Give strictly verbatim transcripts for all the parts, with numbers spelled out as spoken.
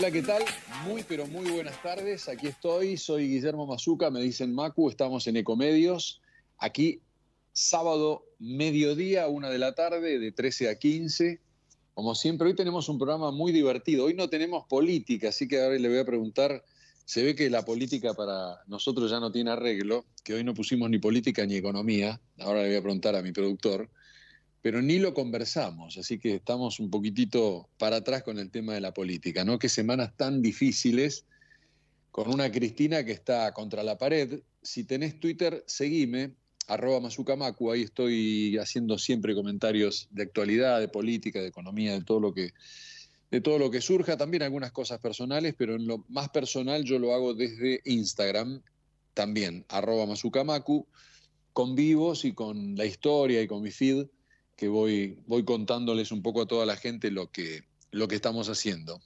Hola, ¿qué tal? Muy, pero muy buenas tardes. Aquí estoy, soy Guillermo Mazuca, me dicen Macu, estamos en Ecomedios. Aquí, sábado, mediodía, una de la tarde, de trece a quince. Como siempre, hoy tenemos un programa muy divertido. Hoy no tenemos política, así que ahora le voy a preguntar. Se ve que la política para nosotros ya no tiene arreglo, que hoy no pusimos ni política ni economía. Ahora le voy a preguntar a mi productor. Pero ni lo conversamos, así que estamos un poquitito para atrás con el tema de la política, ¿no? Qué semanas tan difíciles, con una Cristina que está contra la pared. Si tenés Twitter, seguime, arroba Mazucamacu, ahí estoy haciendo siempre comentarios de actualidad, de política, de economía, de todo lo que, de todo lo que surja, también algunas cosas personales, pero en lo más personal yo lo hago desde Instagram, también, arroba Mazucamacu, con vivos y con la historia y con mi feed, que voy, voy contándoles un poco a toda la gente lo que, lo que estamos haciendo.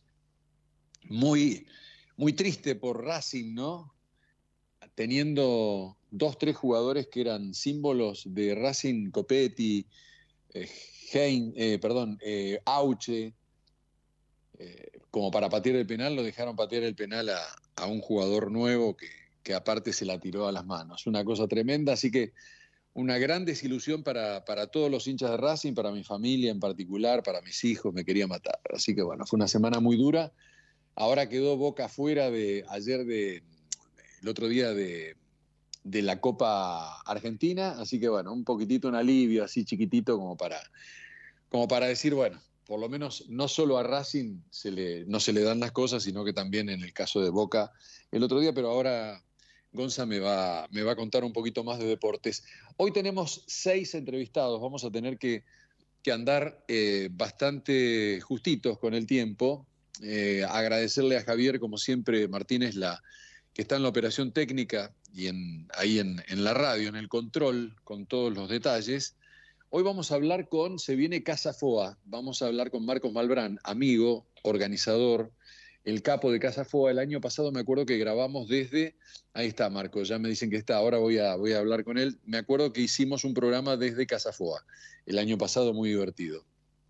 Muy, muy triste por Racing, ¿no? Teniendo dos, tres jugadores que eran símbolos de Racing, Copetti, eh, Hein, eh, perdón, eh, Auche, eh, como para patear el penal, lo dejaron patear el penal a, a un jugador nuevo que, que aparte se la tiró a las manos. Una cosa tremenda, así que una gran desilusión para, para todos los hinchas de Racing, para mi familia en particular, para mis hijos, me quería matar. Así que bueno, fue una semana muy dura. Ahora quedó Boca fuera de ayer, de, el otro día de, de la Copa Argentina, así que bueno, un poquitito un alivio así chiquitito como para, como para decir, bueno, por lo menos no solo a Racing se le, no se le dan las cosas, sino que también en el caso de Boca el otro día, pero ahora Gonza me va, me va a contar un poquito más de deportes. Hoy tenemos seis entrevistados, vamos a tener que, que andar eh, bastante justitos con el tiempo. Eh, agradecerle a Javier, como siempre, Martínez, la, que está en la operación técnica y en, ahí en, en la radio, en el control, con todos los detalles. Hoy vamos a hablar con, se viene Casa Foa, vamos a hablar con Marcos Malbrán, amigo, organizador, el capo de Casa Foa. El año pasado me acuerdo que grabamos desde, ahí está Marcos, ya me dicen que está, ahora voy a, voy a hablar con él. Me acuerdo que hicimos un programa desde Casa Foa, el año pasado, muy divertido.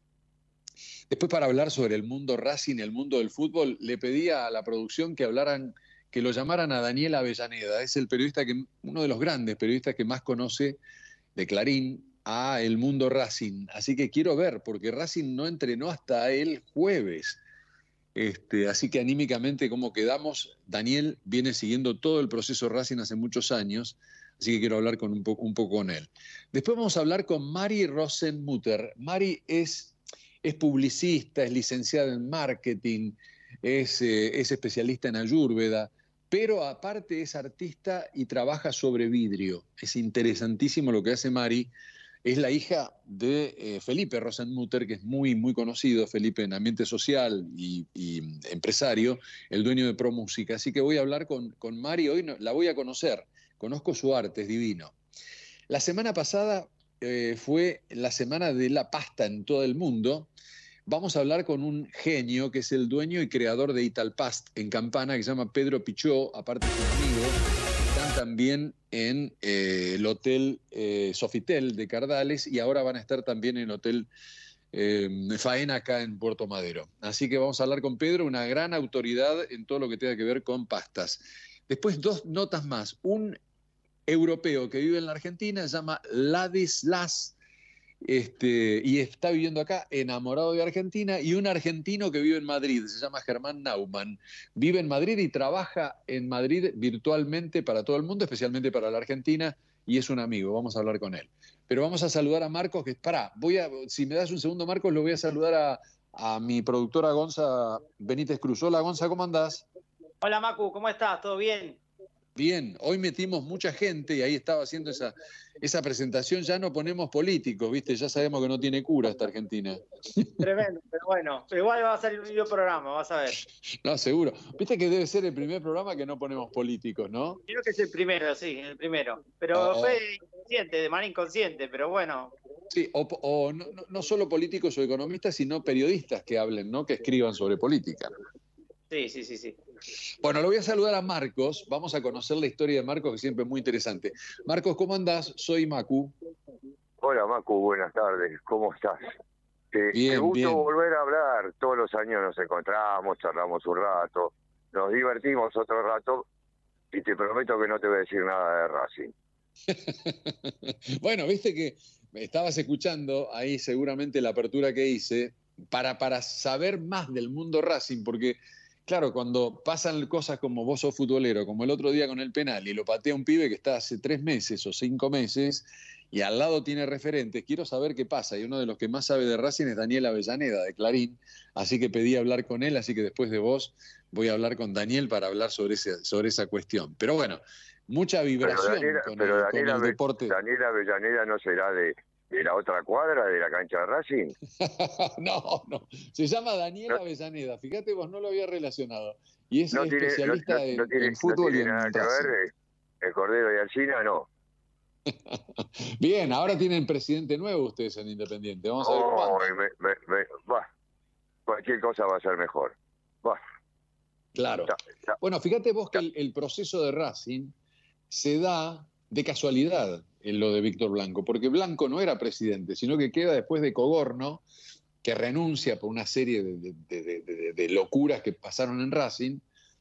Después, para hablar sobre el mundo Racing, el mundo del fútbol, le pedí a la producción que hablaran, que lo llamaran a Daniel Avellaneda. Es el periodista que, uno de los grandes periodistas que más conoce de Clarín a el mundo Racing. Así que quiero ver, porque Racing no entrenó hasta el jueves. Este, así que anímicamente, ¿cómo quedamos? Daniel viene siguiendo todo el proceso Racing hace muchos años, así que quiero hablar con un, po un poco con él. Después vamos a hablar con Mari Rosenmutter. Mari es, es publicista, es licenciada en marketing, es, eh, es especialista en Ayurveda, pero aparte es artista y trabaja sobre vidrio. Es interesantísimo lo que hace Mari. Es la hija de eh, Felipe Rosenmutter, que es muy, muy conocido, Felipe en ambiente social y, y empresario, el dueño de ProMúsica. Así que voy a hablar con, con Mari, hoy no, la voy a conocer, conozco su arte, es divino. La semana pasada eh, fue la semana de la pasta en todo el mundo. Vamos a hablar con un genio que es el dueño y creador de Italpast en Campana, que se llama Pedro Pichó, aparte de su amigo. Están también en eh, el Hotel eh, Sofitel de Cardales y ahora van a estar también en el Hotel eh, Faena acá en Puerto Madero. Así que vamos a hablar con Pedro, una gran autoridad en todo lo que tenga que ver con pastas. Después dos notas más. Un europeo que vive en la Argentina se llama Ladislas, Este, y está viviendo acá, enamorado de Argentina, y un argentino que vive en Madrid, se llama Germán Naumann. Vive en Madrid y trabaja en Madrid virtualmente para todo el mundo, especialmente para la Argentina, y es un amigo, vamos a hablar con él. Pero vamos a saludar a Marcos, que, pará, voy a, si me das un segundo, Marcos, lo voy a saludar a, a mi productora Gonza Benítez Cruz. Hola, Gonza, ¿cómo andás? Hola, Macu, ¿cómo estás? ¿Todo bien? Bien, hoy metimos mucha gente y ahí estaba haciendo esa, esa presentación. Ya no ponemos políticos, ¿viste? Ya sabemos que no tiene cura esta Argentina. Tremendo, pero bueno, pero igual va a salir un video programa, vas a ver. No, seguro. Viste que debe ser el primer programa que no ponemos políticos, ¿no? Creo que es el primero, sí, el primero. O, Pero o, fue inconsciente, de manera inconsciente, pero bueno. sí, o, o no, no solo políticos o economistas, sino periodistas que hablen, ¿no? Que escriban sobre política. Sí, sí, sí, sí. Bueno, lo voy a saludar a Marcos. Vamos a conocer la historia de Marcos, que siempre es muy interesante. Marcos, ¿cómo andás? Soy Macu. Hola, Macu, buenas tardes. ¿Cómo estás? Qué, Bien, qué gusto bien. volver a hablar. Todos los años nos encontramos, charlamos un rato, nos divertimos otro rato y te prometo que no te voy a decir nada de Racing. Bueno, viste que estabas escuchando ahí seguramente la apertura que hice para, para saber más del mundo Racing, porque claro, cuando pasan cosas como vos sos futbolero, como el otro día con el penal, y lo patea un pibe que está hace tres meses o cinco meses, y al lado tiene referentes, quiero saber qué pasa. Y uno de los que más sabe de Racing es Daniel Avellaneda, de Clarín, así que pedí hablar con él, así que después de vos voy a hablar con Daniel para hablar sobre, ese, sobre esa cuestión. Pero bueno, mucha Pero vibración Daniela, con pero el, con Daniela, el Ave- deporte. Daniela Avellaneda no será de, de la otra cuadra, de la cancha de Racing. No, no, se llama Daniel No, Avellaneda, fíjate vos, no lo había relacionado. Y es no tiene, no, no- especialista no en, tiene, en no fútbol y tiene nada en que ver. Racing. eh, El Cordero y Alsina, no. Bien, ahora tienen presidente nuevo ustedes en Independiente. Vamos a ver cómo Oh, andan. me, me, me- bah, cualquier cosa va a ser mejor. Bah, Claro. ta- ta- Bueno, fíjate vos que ta- el, el proceso de Racing se da de casualidad en lo de Víctor Blanco, porque Blanco no era presidente, sino que queda después de Cogorno, que renuncia por una serie de, de- de- de- de locuras que pasaron en Racing,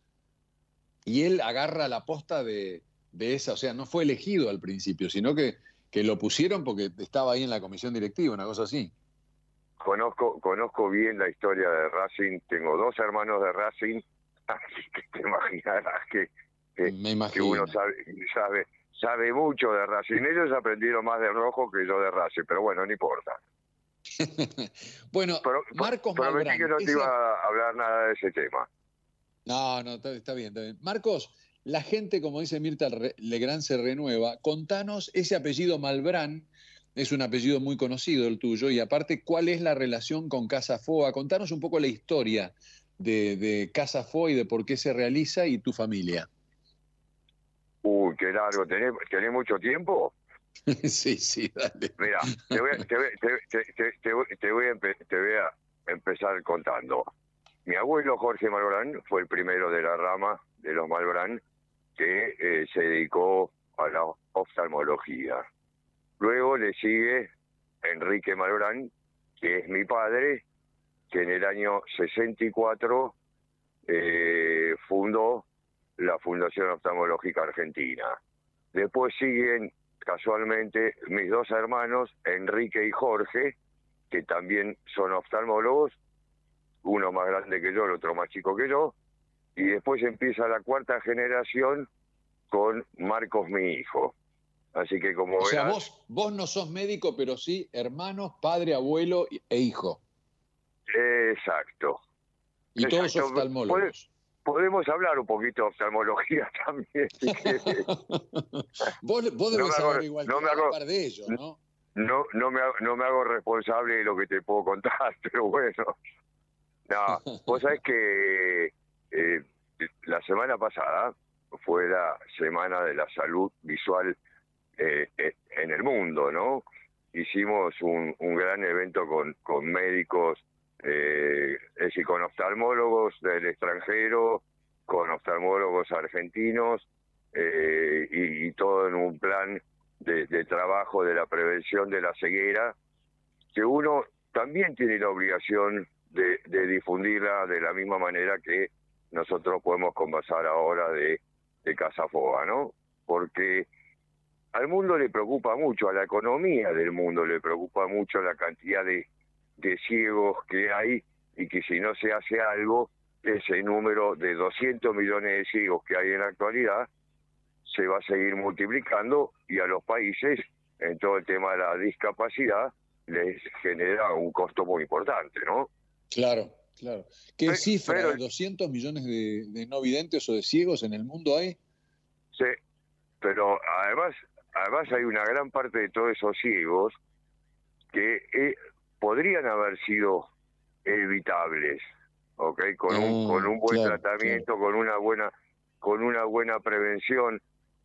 y él agarra la posta de, de esa, o sea, no fue elegido al principio, sino que, que lo pusieron porque estaba ahí en la comisión directiva, una cosa así. Conozco, conozco bien la historia de Racing. Tengo dos hermanos de Racing, así que te imaginarás que, que, Me que uno imagino. sabe, sabe, sabe mucho de Racing. Ellos aprendieron más de rojo que yo de Racing, pero bueno, no importa. Bueno, Pro- pro- Marcos prometí Malbrán, que no te ese... iba a hablar nada de ese tema. No, no, está, está bien, está bien. Marcos, la gente, como dice Mirta Re- Legrand, se renueva. Contanos, ese apellido Malbrán es un apellido muy conocido el tuyo, y aparte, ¿cuál es la relación con Casa Foa? Contanos un poco la historia de, de Casa Foa y de por qué se realiza y tu familia. Uy, qué largo. ¿Tenés, tenés mucho tiempo? Sí, sí, dale. Mira, te voy, a- te, voy- te, te- te- te voy- te voy a empe- te voy a empezar contando. Mi abuelo Jorge Malbrán fue el primero de la rama de los Malbrán que eh, se dedicó a la oftalmología. Luego le sigue Enrique Malbrán, que es mi padre, que en el año sesenta y cuatro eh, fundó la Fundación Oftalmológica Argentina. Después siguen casualmente mis dos hermanos, Enrique y Jorge, que también son oftalmólogos, uno más grande que yo, el otro más chico que yo, y después empieza la cuarta generación con Marcos, mi hijo. Así que como O sea, verás, vos, vos no sos médico, pero sí hermanos, padre, abuelo e hijo. exacto. Y todos Exacto. oftalmólogos. Podemos hablar un poquito de oftalmología también, si querés. vos, vos No debes me saber hago- igual no que me a la hago- par de ellos, ¿no? No, no me hago, no me hago responsable de lo que te puedo contar, pero bueno. No, vos sabés que eh, la semana pasada fue la Semana de la Salud Visual eh, eh, en el mundo, ¿no? Hicimos un, un gran evento con, con médicos, eh, es decir, con oftalmólogos del extranjero, con oftalmólogos argentinos, eh, y, y todo en un plan de, de trabajo de la prevención de la ceguera, que uno también tiene la obligación de, de difundirla de la misma manera que nosotros podemos conversar ahora de, de Casa Foa, ¿no? Porque al mundo le preocupa mucho, a la economía del mundo le preocupa mucho la cantidad de, de ciegos que hay, y que si no se hace algo, ese número de doscientos millones de ciegos que hay en la actualidad se va a seguir multiplicando, y a los países, en todo el tema de la discapacidad, les genera un costo muy importante, ¿no? Claro, claro. ¿Qué Pe- cifra? pero- eh? ¿doscientos millones de, de no videntes o de ciegos en el mundo hay? Sí, pero además, además hay una gran parte de todos esos ciegos que eh, podrían haber sido evitables, ¿ok? Con un Ah, con un buen claro, tratamiento, con una buena con una buena prevención.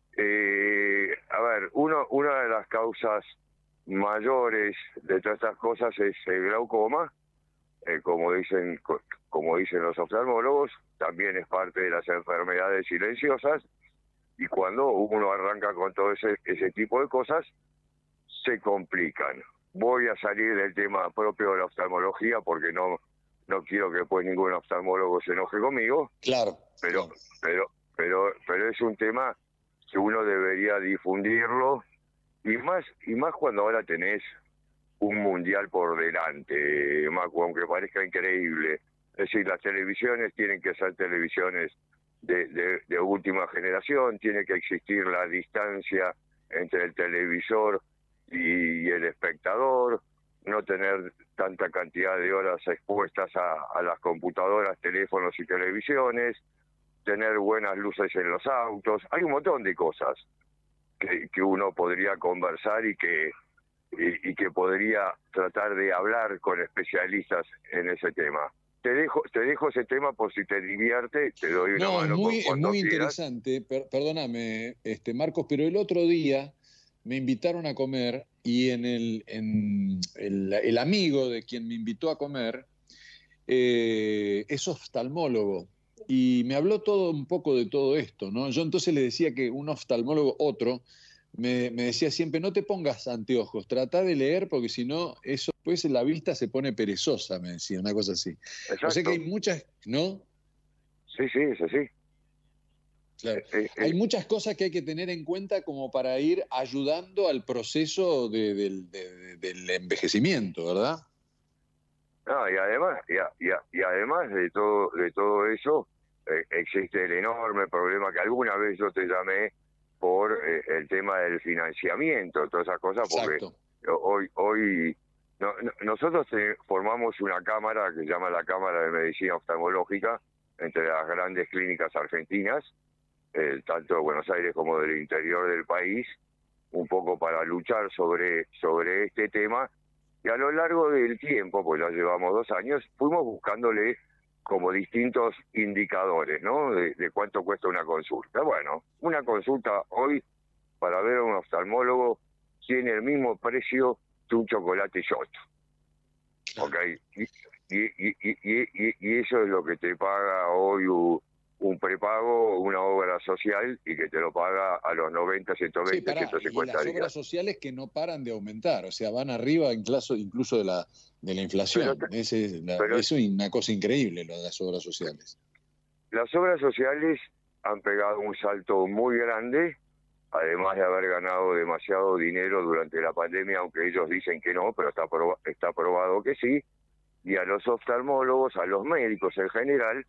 Eh, a ver, uno una de las causas mayores de todas estas cosas es el glaucoma, eh, como dicen co- como dicen los oftalmólogos, también es parte de las enfermedades silenciosas, y cuando uno arranca con todo ese ese tipo de cosas se complican. voy a salir del tema propio de la oftalmología porque no no quiero que después ningún oftalmólogo se enoje conmigo. Claro. Pero, claro. pero, pero, pero es un tema que uno debería difundirlo, y más, y más cuando ahora tenés un mundial por delante, Macu, aunque parezca increíble. Es decir, las televisiones tienen que ser televisiones de, de, de última generación, tiene que existir la distancia entre el televisor y el espectador, no tener tanta cantidad de horas expuestas a, a las computadoras, teléfonos y televisiones, tener buenas luces en los autos. Hay un montón de cosas que, que uno podría conversar y que y, y que podría tratar de hablar con especialistas en ese tema. Te dejo te dejo ese tema por si te divierte, te doy una No, es mano muy, es cuando muy quieras. interesante. Per- perdóname, este, Marcos, pero el otro día me invitaron a comer y en el, en el, el amigo de quien me invitó a comer eh, es oftalmólogo y me habló todo un poco de todo esto, ¿no? Yo entonces le decía que un oftalmólogo, otro, me, me decía siempre, no te pongas anteojos, trata de leer porque si no, eso pues la vista se pone perezosa, me decía, una cosa así. O sea que Exacto. hay muchas, ¿no? Sí, sí, es así. Claro. Eh, Hay eh, muchas cosas que hay que tener en cuenta como para ir ayudando al proceso de- del- de- del envejecimiento, ¿verdad? no, y además, y, a- y, a- y además de todo, de todo eso, eh, existe el enorme problema que alguna vez yo te llamé por eh, el tema del financiamiento, todas esas cosas, porque Exacto. hoy, hoy no- no- nosotros te- formamos una cámara que se llama la Cámara de Medicina Oftalmológica entre las grandes clínicas argentinas, eh, tanto de Buenos Aires como del interior del país, un poco para luchar sobre, sobre este tema. Y a lo largo del tiempo, pues ya llevamos dos años, fuimos buscándole como distintos indicadores, ¿no? De, de cuánto cuesta una consulta. Bueno, una consulta hoy para ver a un oftalmólogo tiene el mismo precio que un chocolate shot. ¿Ok? Y, y, y, y, y, y eso es lo que te paga hoy un, un prepago, una obra social, y que te lo paga a los noventa, ciento Sí, veinte, pará, ciento y cincuenta las días. obras sociales que no paran de aumentar, o sea, van arriba incluso, incluso de la, de la Pero, inflación. te- Ese es la- pero eso es una cosa increíble, lo de las obras sociales. las obras sociales han pegado un salto muy grande, además de haber ganado demasiado dinero durante la pandemia, aunque ellos dicen que no, pero está, proba- está probado que sí. Y a los oftalmólogos, a los médicos en general,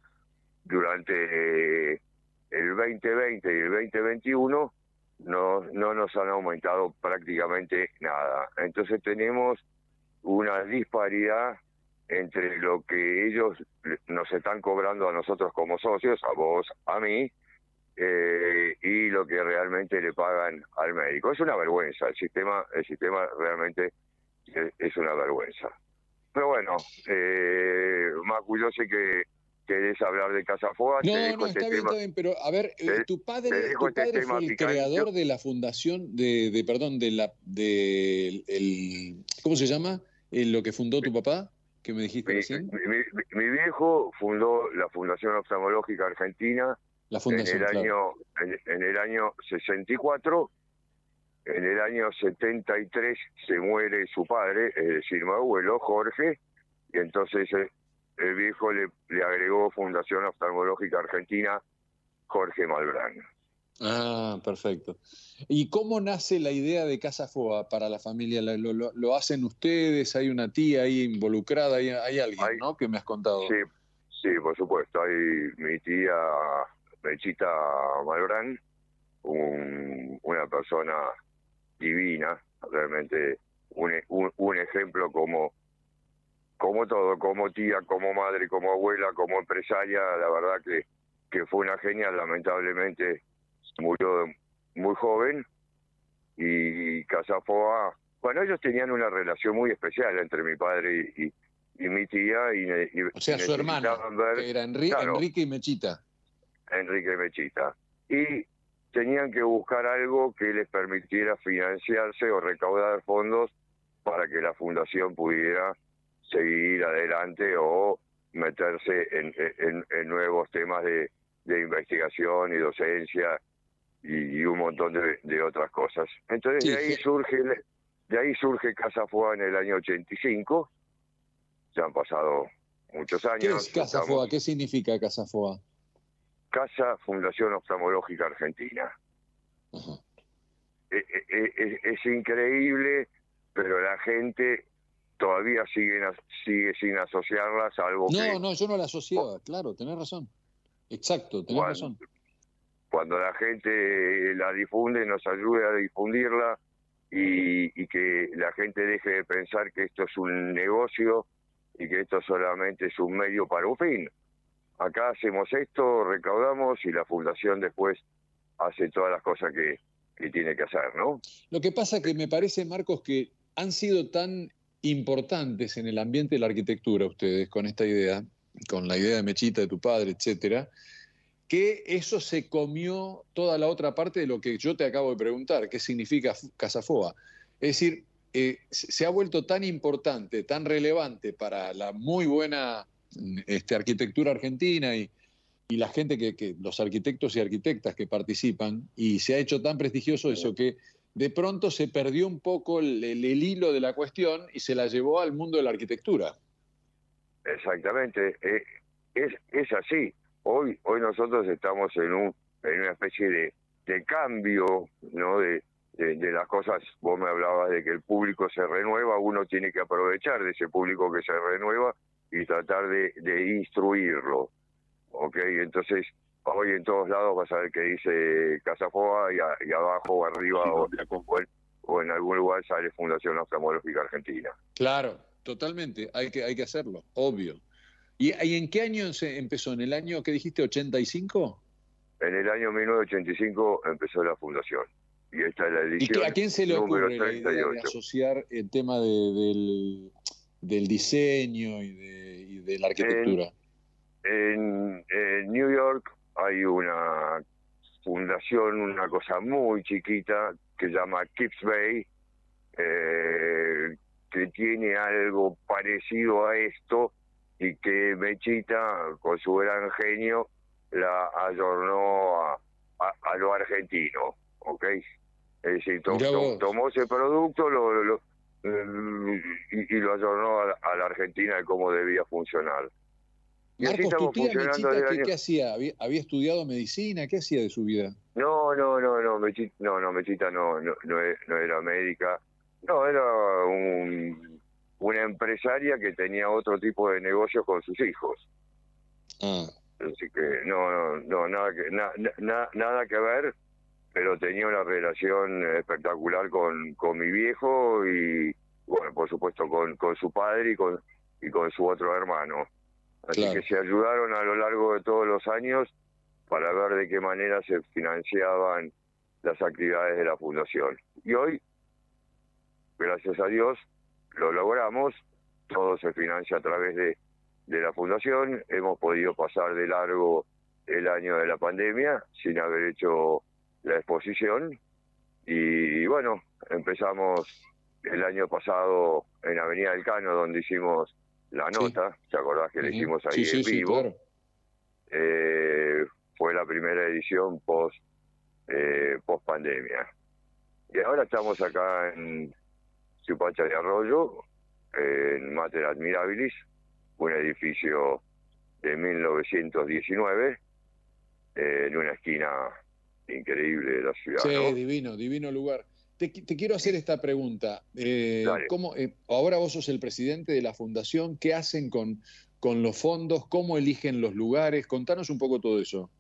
durante eh, el veinte veinte y el veinte veintiuno no, no nos han aumentado prácticamente nada. Entonces tenemos una disparidad entre lo que ellos nos están cobrando a nosotros como socios, a vos, a mí, eh, y lo que realmente le pagan al médico. Es una vergüenza, el sistema, el sistema realmente es, es una vergüenza. Pero bueno, eh, Macu, yo sé que querés hablar de Casafoga, te No, dejo no, este está bien, tema, está bien, pero a ver, eh, te, tu te padre, dejo tu este padre fue tema el picante. creador de la fundación de, de perdón, de la, de el, ¿cómo se llama? Eh, lo que fundó tu papá, que me dijiste Mi, recién. mi, mi- mi viejo fundó la Fundación Oftalmológica Argentina La en el fundación, claro. año en, en el año sesenta y cuatro. En el año setenta y tres se muere su padre, es decir, mi abuelo Jorge, y entonces eh, el viejo le, le agregó Fundación Oftalmológica Argentina Jorge Malbrán. Ah, perfecto. ¿Y cómo nace la idea de Casa Foa para la familia? ¿Lo, lo- lo hacen ustedes? ¿Hay una tía ahí involucrada? ¿Hay, hay alguien, Hay, ¿no? Que me has contado. sí, sí, por supuesto, hay mi tía Mechita Malbrán, un, una persona divina, realmente un, un, un ejemplo como como todo, como tía, como madre, como abuela, como empresaria. La verdad que, que fue una genia. Lamentablemente murió muy joven, y Casafoa, bueno, ellos tenían una relación muy especial entre mi padre y, y, y mi tía, y, y, O sea, y su hermana, necesitaban ver, que era Enri- claro, Enrique y Mechita. Enrique Mechita. Y tenían que buscar algo que les permitiera financiarse o recaudar fondos para que la fundación pudiera seguir adelante o meterse en, en, en nuevos temas de, de investigación y docencia y, y un montón de, de otras cosas. Entonces de Sí, ahí ge- surge de ahí surge Casa Foa en el año ochenta y cinco, ya han pasado muchos años. ¿Qué es Casa estamos... Foa? ¿Qué significa Casa Foa? Casa Fundación Oftalmológica Argentina. Ajá. Es, es, es increíble, pero la gente todavía sigue, sigue sin asociarla, salvo no, que... No, no, yo no la asociaba, oh, claro, tenés razón. Exacto, tenés cuando, razón. Cuando la gente la difunde, nos ayude a difundirla y, y que la gente deje de pensar que esto es un negocio y que esto solamente es un medio para un fin. Acá hacemos esto, recaudamos y la fundación después hace todas las cosas que, que tiene que hacer, ¿no? Lo que pasa que me parece, Marcos, que han sido tan importantes en el ambiente de la arquitectura ustedes con esta idea, con la idea de Mechita, de tu padre, etcétera, que eso se comió toda la otra parte de lo que yo te acabo de preguntar, qué significa Casa Foa. Es decir, eh, se ha vuelto tan importante, tan relevante para la muy buena este, arquitectura argentina y, y la gente que, que, los arquitectos y arquitectas que participan, y se ha hecho tan prestigioso eso que de pronto se perdió un poco el, el, el hilo de la cuestión y se la llevó al mundo de la arquitectura. Exactamente, eh, es, es así. Hoy hoy nosotros estamos en un en una especie de, de cambio, ¿no? De, de, de las cosas. Vos me hablabas de que el público se renueva, uno tiene que aprovechar de ese público que se renueva y tratar de, de instruirlo, ¿ok? Entonces, hoy en todos lados vas a ver que dice Casa Foa y, a, y abajo o arriba o, o, en, o en algún lugar sale Fundación Oftalmológica Argentina. Claro, totalmente, hay que, hay que hacerlo, obvio. ¿Y, ¿Y en qué año se empezó? ¿En el año que dijiste, ochenta y cinco? En el año mil novecientos ochenta y cinco empezó la fundación. Y esta es la edición. ¿Y a quién se le ocurre la idea de asociar el tema de, del, del diseño y de, y de la arquitectura? En, en, en New York hay una fundación, una cosa muy chiquita que se llama Kips Bay, eh, que tiene algo parecido a esto y que Mechita, con su gran genio, la ayornó a, a, a lo argentino, ¿ok? Es decir, to, to, tomó ese producto lo, lo, y, y lo ayornó a, a la Argentina de cómo debía funcionar. Y Marcos, así estamos ¿tu tía Mechita qué, año... qué hacía? ¿Había, ¿Había estudiado medicina? ¿Qué hacía de su vida? No, no, no, no, Mechita no, no, Mechita no, no, no, no era médica. No, era un, una empresaria que tenía otro tipo de negocios con sus hijos. Ah. Así que no, no, no nada, que, na, na, nada que ver, pero tenía una relación espectacular con, con mi viejo y, bueno, por supuesto, con, con su padre y con, y con su otro hermano. Así claro. que se ayudaron a lo largo de todos los años para ver de qué manera se financiaban las actividades de la fundación. Y hoy, gracias a Dios, lo logramos, todo se financia a través de, de la fundación, hemos podido pasar de largo el año de la pandemia sin haber hecho la exposición y, y bueno, empezamos el año pasado en Avenida del Cano, donde hicimos la nota, sí. ¿Te acordás que uh-huh. la hicimos ahí sí, en sí, vivo? Sí, claro. eh, fue la primera edición post, eh, post pandemia. Y ahora estamos acá en Suipacha de Arroyo, en Mater Admirabilis, un edificio de mil novecientos diecinueve, eh, en una esquina increíble de la ciudad. Sí, ¿no? divino, divino lugar. Te, te quiero hacer esta pregunta. Eh, ¿cómo, eh, ahora vos sos el presidente de la fundación, ¿qué hacen con, con los fondos? ¿Cómo eligen los lugares? Contanos un poco todo eso.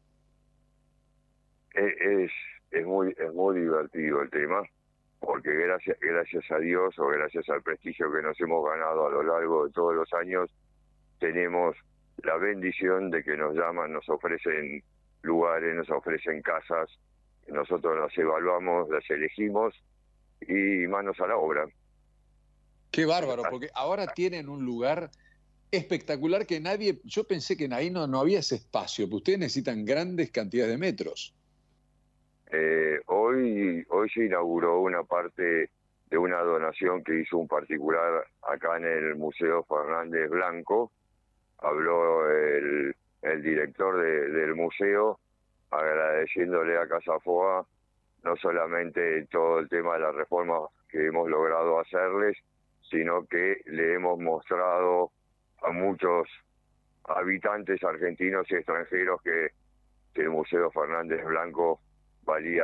Es, es, muy, es muy divertido el tema, porque gracias, gracias a Dios o gracias al prestigio que nos hemos ganado a lo largo de todos los años, tenemos la bendición de que nos llaman, nos ofrecen lugares, nos ofrecen casas, nosotros las evaluamos, las elegimos y manos a la obra. Qué bárbaro, porque ahora tienen un lugar espectacular que nadie, yo pensé que ahí no, no había ese espacio, porque ustedes necesitan grandes cantidades de metros. Eh, hoy, hoy se inauguró una parte de una donación que hizo un particular acá en el Museo Fernández Blanco. Habló el, el director de, del museo agradeciéndole a Casa Foa no solamente todo el tema de la reforma que hemos logrado hacerles, sino que le hemos mostrado a muchos habitantes argentinos y extranjeros que, que el Museo Fernández Blanco valía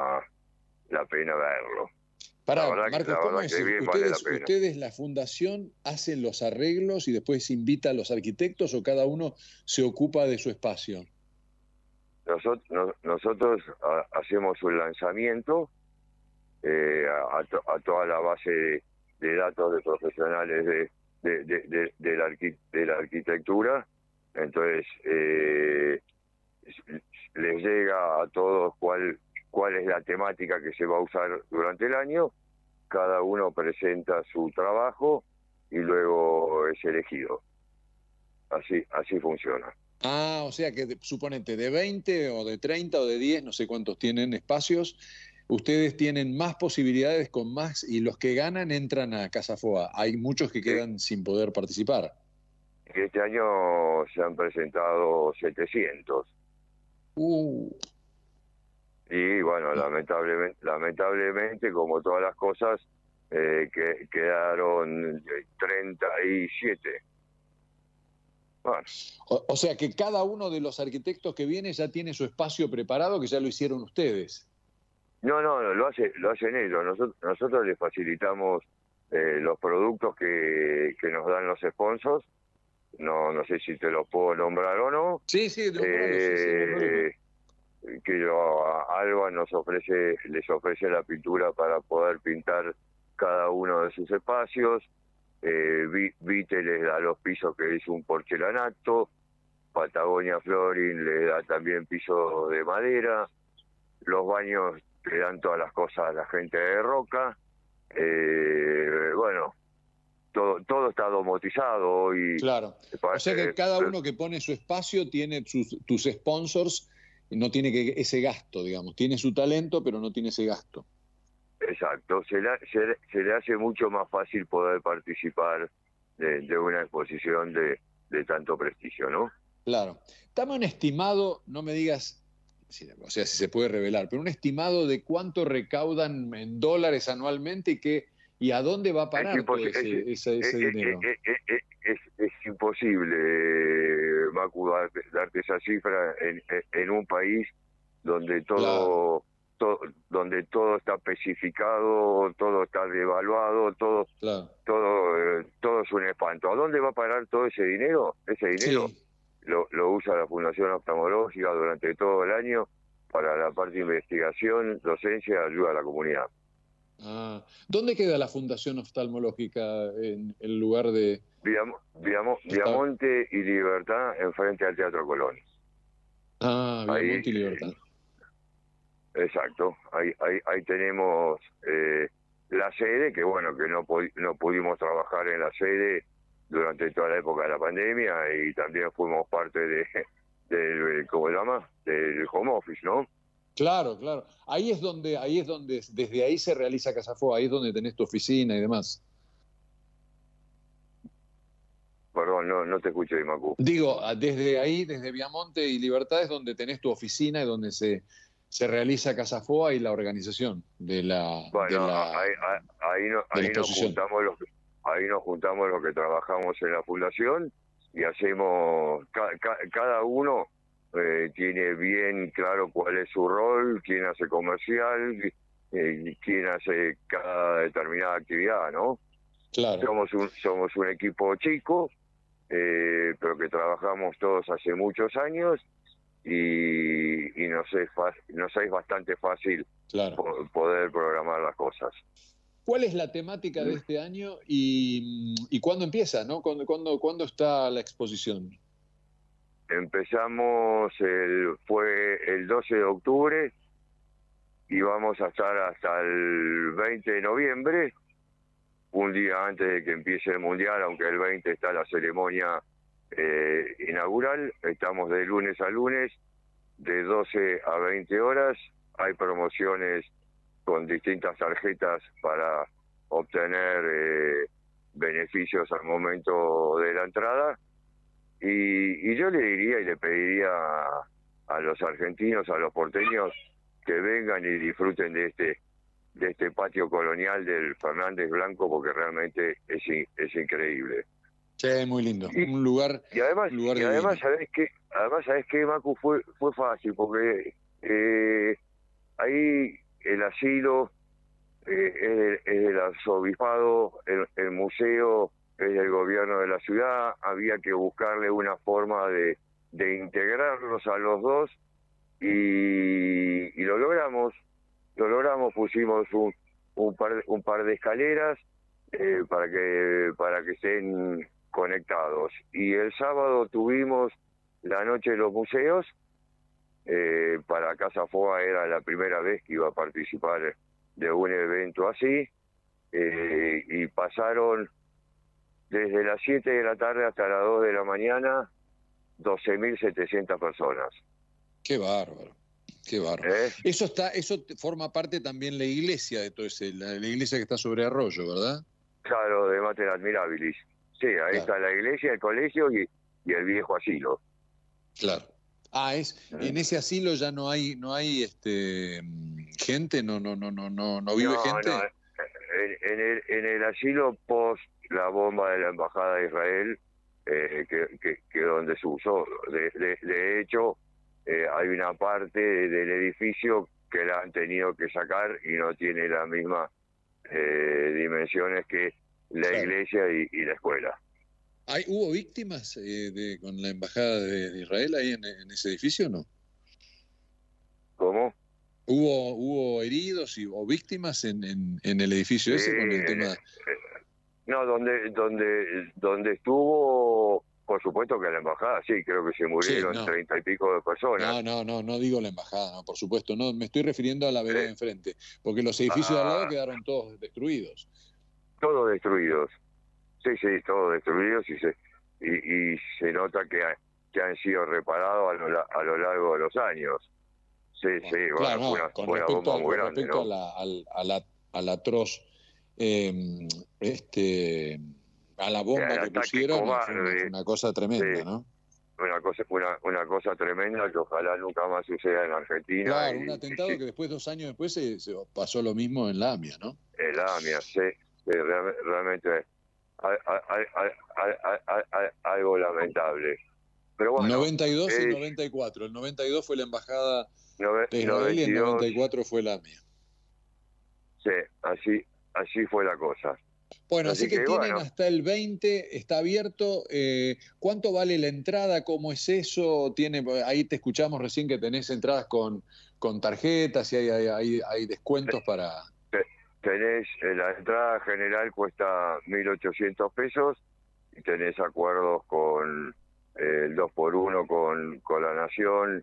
la pena verlo. Pará, La verdad que- Marcos, la ¿cómo verdad es? que bien vale la ¿Ustedes, pena. ustedes, la fundación, hacen los arreglos y después invita a los arquitectos o cada uno se ocupa de su espacio? Nosotros, no- nosotros ah, hacemos un lanzamiento eh, a, a to- a toda la base de, de datos de profesionales de, de, de, de- de la, arqui- de la arquitectura. Entonces, eh, les llega a todos cuál, cuál es la temática que se va a usar durante el año. Cada uno presenta su trabajo y luego es elegido. Así, así funciona. Ah, o sea que de- suponete de veinte o de treinta o de diez, no sé cuántos tienen espacios, ustedes tienen más posibilidades con más y los que ganan entran a Casa Foa. Hay muchos que Sí. quedan sin poder participar. Este año se han presentado setecientos. Uh, Y bueno, lamentablemente, lamentablemente como todas las cosas, eh, que quedaron treinta y siete. Bueno, o, o sea que cada uno de los arquitectos que viene ya tiene su espacio preparado, que ya lo hicieron ustedes. no, no, no, lo hace, lo hacen ellos. Nosotros, nosotros les facilitamos eh, los productos que, que nos dan los sponsors. No, no sé si te los puedo nombrar o no. Sí, sí, de un modo, sí, sí, no hay problema. Eh, que yo, a Alba nos ofrece, les ofrece la pintura para poder pintar cada uno de sus espacios. Eh, Vi- Vite les da los pisos que es un porcelanato. Patagonia Flooring le da también piso de madera. Los baños le dan todas las cosas a la gente de Roca. Eh, bueno, todo, todo está domotizado hoy. Claro. O sea que Eh, cada uno que pone su espacio tiene sus, tus sponsors, y no tiene que, ese gasto, digamos. Tiene su talento, pero no tiene ese gasto. Exacto, se le, se, se le hace mucho más fácil poder participar de, de una exposición de, de tanto prestigio, ¿no? Claro. Dame un estimado, no me digas, si- o sea, si se puede revelar, pero un estimado de cuánto recaudan en dólares anualmente y qué, y a dónde va a parar Es todo imposi- ese, es- ese, ese es- dinero. es- es- es- es- es imposible, eh, Macu, darte, darte esa cifra en, en- en un país donde todo, todo donde todo está especificado, todo está devaluado, todo Claro. todo eh, todo es un espanto. ¿A dónde va a parar todo ese dinero? Ese dinero Sí. lo, lo usa la Fundación Oftalmológica durante todo el año para la parte de investigación, docencia, ayuda a la comunidad. Ah, ¿dónde queda la Fundación Oftalmológica en el lugar de...? Viamo- Viamo- Está- Viamonte y Libertad enfrente al Teatro Colón. Ah, Ahí, Viamonte y Libertad. Exacto, ahí, ahí, ahí tenemos eh, la sede, que bueno, que no, pu- no pudimos trabajar en la sede durante toda la época de la pandemia y también fuimos parte de del, ¿cómo se llama? Del home office, ¿no? Claro, claro. Ahí es donde, ahí es donde, desde ahí se realiza Casa Foa, ahí es donde tenés tu oficina y demás. Perdón, no, no te escuché, Macu. Digo, ah, desde ahí, desde Viamonte y Libertad es donde tenés tu oficina y donde se, se realiza Casa Foa y la organización de la, de Bueno, la, ahí, ahí, ahí no- de la ahí nos exposición. juntamos los que- ahí nos juntamos los que trabajamos en la fundación y hacemos ca- ca- cada uno eh, tiene bien claro cuál es su rol, quién hace comercial, eh, quién hace cada determinada actividad, ¿no? Claro. Somos un somos un equipo chico, eh, pero que trabajamos todos hace muchos años y, y nos es fa- nos es bastante fácil Claro. po- poder programar las cosas. ¿Cuál es la temática de este año y, y cuándo empieza, ¿no? ¿Cuándo, cuándo, cuándo está la exposición? Empezamos, el, fue el doce de octubre y vamos a estar hasta el veinte de noviembre, un día antes de que empiece el Mundial, aunque el veinte está la ceremonia eh, inaugural. Estamos de lunes a lunes, de doce a veinte horas. Hay promociones con distintas tarjetas para obtener eh, beneficios al momento de la entrada. Y, y yo le diría y le pediría a, a los argentinos, a los porteños, que vengan y disfruten de este de este patio colonial del Fernández Blanco, porque realmente es, es increíble. Sí, muy lindo. Y, un lugar y además, un lugar y además ¿sabés qué? Además, ¿sabés qué, Macu? Fue, fue fácil, porque eh, ahí el asilo eh, es, es del arzobispado, el, el museo es del gobierno de la ciudad, había que buscarle una forma de, de integrarlos a los dos, y, y lo logramos, lo logramos, pusimos un, un, par, un par de escaleras eh, para que para que estén conectados. Y el sábado tuvimos la noche de los museos. Eh, para Casa Foa era la primera vez que iba a participar de un evento así, eh, y pasaron desde las siete de la tarde hasta las dos de la mañana doce mil setecientas personas. Qué bárbaro, qué bárbaro. ¿Eh? Eso está, eso forma parte también la iglesia de todo ese, la, la iglesia que está sobre Arroyo, ¿verdad? Claro, de Mater Admirabilis. Sí, ahí claro. Está la iglesia, el colegio y, y el viejo asilo. Claro. Ah, es en ese asilo ya no hay no hay este gente, no no no no no no vive no, gente. No, en, en, el, en el asilo post la bomba de la embajada de Israel, eh, que, que, que donde se usó. De, de, de hecho, eh, hay una parte del edificio que la han tenido que sacar y no tiene las mismas eh, dimensiones que la claro. iglesia y, y la escuela. ¿Hay, ¿Hubo víctimas eh, de, con la embajada de, de Israel ahí en, en ese edificio o no? ¿Cómo? ¿Hubo hubo heridos y, o víctimas en, en, en el edificio sí, ese con el tema? Eh, no, donde donde donde estuvo, por supuesto que la embajada, sí, creo que se murieron sí, treinta no. y pico de personas. No, no, no, no digo la embajada, no, por supuesto, no, me estoy refiriendo a la vereda de enfrente, porque los edificios ah, de al lado quedaron todos destruidos. Todos destruidos. Sí, sí, todos destruidos y se y, y se nota que, ha, que han sido reparados a lo, a lo largo de los años. Sí, bueno, sí, bueno, claro, no, fue una, con fue respecto, una bomba a, muy con grande, respecto ¿no? a la, al, a la, al atroz, eh, este, a la bomba que pusieron, cobarde, fue una, fue una cosa tremenda, sí. ¿no? Una cosa, una, una cosa tremenda que ojalá nunca más suceda en Argentina. Claro, y, un atentado y, que después, dos años después, se, se pasó lo mismo en la AMIA, ¿no? En la AMIA, sí, sí realmente hay, hay, hay, hay, hay, hay, algo lamentable. Pero bueno, noventa y dos es, y noventa y cuatro. El noventa y dos fue la embajada nove, de Israel noventa y dos, y el noventa y cuatro fue la AMIA. Sí, así, así fue la cosa. Bueno, así, así que, que tienen bueno. hasta el veinte, está abierto. Eh, ¿Cuánto vale la entrada? ¿Cómo es eso? Tiene, ahí te escuchamos recién que tenés entradas con, con tarjetas y hay, hay, hay, hay descuentos para... Tenés, la entrada general cuesta mil ochocientos pesos y tenés acuerdos con eh, el dos por uno con, con La Nación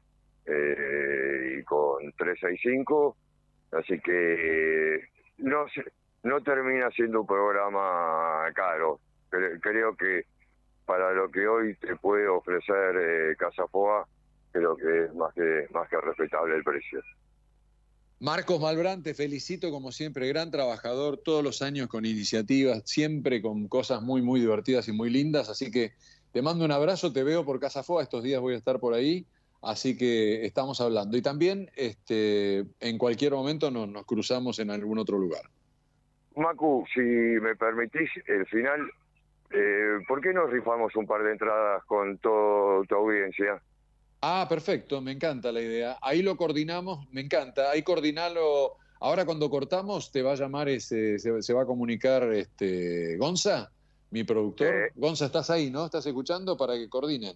eh, y con trescientos sesenta y cinco, así que no sé. No termina siendo un programa caro. Creo que para lo que hoy te puede ofrecer eh, Casa Foa, creo que es más que, más que respetable el precio. Marcos Malbrán, te felicito como siempre, gran trabajador, todos los años con iniciativas, siempre con cosas muy, muy divertidas y muy lindas. Así que te mando un abrazo, te veo por Casa Foa, estos días voy a estar por ahí, así que estamos hablando. Y también este, en cualquier momento nos, nos cruzamos en algún otro lugar. Macu, si me permitís, el final, eh, ¿por qué no rifamos un par de entradas con toda tu audiencia? Ah, perfecto, me encanta la idea. Ahí lo coordinamos, me encanta. Ahí coordinalo. Ahora cuando cortamos te va a llamar, ese, se, se va a comunicar este Gonza, mi productor. Eh. Gonza, ¿estás ahí, no? ¿Estás escuchando para que coordinen?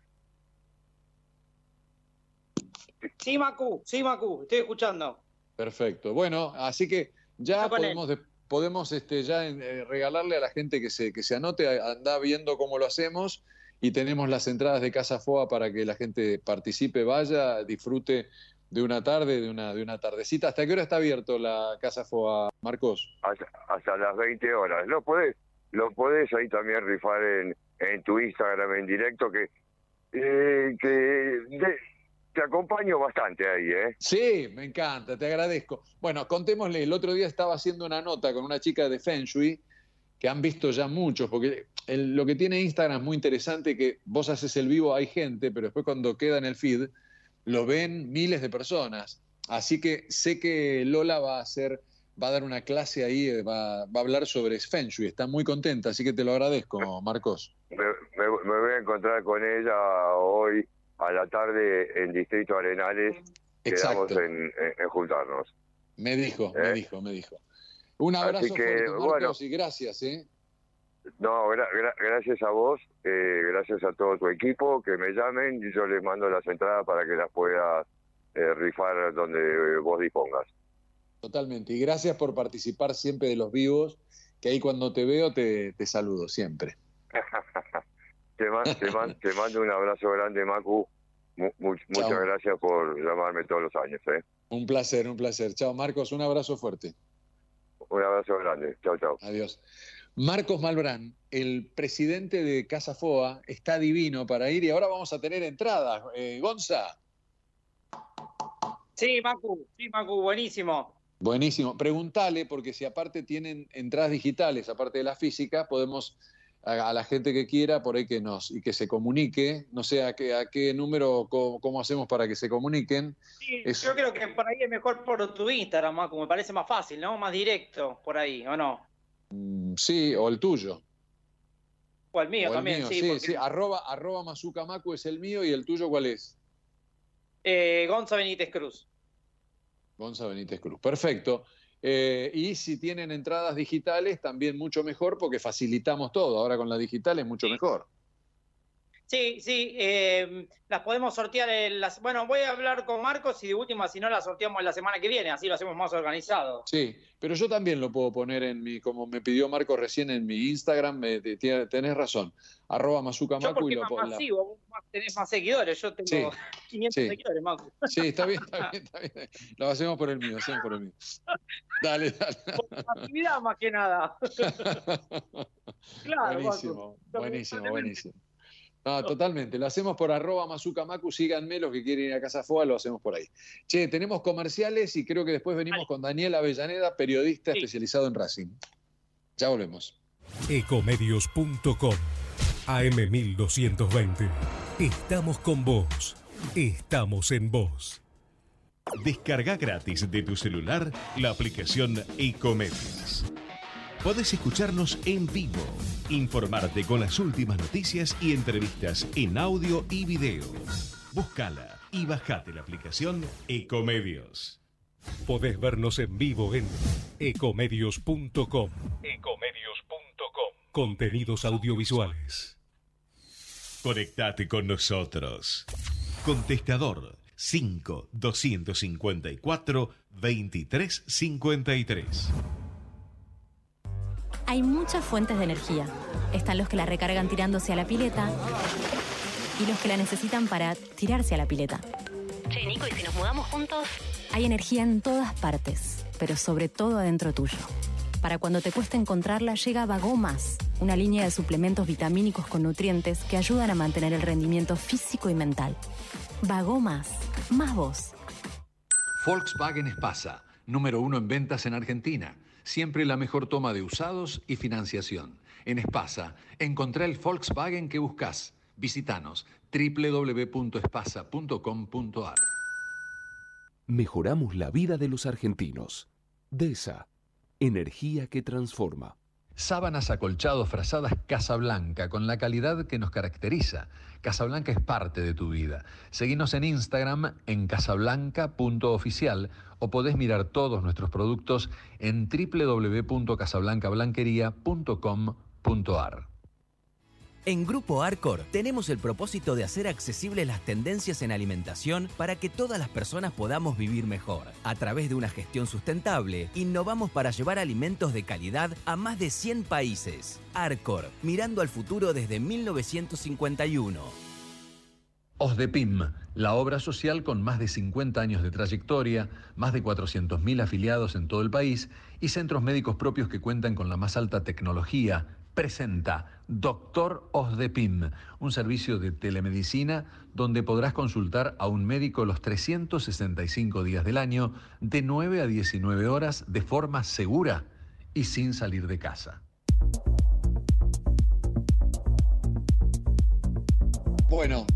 Sí, Macu, sí, Macu, estoy escuchando. Perfecto. Bueno, así que ya podemos... De, podemos este, ya eh, regalarle a la gente que se, que se anote, anda viendo cómo lo hacemos, y tenemos las entradas de Casa Foa para que la gente participe, vaya, disfrute de una tarde, de una, de una tardecita. ¿Hasta qué hora está abierto la Casa Foa, Marcos? Hasta, hasta las veinte horas. Lo podés, lo podés ahí también rifar en, en tu Instagram en directo, que, eh, que de, te acompaño bastante ahí, ¿eh? Sí, me encanta, te agradezco. Bueno, contémosle, el otro día estaba haciendo una nota con una chica de Feng Shui, que han visto ya muchos, porque el, lo que tiene Instagram es muy interesante, que vos haces el vivo, hay gente, pero después cuando queda en el feed, lo ven miles de personas. Así que sé que Lola va a hacer, va a dar una clase ahí, va, va a hablar sobre Feng Shui. Está muy contenta, así que te lo agradezco, Marcos. Me, me, me voy a encontrar con ella hoy a la tarde en Distrito Arenales. Quedamos Exacto. en, en, en juntarnos. Me dijo, ¿Eh? me dijo, me dijo. Un abrazo Así que, fuerte, Marcos, bueno, y gracias, ¿eh? No, gra gra gracias a vos, eh, gracias a todo tu equipo, que me llamen y yo les mando las entradas para que las puedas eh, rifar donde eh, vos dispongas. Totalmente. Y gracias por participar siempre de los vivos, que ahí cuando te veo te, te saludo siempre. te, man te, man te mando un abrazo grande, Macu. Mu mu muchas gracias por llamarme todos los años. ¿eh? Un placer, un placer. Chao, Marcos, un abrazo fuerte. Un abrazo grande. Chao, chao. Adiós. Marcos Malbrán, el presidente de Casa Foa, está divino para ir y ahora vamos a tener entradas. Eh, Gonza. Sí, Macu, sí, Macu, buenísimo. Buenísimo. Preguntale, porque si aparte tienen entradas digitales, aparte de la física, podemos a, a la gente que quiera por ahí que nos y que se comunique, no sé a qué, a qué número, cómo, cómo hacemos para que se comuniquen. Sí, es... Yo creo que por ahí es mejor por tu Instagram, Macu, me parece más fácil, ¿no? Más directo por ahí, ¿o no? Sí, o el tuyo. O el mío o el también, mío, sí. Sí, porque... sí, arroba, arroba Mazuka Macu es el mío y el tuyo, ¿cuál es? Eh, Gonza Benítez Cruz. Gonza Benítez Cruz, perfecto. Eh, y si tienen entradas digitales, también mucho mejor porque facilitamos todo. Ahora con la digital es mucho mejor. Sí, sí, eh, las podemos sortear en las... Bueno, voy a hablar con Marcos y de última, si no, las sorteamos la semana que viene, así lo hacemos más organizado. Sí, pero yo también lo puedo poner en mi, como me pidió Marcos recién en mi Instagram, me, te, tenés razón, arroba Mazuka Yo Macu porque y lo es más la... masivo, vos más, tenés más seguidores, yo tengo sí, quinientos sí. seguidores, Macu. Sí, está bien, está bien, está bien. Lo hacemos por el mío, hacemos por el mío. Dale, dale. Por actividad más que nada. Claro, buenísimo, Macu. buenísimo, buenísimo. No, totalmente. Lo hacemos por arroba Mazuka Macu. Síganme los que quieren ir a Casa Foa, lo hacemos por ahí. Che, tenemos comerciales y creo que después venimos Ay. con Daniel Avellaneda, periodista sí. especializado en Racing. Ya volvemos. Ecomedios punto com A M mil doscientos veinte. Estamos con vos. Estamos en vos. Descarga gratis de tu celular la aplicación Ecomedios. Podés escucharnos en vivo, informarte con las últimas noticias y entrevistas en audio y video. Búscala y bajate la aplicación Ecomedios. Podés vernos en vivo en ecomedios punto com. ecomedios punto com. Contenidos audiovisuales. Conectate con nosotros. Contestador cinco doscientos cincuenta y cuatro veintitrés cincuenta y tres. Hay muchas fuentes de energía. Están los que la recargan tirándose a la pileta y los que la necesitan para tirarse a la pileta. Che, Nico, ¿y si nos mudamos juntos? Hay energía en todas partes, pero sobre todo adentro tuyo. Para cuando te cueste encontrarla, llega Vagomas, una línea de suplementos vitamínicos con nutrientes que ayudan a mantener el rendimiento físico y mental. Vagomas, más vos. Volkswagen Espasa, número uno en ventas en Argentina. Siempre la mejor toma de usados y financiación. En Espasa, encontrá el Volkswagen que buscas. Visítanos doble u doble u doble u punto espasa punto com punto a r. Mejoramos la vida de los argentinos. DESA, energía que transforma. Sábanas, acolchados, frazadas Casablanca, con la calidad que nos caracteriza. Casablanca es parte de tu vida. Seguinos en Instagram en casablanca punto oficial o podés mirar todos nuestros productos en doble u doble u doble u punto casablanca blanquería punto com punto a r. En Grupo Arcor tenemos el propósito de hacer accesibles las tendencias en alimentación para que todas las personas podamos vivir mejor. A través de una gestión sustentable, innovamos para llevar alimentos de calidad a más de cien países. Arcor, mirando al futuro desde mil novecientos cincuenta y uno. OSDEPIM, la obra social con más de cincuenta años de trayectoria, más de cuatrocientos mil afiliados en todo el país y centros médicos propios que cuentan con la más alta tecnología, presenta Doctor OSDEPIM, un servicio de telemedicina donde podrás consultar a un médico los trescientos sesenta y cinco días del año, de nueve a diecinueve horas, de forma segura y sin salir de casa. Bueno,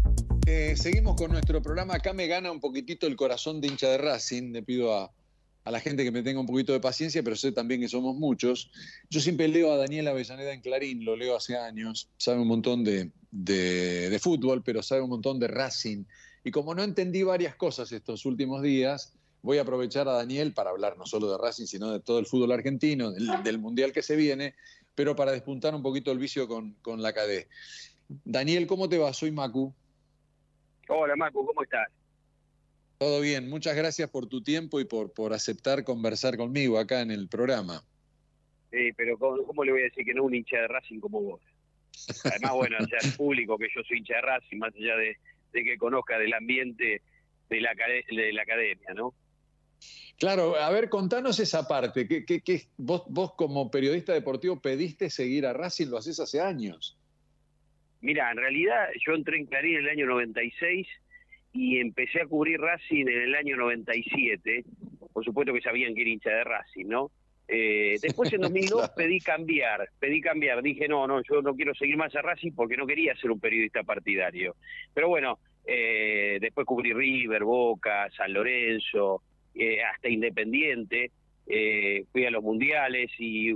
Eh, seguimos con nuestro programa. Acá me gana un poquitito el corazón de hincha de Racing. Le pido a, a la gente que me tenga un poquito de paciencia, pero sé también que somos muchos. Yo siempre leo a Daniel Avellaneda en Clarín, lo leo hace años. Sabe un montón de, de, de fútbol, pero sabe un montón de Racing. Y como no entendí varias cosas estos últimos días, voy a aprovechar a Daniel para hablar no solo de Racing, sino de todo el fútbol argentino, del, del Mundial que se viene, pero para despuntar un poquito el vicio con, con la C A D E. Daniel, ¿cómo te va? Soy Macu. Hola, Macu, ¿cómo estás? Todo bien, muchas gracias por tu tiempo y por, por aceptar conversar conmigo acá en el programa. Sí, pero ¿cómo, cómo le voy a decir que no un hincha de Racing como vos? Además, bueno, o sea, el público que yo soy hincha de Racing, más allá de, de que conozca del ambiente de la, de la academia, ¿no? Claro, a ver, contanos esa parte. ¿Qué, qué, qué, vos, vos como periodista deportivo pediste seguir a Racing, lo haces hace años. Mira, en realidad yo entré en Clarín en el año noventa y seis y empecé a cubrir Racing en el año noventa y siete. Por supuesto que sabían que era hincha de Racing, ¿no? Eh, después en dos mil dos pedí cambiar, pedí cambiar. Dije, no, no, yo no quiero seguir más a Racing porque no quería ser un periodista partidario. Pero bueno, eh, después cubrí River, Boca, San Lorenzo, eh, hasta Independiente. Eh, fui a los mundiales y...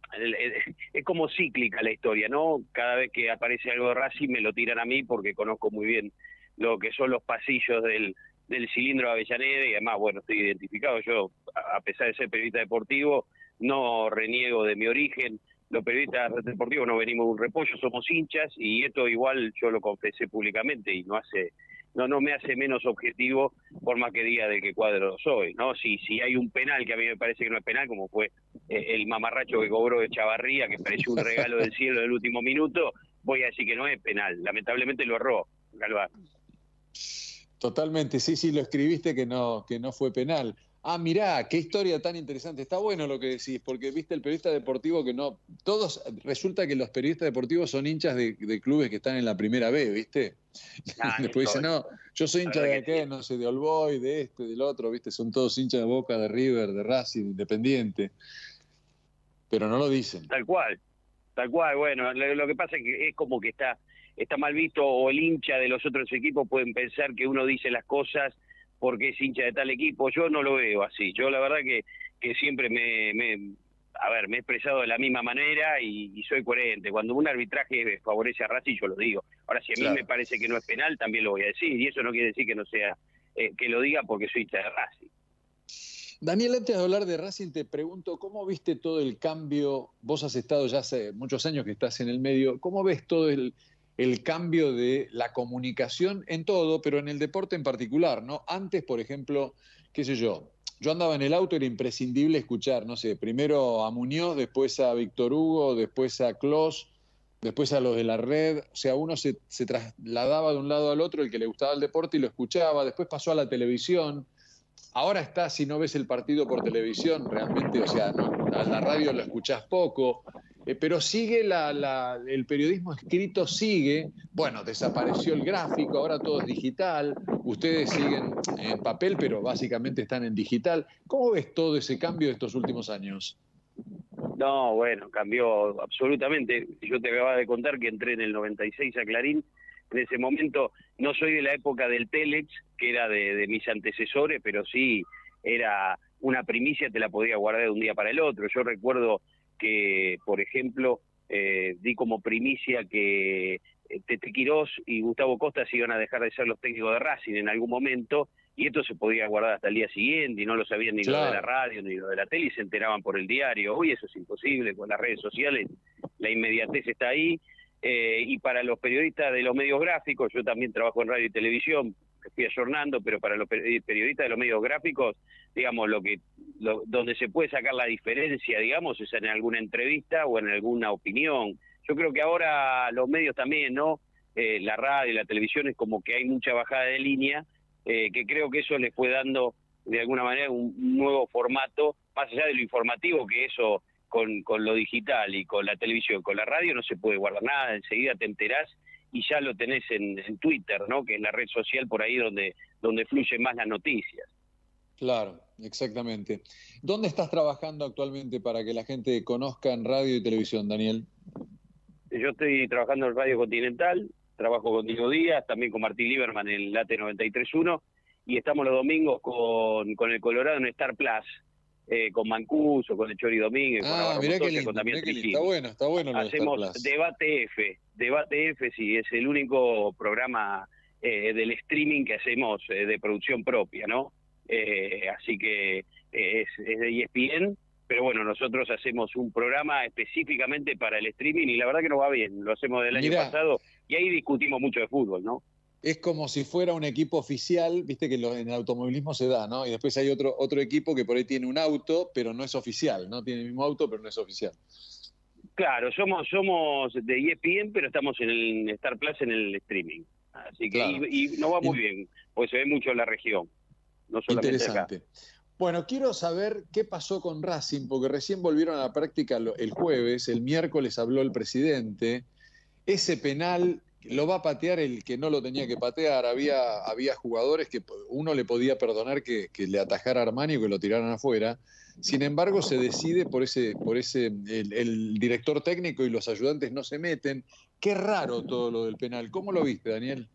es como cíclica la historia, ¿no? Cada vez que aparece algo de Racing me lo tiran a mí porque conozco muy bien lo que son los pasillos del, del cilindro de Avellaneda y además, bueno, estoy identificado. Yo, a pesar de ser periodista deportivo, no reniego de mi origen. Los periodistas deportivos no venimos de un repollo, somos hinchas y esto igual yo lo confesé públicamente y no hace... no no me hace menos objetivo por más que diga de qué cuadro soy, ¿no? Si si hay un penal que a mí me parece que no es penal, como fue eh, el mamarracho que cobró de Chavarría, que pareció un regalo del cielo del último minuto, voy a decir que no es penal. Lamentablemente lo erró, Galván. Totalmente, sí, sí, lo escribiste que no, que no fue penal. Ah, mirá, qué historia tan interesante. Está bueno lo que decís, porque viste el periodista deportivo que no... Todos, resulta que los periodistas deportivos son hinchas de, de clubes que están en la primera B, ¿viste? Ah, Después dicen, no, yo soy hincha de aquel, no sé, de All Boys, de este, del otro, ¿viste? Son todos hinchas de Boca, de River, de Racing, Independiente. Pero no lo dicen. Tal cual, tal cual. Bueno, lo, lo que pasa es que es como que está, está mal visto, o el hincha de los otros equipos pueden pensar que uno dice las cosas porque es hincha de tal equipo. Yo no lo veo así. Yo la verdad que, que siempre me, me, a ver, me he expresado de la misma manera y, y soy coherente. Cuando un arbitraje favorece a Racing, yo lo digo. Ahora, si a mí claro. me parece que no es penal, también lo voy a decir. Y eso no quiere decir que no sea, eh, que lo diga porque soy hincha de Racing. Daniel, antes de hablar de Racing, te pregunto, ¿cómo viste todo el cambio? Vos has estado ya hace muchos años que estás en el medio. ¿Cómo ves todo el... el cambio de la comunicación en todo, pero en el deporte en particular, ¿no? Antes, por ejemplo, qué sé yo, yo andaba en el auto, era imprescindible escuchar, no sé, primero a Muñoz, después a Víctor Hugo, después a Clos, después a los de la red, o sea, uno se, se trasladaba de un lado al otro, el que le gustaba el deporte y lo escuchaba, después pasó a la televisión, ahora está, si no ves el partido por televisión, realmente, o sea, no, a la radio lo escuchás poco, Eh, pero sigue la, la, el periodismo escrito, sigue, bueno, desapareció el gráfico, ahora todo es digital, ustedes siguen en papel, pero básicamente están en digital. ¿Cómo ves todo ese cambio de estos últimos años? No, bueno, cambió absolutamente. Yo te acababa de contar que entré en el noventa y seis a Clarín. En ese momento no soy de la época del Telex, que era de, de mis antecesores, pero sí era una primicia, te la podía guardar de un día para el otro. Yo recuerdo que, por ejemplo, eh, di como primicia que Tete Quirós y Gustavo Costa se iban a dejar de ser los técnicos de Racing en algún momento, y esto se podía guardar hasta el día siguiente, y no lo sabían ni claro. los de la radio, ni los de la tele, y se enteraban por el diario. Hoy eso es imposible, con las redes sociales la inmediatez está ahí, eh, y para los periodistas de los medios gráficos, yo también trabajo en radio y televisión, fui ayornando, pero para los periodistas de los medios gráficos, digamos, lo que lo, donde se puede sacar la diferencia, digamos, es en alguna entrevista o en alguna opinión. Yo creo que ahora los medios también, ¿no? Eh, la radio y la televisión es como que hay mucha bajada de línea, eh, que creo que eso les fue dando de alguna manera un, un nuevo formato, más allá de lo informativo, que eso con, con lo digital y con la televisión, con la radio no se puede guardar nada, enseguida te enterás y ya lo tenés en, en Twitter, ¿no? Que es la red social por ahí donde, donde fluyen más las noticias. Claro, exactamente. ¿Dónde estás trabajando actualmente para que la gente conozca en radio y televisión, Daniel? Yo estoy trabajando en Radio Continental, trabajo con Diego Díaz, también con Martín Lieberman en el A T noventa y tres uno, y estamos los domingos con, con el Colorado en Star Plus, eh, con Mancuso, con el Chori Domínguez, ah, con Navarro mirá Montoya, qué lindo, con Damián mirá qué lindo. Tricini. Está bueno, está bueno lo de Star Hacemos Plus. Debate F, Debate F, sí, es el único programa eh, del streaming que hacemos eh, de producción propia, ¿no? Eh, así que eh, es, es de E S P N, pero bueno, nosotros hacemos un programa específicamente para el streaming y la verdad que nos va bien, lo hacemos del año Mirá, pasado y ahí discutimos mucho de fútbol, ¿no? es como si fuera un equipo oficial, viste que lo, en el automovilismo se da, ¿no? Y después hay otro, otro equipo que por ahí tiene un auto, pero no es oficial, ¿no? Tiene el mismo auto, pero no es oficial. Claro, somos somos de E S P N, pero estamos en el Star Plus en el streaming. Así que Claro. y, y nos va muy bien, porque se ve mucho en la región, no solamente Interesante. acá. Bueno, quiero saber qué pasó con Racing, porque recién volvieron a la práctica lo- el jueves, el miércoles habló el presidente. Ese penal lo va a patear el que no lo tenía que patear. Había, había jugadores que uno le podía perdonar que, que le atajara a Armani o que lo tiraran afuera. Sin embargo, se decide por ese, por ese, el, el director técnico y los ayudantes no se meten. Qué raro todo lo del penal. ¿Cómo lo viste, Daniel?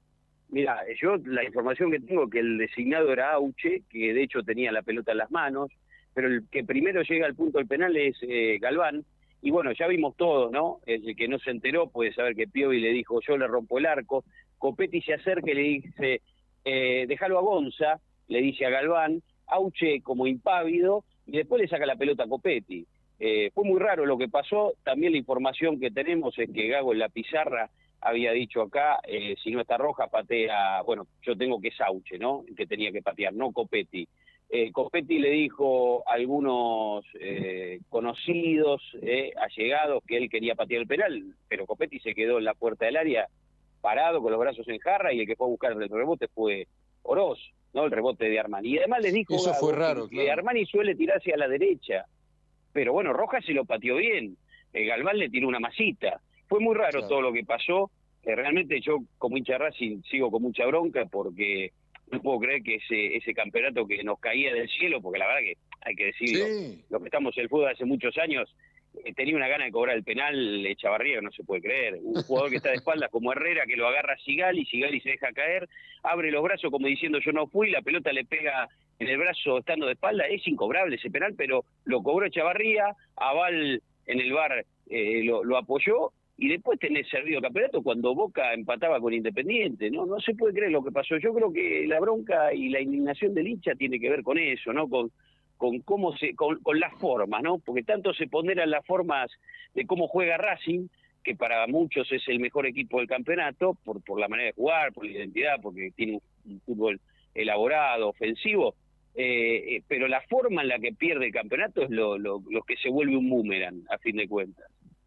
Mira, yo la información que tengo que el designado era Auche, que de hecho tenía la pelota en las manos, pero el que primero llega al punto del penal es eh, Galván, y bueno, ya vimos todo, ¿no? El que no se enteró puede saber que Piovi le dijo, yo le rompo el arco, Copetti se acerca y le dice, eh, déjalo a Gonza, le dice a Galván, Auche como impávido, y después le saca la pelota a Copetti. Eh, fue muy raro lo que pasó, también la información que tenemos es que Gago en la pizarra había dicho acá, eh, si no está roja, patea, bueno, yo tengo que es Auche, ¿no? El que tenía que patear, no Copetti. Eh, Copetti le dijo a algunos eh, conocidos, eh, allegados, que él quería patear el penal, pero Copetti se quedó en la puerta del área parado con los brazos en jarra y el que fue a buscar el rebote fue Oroz, ¿no? El rebote de Armani. Y además les dijo Eso Gago fue raro, que, claro. que Armani suele tirarse a la derecha, pero bueno, Rojas se lo pateó bien, eh, Galván le tiró una masita. Fue muy raro Claro. todo lo que pasó. Eh, realmente yo como hincha de Racing sigo con mucha bronca porque no puedo creer que ese ese campeonato que nos caía del cielo, porque la verdad que hay que decirlo, Sí. los que estamos en el fútbol hace muchos años, eh, tenía una gana de cobrar el penal Echavarría que no se puede creer. Un jugador que está de espaldas como Herrera, que lo agarra Sigali, Sigali se deja caer, abre los brazos como diciendo yo no fui, la pelota le pega en el brazo estando de espalda, es incobrable ese penal, pero lo cobró Echavarría, Aval en el V A R eh, lo, lo apoyó, y después tenés servido campeonato cuando Boca empataba con Independiente, ¿no? No se puede creer lo que pasó. Yo creo que la bronca y la indignación del hincha tiene que ver con eso, ¿no? Con, con cómo se, con, con las formas, ¿no? Porque tanto se ponderan las formas de cómo juega Racing, que para muchos es el mejor equipo del campeonato, por, por la manera de jugar, por la identidad, porque tiene un, un fútbol elaborado, ofensivo, eh, eh, pero la forma en la que pierde el campeonato es lo, lo, lo que se vuelve un boomerang, a fin de cuentas.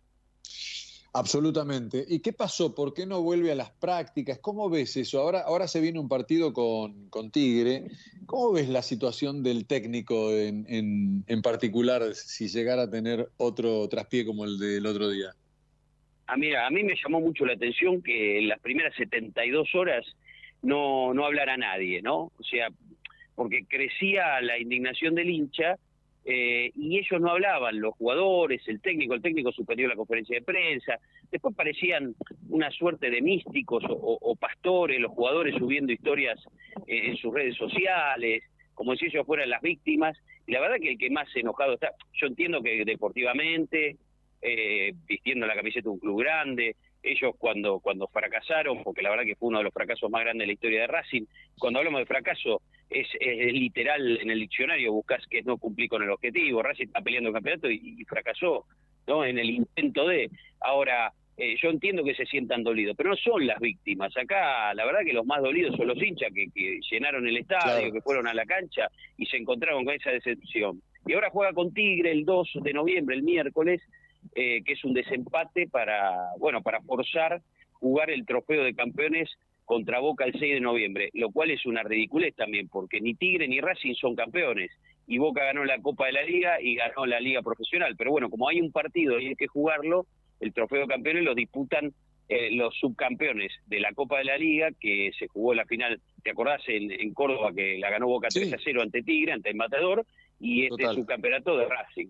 Absolutamente. ¿Y qué pasó? ¿Por qué no vuelve a las prácticas? ¿Cómo ves eso? Ahora, ahora se viene un partido con, con Tigre. ¿Cómo ves la situación del técnico en, en, en particular si llegara a tener otro traspié como el del otro día? Ah, mira, a mí me llamó mucho la atención que en las primeras setenta y dos horas no, no hablara nadie, ¿no? O sea, porque crecía la indignación del hincha, Eh, y ellos no hablaban, los jugadores, el técnico, el técnico suspendió la conferencia de prensa, después parecían una suerte de místicos o, o, o pastores, los jugadores subiendo historias eh, en sus redes sociales, como si ellos fueran las víctimas, y la verdad que el que más enojado está, yo entiendo que deportivamente, eh, vistiendo la camiseta de un club grande, ellos cuando, cuando fracasaron, porque la verdad que fue uno de los fracasos más grandes de la historia de Racing, cuando hablamos de fracaso, es, es literal en el diccionario, buscas que no cumplí con el objetivo, Racing está peleando el campeonato y, y fracasó, ¿no? En el intento de, ahora, eh, yo entiendo que se sientan dolidos, pero no son las víctimas, acá la verdad que los más dolidos son los hinchas que, que llenaron el estadio, claro, que fueron a la cancha y se encontraron con esa decepción. Y ahora juega con Tigre el dos de noviembre, el miércoles, eh, que es un desempate para, bueno, para forzar jugar el trofeo de campeones contra Boca el seis de noviembre, lo cual es una ridiculez también, porque ni Tigre ni Racing son campeones, y Boca ganó la Copa de la Liga y ganó la Liga Profesional, pero bueno, como hay un partido y hay que jugarlo, el trofeo de campeones lo disputan eh, los subcampeones de la Copa de la Liga, que se jugó la final, ¿te acordás? En, en Córdoba, que la ganó Boca sí. tres a cero ante Tigre, ante el Matador, y este Total. subcampeonato de Racing.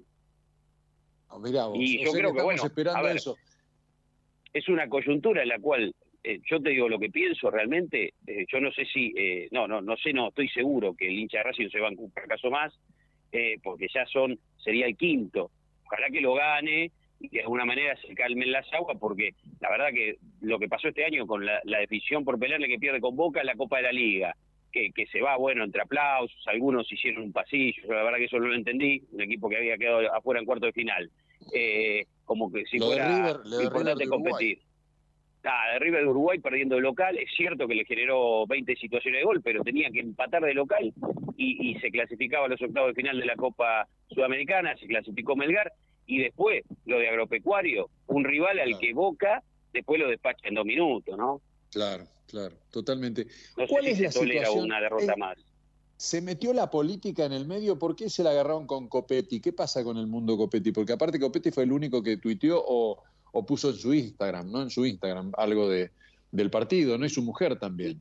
Oh, mirá vos, y o yo sea creo que que, bueno, esperando a ver, eso. Es una coyuntura en la cual eh, yo te digo lo que pienso realmente, eh, yo no sé si, eh, no, no, no sé, no, estoy seguro que el hincha de Racing se va a un fracaso más, eh, porque ya son, sería el quinto, ojalá que lo gane y que de alguna manera se calmen las aguas, porque la verdad que lo que pasó este año con la, la definición por penales que pierde con Boca en la Copa de la Liga, que, que se va, bueno, entre aplausos, algunos hicieron un pasillo, yo la verdad que eso no lo entendí, un equipo que había quedado afuera en cuarto de final, eh, como que si lo fuera de River, lo de importante River de competir. Ah, de River de Uruguay perdiendo de local, es cierto que le generó veinte situaciones de gol, pero tenía que empatar de local y, y se clasificaba a los octavos de final de la Copa Sudamericana, se clasificó Melgar, y después lo de Agropecuario, un rival al Claro. que Boca después lo despacha en dos minutos, ¿no? Claro, claro, totalmente. No sé ¿Cuál si es se la tolera situación? una derrota Eh, más. ¿Se metió la política en el medio? ¿Por qué se la agarraron con Copetti? ¿Qué pasa con el mundo Copetti? Porque aparte Copetti fue el único que tuiteó o, o puso en su Instagram, ¿no? En su Instagram algo de, del partido, ¿no? Y su mujer también.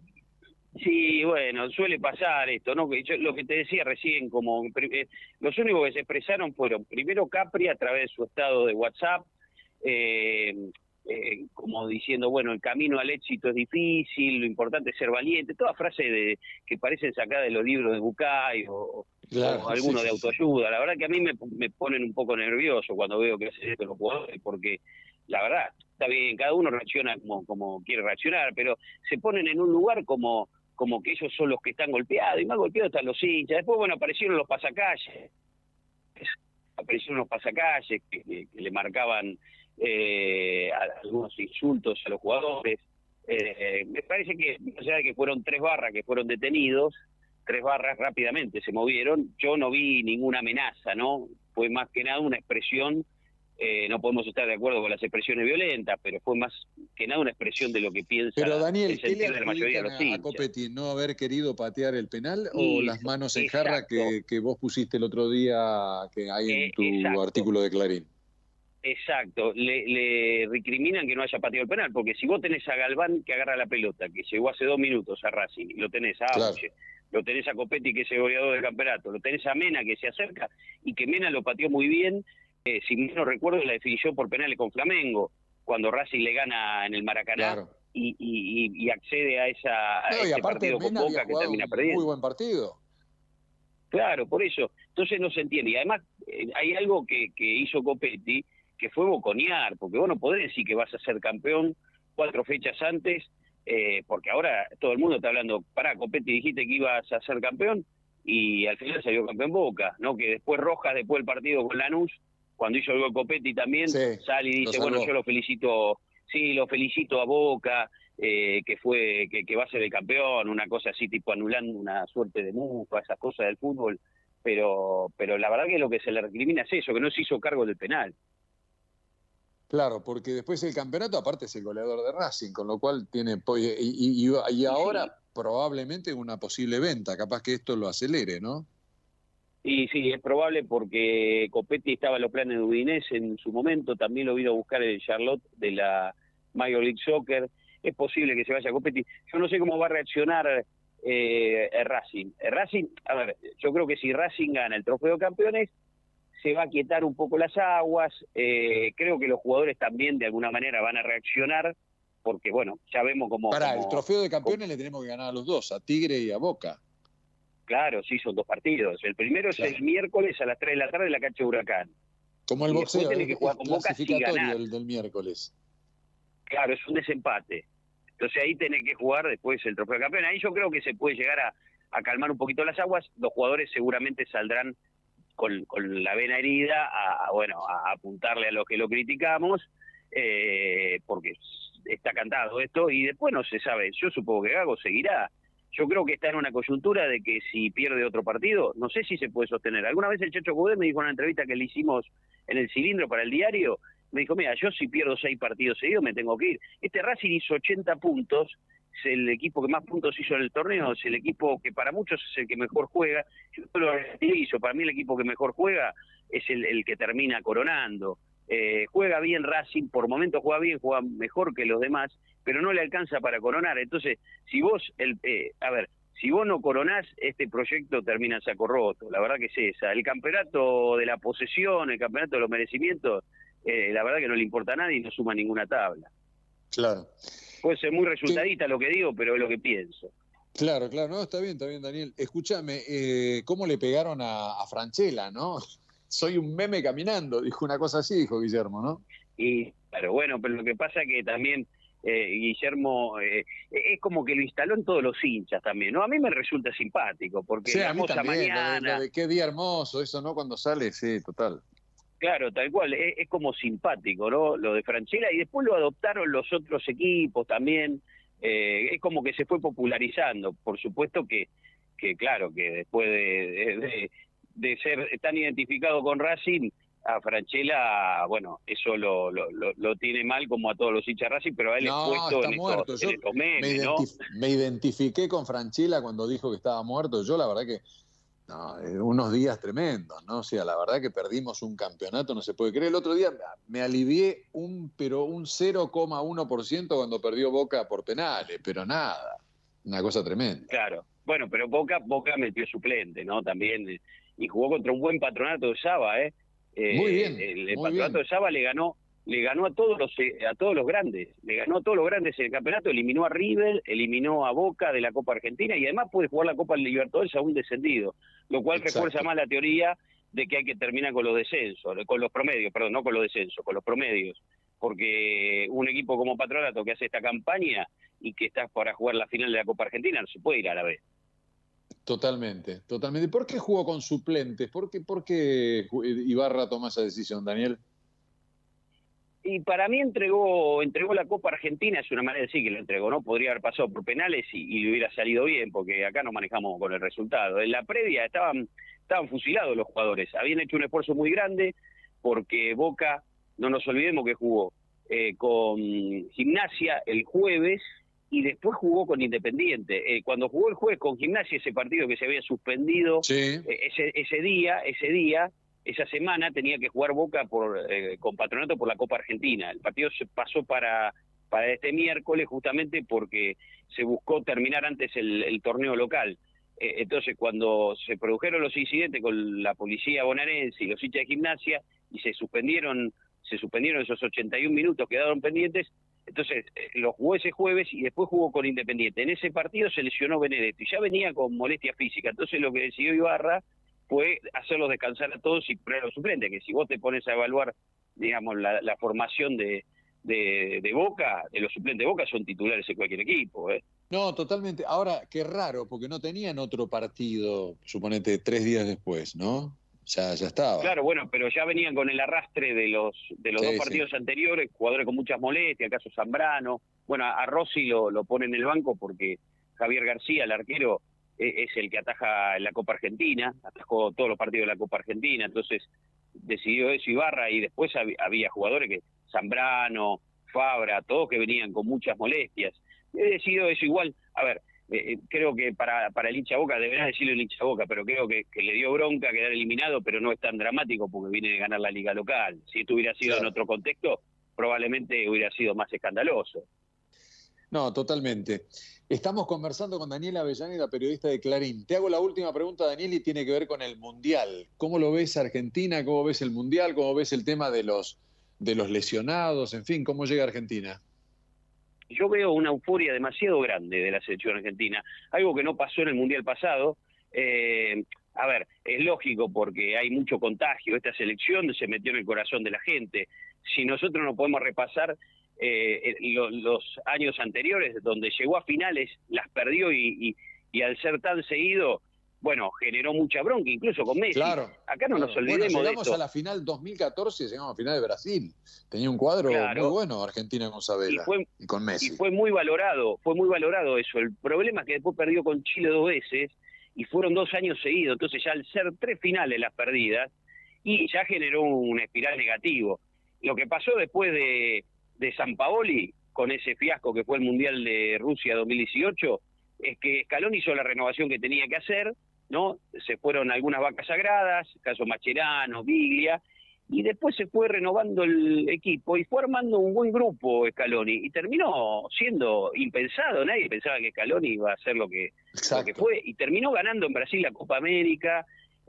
Sí, bueno, suele pasar esto, ¿no? Que yo, lo que te decía recién, como eh, los únicos que se expresaron fueron primero Capri a través de su estado de WhatsApp, eh, eh, como diciendo, bueno, el camino al éxito es difícil, lo importante es ser valiente, todas frases de, que parecen sacadas de los libros de Bucay o, Claro, o algunos sí, de sí, sí. autoayuda. La verdad que a mí me, me ponen un poco nervioso cuando veo que hacen esto los jugadores, porque la verdad, está bien, cada uno reacciona como, como quiere reaccionar, pero se ponen en un lugar como como que ellos son los que están golpeados, y más golpeados están los hinchas. Después, bueno, aparecieron los pasacalles, aparecieron los pasacalles que, que, que le marcaban eh, algunos insultos a los jugadores. Eh, me parece que, o sea, que fueron tres barras que fueron detenidos, tres barras rápidamente se movieron, yo no vi ninguna amenaza, ¿no? Fue más que nada una expresión. Eh, no podemos estar de acuerdo con las expresiones violentas, pero fue más que nada una expresión de lo que piensa Pero Daniel, el ¿qué le sentir de la mayoría de adjudican los a, a hinchas. Copetti? ¿No haber querido patear el penal Y- o las manos en exacto. jarra que, que vos pusiste el otro día que hay en Eh, tu exacto. artículo de Clarín? Exacto, le, le recriminan que no haya pateado el penal, porque si vos tenés a Galván que agarra la pelota, que llegó hace dos minutos a Racing, y lo tenés a Claro. Auche, lo tenés a Copetti que es el goleador del campeonato, lo tenés a Mena que se acerca, y que Mena lo pateó muy bien, eh, si no recuerdo la definición por penales con Flamengo, cuando Racing le gana en el Maracaná, Claro. y, y, y accede a, esa, a No, y ese aparte partido con Mena había Boca que jugado termina un perdiendo. muy buen partido. Claro, por eso. Entonces no se entiende. Y además eh, hay algo que, que hizo Copetti, que fue boconear, porque vos no podés decir que vas a ser campeón cuatro fechas antes, eh, porque ahora todo el mundo está hablando, pará, Copetti, dijiste que ibas a ser campeón, y al final salió campeón Boca, ¿no? Que después Rojas, después del partido con Lanús, cuando hizo el gol Copetti también, Sí, sale y dice, lo salvó. bueno, yo lo felicito, sí, lo felicito a Boca, eh, que fue que, que va a ser el campeón, una cosa así, tipo anulando una suerte de mufa, esas cosas del fútbol, pero pero la verdad que lo que se le recrimina es eso, que no se hizo cargo del penal. Claro, porque después el campeonato aparte es el goleador de Racing, con lo cual tiene po- y, y, y- y ahora probablemente una posible venta, capaz que esto lo acelere, ¿no? Y sí, es probable porque Copetti estaba en los planes de Udinese en su momento, también lo vino a buscar el Charlotte de la Major League Soccer, es posible que se vaya Copetti. Yo no sé cómo va a reaccionar eh, el Racing. El Racing, a ver, yo creo que si Racing gana el Trofeo de Campeones, se va a quietar un poco las aguas, eh, creo que los jugadores también de alguna manera van a reaccionar, porque bueno, ya vemos cómo... Para cómo- el trofeo de campeones le tenemos que ganar a los dos, a Tigre y a Boca. Claro, sí, son dos partidos. El primero Claro. es el miércoles a las tres de la tarde en la cancha de Huracán. Como el Y después boxeo, tenés es, que jugar es con Boca si clasificatorio ganás. el del miércoles. Claro, es un desempate. Entonces ahí tenés que jugar después el trofeo de campeón. Ahí yo creo que se puede llegar a, a calmar un poquito las aguas. Los jugadores seguramente saldrán con, con la vena herida a, a, bueno, a apuntarle a los que lo criticamos, eh, porque está cantado esto, y después no se sabe. Yo supongo que Gago seguirá. Yo creo que está en una coyuntura de que si pierde otro partido, no sé si se puede sostener. Alguna vez el Chacho Coudet me dijo en una entrevista que le hicimos en el Cilindro para el diario, me dijo, mira, yo si pierdo seis partidos seguidos me tengo que ir. Este Racing hizo ochenta puntos, es el equipo que más puntos hizo en el torneo, es el equipo que para muchos es el que mejor juega. Yo lo hizo, para mí el equipo que mejor juega es el, el que termina coronando. Eh, juega bien Racing, por momentos juega bien, juega mejor que los demás, pero no le alcanza para coronar. Entonces, si vos, el, eh, a ver, si vos no coronás, este proyecto termina en saco roto, la verdad que es esa. El campeonato de la posesión, el campeonato de los merecimientos, eh, la verdad que no le importa a nadie y no suma ninguna tabla. Claro. Puede ser muy resultadista lo que digo, pero es lo que pienso. Claro, claro, no, está bien, está bien, Daniel. Escúchame, eh, ¿cómo le pegaron a, a Francella, no? Soy un meme caminando, dijo una cosa así, dijo Guillermo, ¿no? Y, claro, bueno, pero lo que pasa que también eh, Guillermo eh, es como que lo instaló en todos los hinchas también, ¿no? A mí me resulta simpático, porque Sí, la a mí hermosa también, mañana... lo de, lo de qué día hermoso, eso, ¿no? Cuando sale, sí, total. Claro, tal cual, es, es como simpático, ¿no? Lo de Francella, y después lo adoptaron los otros equipos también, eh, es como que se fue popularizando. Por supuesto que, que claro, que después de, de, de ser tan identificado con Racing, a Francella, bueno, eso lo, lo, lo, lo tiene mal como a todos los hinchas Racing, pero a él no, es puesto en, muerto. estos, Yo en estos memes, me, identif ¿no? me identifiqué con Francella cuando dijo que estaba muerto. Yo la verdad que no, eh, unos días tremendos, ¿no? O sea, la verdad que perdimos un campeonato, no se puede creer. El otro día me alivié un, pero un cero coma uno por ciento cuando perdió Boca por penales, pero nada, una cosa tremenda. Claro, bueno, pero Boca, Boca metió suplente, ¿no? También, y jugó contra un buen Patronato de Saba, ¿eh? Eh, muy bien, el, el muy Patronato bien. de Saba le ganó, le ganó a todos los a todos los grandes, le ganó a todos los grandes en el campeonato, eliminó a River, eliminó a Boca de la Copa Argentina y además puede jugar la Copa Libertadores a un descendido, lo cual Exacto. refuerza más la teoría de que hay que terminar con los descensos, con los promedios, perdón, no con los descensos, con los promedios, porque un equipo como Patronato que hace esta campaña y que está para jugar la final de la Copa Argentina no se puede ir a la vez. Totalmente, totalmente. ¿Por qué jugó con suplentes? ¿Por qué, por qué Ibarra tomó esa decisión, Daniel? Y para mí entregó entregó la Copa Argentina, es una manera de decir que la entregó, ¿no? Podría haber pasado por penales y, y le hubiera salido bien, porque acá nos manejamos con el resultado. En la previa estaban, estaban fusilados los jugadores, habían hecho un esfuerzo muy grande, porque Boca, no nos olvidemos que jugó eh, con Gimnasia el jueves, y después jugó con Independiente. Eh, cuando jugó el jueves con Gimnasia, ese partido que se había suspendido, sí. eh, ese, ese día, ese día, esa semana tenía que jugar Boca por, eh, con Patronato por la Copa Argentina. El partido se pasó para, para este miércoles justamente porque se buscó terminar antes el, el torneo local. Eh, entonces, cuando se produjeron los incidentes con la policía bonaerense y los hinchas de Gimnasia y se suspendieron, se suspendieron esos ochenta y un minutos, quedaron pendientes. Entonces, eh, lo jugó ese jueves y después jugó con Independiente. En ese partido se lesionó Benedetto y ya venía con molestia física. Entonces, lo que decidió Ibarra fue hacerlos descansar a todos y poner a los suplentes, que si vos te pones a evaluar, digamos, la, la formación de, de, de Boca, de los suplentes de Boca son titulares en cualquier equipo, ¿eh? No, totalmente. Ahora, qué raro, porque no tenían otro partido, suponete, tres días después, ¿no? Ya, ya estaba. Claro, bueno, pero ya venían con el arrastre de los de los sí, dos partidos sí. anteriores, jugadores con muchas molestias, el caso Zambrano. Bueno, a Rossi lo, lo pone en el banco porque Javier García, el arquero, es el que ataja en la Copa Argentina, atajó todos los partidos de la Copa Argentina, entonces decidió eso Ibarra y después había jugadores que, Zambrano, Fabra, todos que venían con muchas molestias. He decidido eso igual, a ver, eh, creo que para, para el hincha Boca, debería decirle el hincha Boca, pero creo que, que le dio bronca quedar eliminado, pero no es tan dramático porque viene de ganar la liga local. Si esto hubiera sido claro. en otro contexto, probablemente hubiera sido más escandaloso. No, totalmente. Estamos conversando con Daniela Avellaneda, periodista de Clarín. Te hago la última pregunta, Daniel, y tiene que ver con el Mundial. ¿Cómo lo ves Argentina? ¿Cómo ves el Mundial? ¿Cómo ves el tema de los, de los lesionados? En fin, ¿cómo llega Argentina? Yo veo una euforia demasiado grande de la selección argentina, algo que no pasó en el Mundial pasado. Eh, a ver, es lógico porque hay mucho contagio, esta selección se metió en el corazón de la gente. Si nosotros no podemos repasar eh, lo, los años anteriores, donde llegó a finales, las perdió y, y, y al ser tan seguido, bueno, generó mucha bronca, incluso con Messi. Claro, Acá no claro. nos olvidemos bueno, de llegamos esto. a la final dos mil catorce, llegamos a la final de Brasil. Tenía un cuadro Claro. muy bueno Argentina con Sabella y, fue, y con Messi. Y fue muy valorado, fue muy valorado eso. El problema es que después perdió con Chile dos veces y fueron dos años seguidos. Entonces ya al ser tres finales las perdidas, y ya generó una espiral negativo. Lo que pasó después de, de Sampaoli, con ese fiasco que fue el Mundial de Rusia dos mil dieciocho, es que Scaloni hizo la renovación que tenía que hacer, ¿no? Se fueron algunas vacas sagradas, caso Mascherano, Biglia, y después se fue renovando el equipo y fue armando un buen grupo Scaloni, y terminó siendo impensado. Nadie pensaba que Scaloni iba a hacer lo que, lo que fue, y terminó ganando en Brasil la Copa América,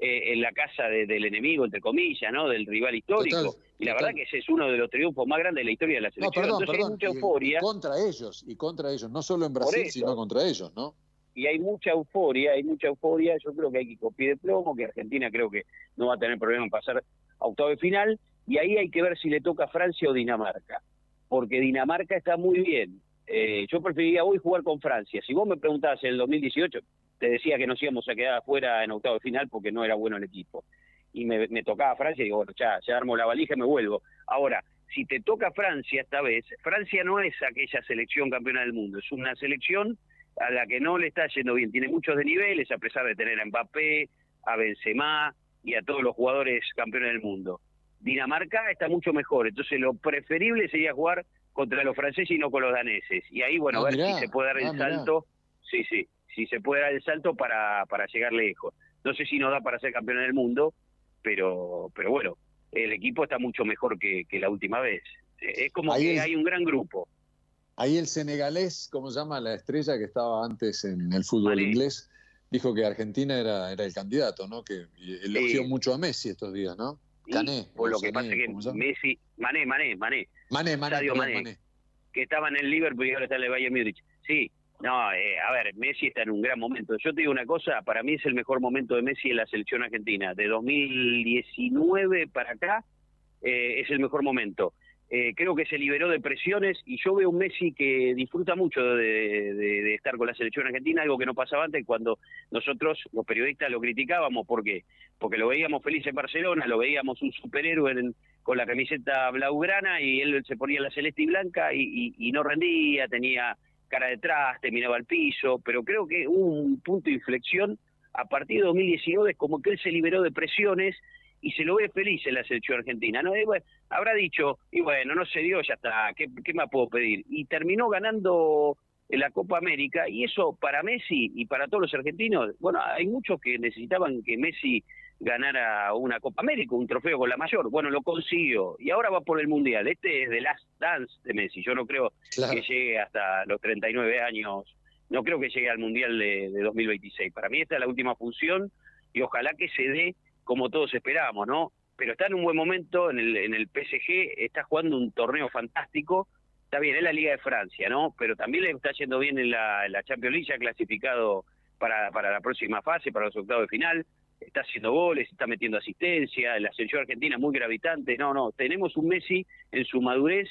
eh, en la casa de, del enemigo, entre comillas, ¿no? Del rival histórico. Total, y la total. verdad que ese es uno de los triunfos más grandes de la historia de la selección. No, perdón, Entonces perdón. hay mucha Y, euforia. Y contra ellos, y contra ellos, no solo en Brasil, sino contra ellos, ¿no? Y hay mucha euforia, hay mucha euforia. Yo creo que hay que copiar de plomo, que Argentina creo que no va a tener problema en pasar a octavo de final. Y ahí hay que ver si le toca a Francia o Dinamarca. Porque Dinamarca está muy bien. Eh, yo preferiría hoy jugar con Francia. Si vos me preguntabas en el dos mil dieciocho, te decía que nos íbamos a quedar afuera en octavo de final porque no era bueno el equipo. Y me, me tocaba Francia y digo, bueno, ya, ya armo la valija y me vuelvo. Ahora, si te toca Francia esta vez, Francia no es aquella selección campeona del mundo, es una selección a la que no le está yendo bien. Tiene muchos desniveles, a pesar de tener a Mbappé, a Benzema y a todos los jugadores campeones del mundo. Dinamarca está mucho mejor, entonces lo preferible sería jugar contra los franceses y no con los daneses. Y ahí, bueno, ah, a ver mirá, si se puede dar el ah, salto. Sí, sí, si se puede dar el salto para, para llegar lejos. No sé si nos da para ser campeones del mundo, pero pero bueno, el equipo está mucho mejor que, que la última vez. Es como ahí que el, hay un gran grupo. Ahí el senegalés, ¿cómo se llama? La estrella que estaba antes en el fútbol Mané. inglés, dijo que Argentina era, era el candidato, ¿no? Que elogió sí. mucho a Messi estos días, ¿no? Cané. Por lo que Sané, pasa que Messi, Mané, Mané, Mané. Mané, Mané, Sadio perdón, Mané, Mané. Que estaba en el Liverpool y ahora está en el Bayern Múnich. Sí, no, eh, a ver, Messi está en un gran momento. Yo te digo una cosa, para mí es el mejor momento de Messi en la selección argentina. De dos mil diecinueve para acá eh, es el mejor momento. Eh, creo que se liberó de presiones y yo veo un Messi que disfruta mucho de, de, de estar con la selección argentina, algo que no pasaba antes cuando nosotros, los periodistas, lo criticábamos. ¿Por qué? Porque lo veíamos feliz en Barcelona, lo veíamos un superhéroe en, con la camiseta blaugrana y él se ponía la celeste y blanca y, y, y no rendía, tenía cara detrás, terminaba al piso, pero creo que hubo un punto de inflexión a partir de dos mil diecinueve, es como que él se liberó de presiones y se lo ve feliz en la selección argentina, ¿no? Y bueno, habrá dicho, y bueno, no se dio, ya está, ¿qué, qué más puedo pedir? Y terminó ganando la Copa América, y eso para Messi y para todos los argentinos, bueno, hay muchos que necesitaban que Messi ganara una Copa América, un trofeo con la mayor, bueno, lo consiguió, y ahora va por el Mundial. Este es The Last Dance de Messi, yo no creo claro. que llegue hasta los treinta y nueve años, no creo que llegue al Mundial de, de dos mil veintiséis, para mí esta es la última función, y ojalá que se dé como todos esperamos, ¿no? Pero está en un buen momento en el, en el P S G, está jugando un torneo fantástico, está bien, es la Liga de Francia, ¿no? Pero también le está yendo bien en la, en la Champions League, ya clasificado para, para la próxima fase, para los octavos de final, está haciendo goles, está metiendo asistencia, la selección argentina es muy gravitante, no, no, tenemos un Messi en su madurez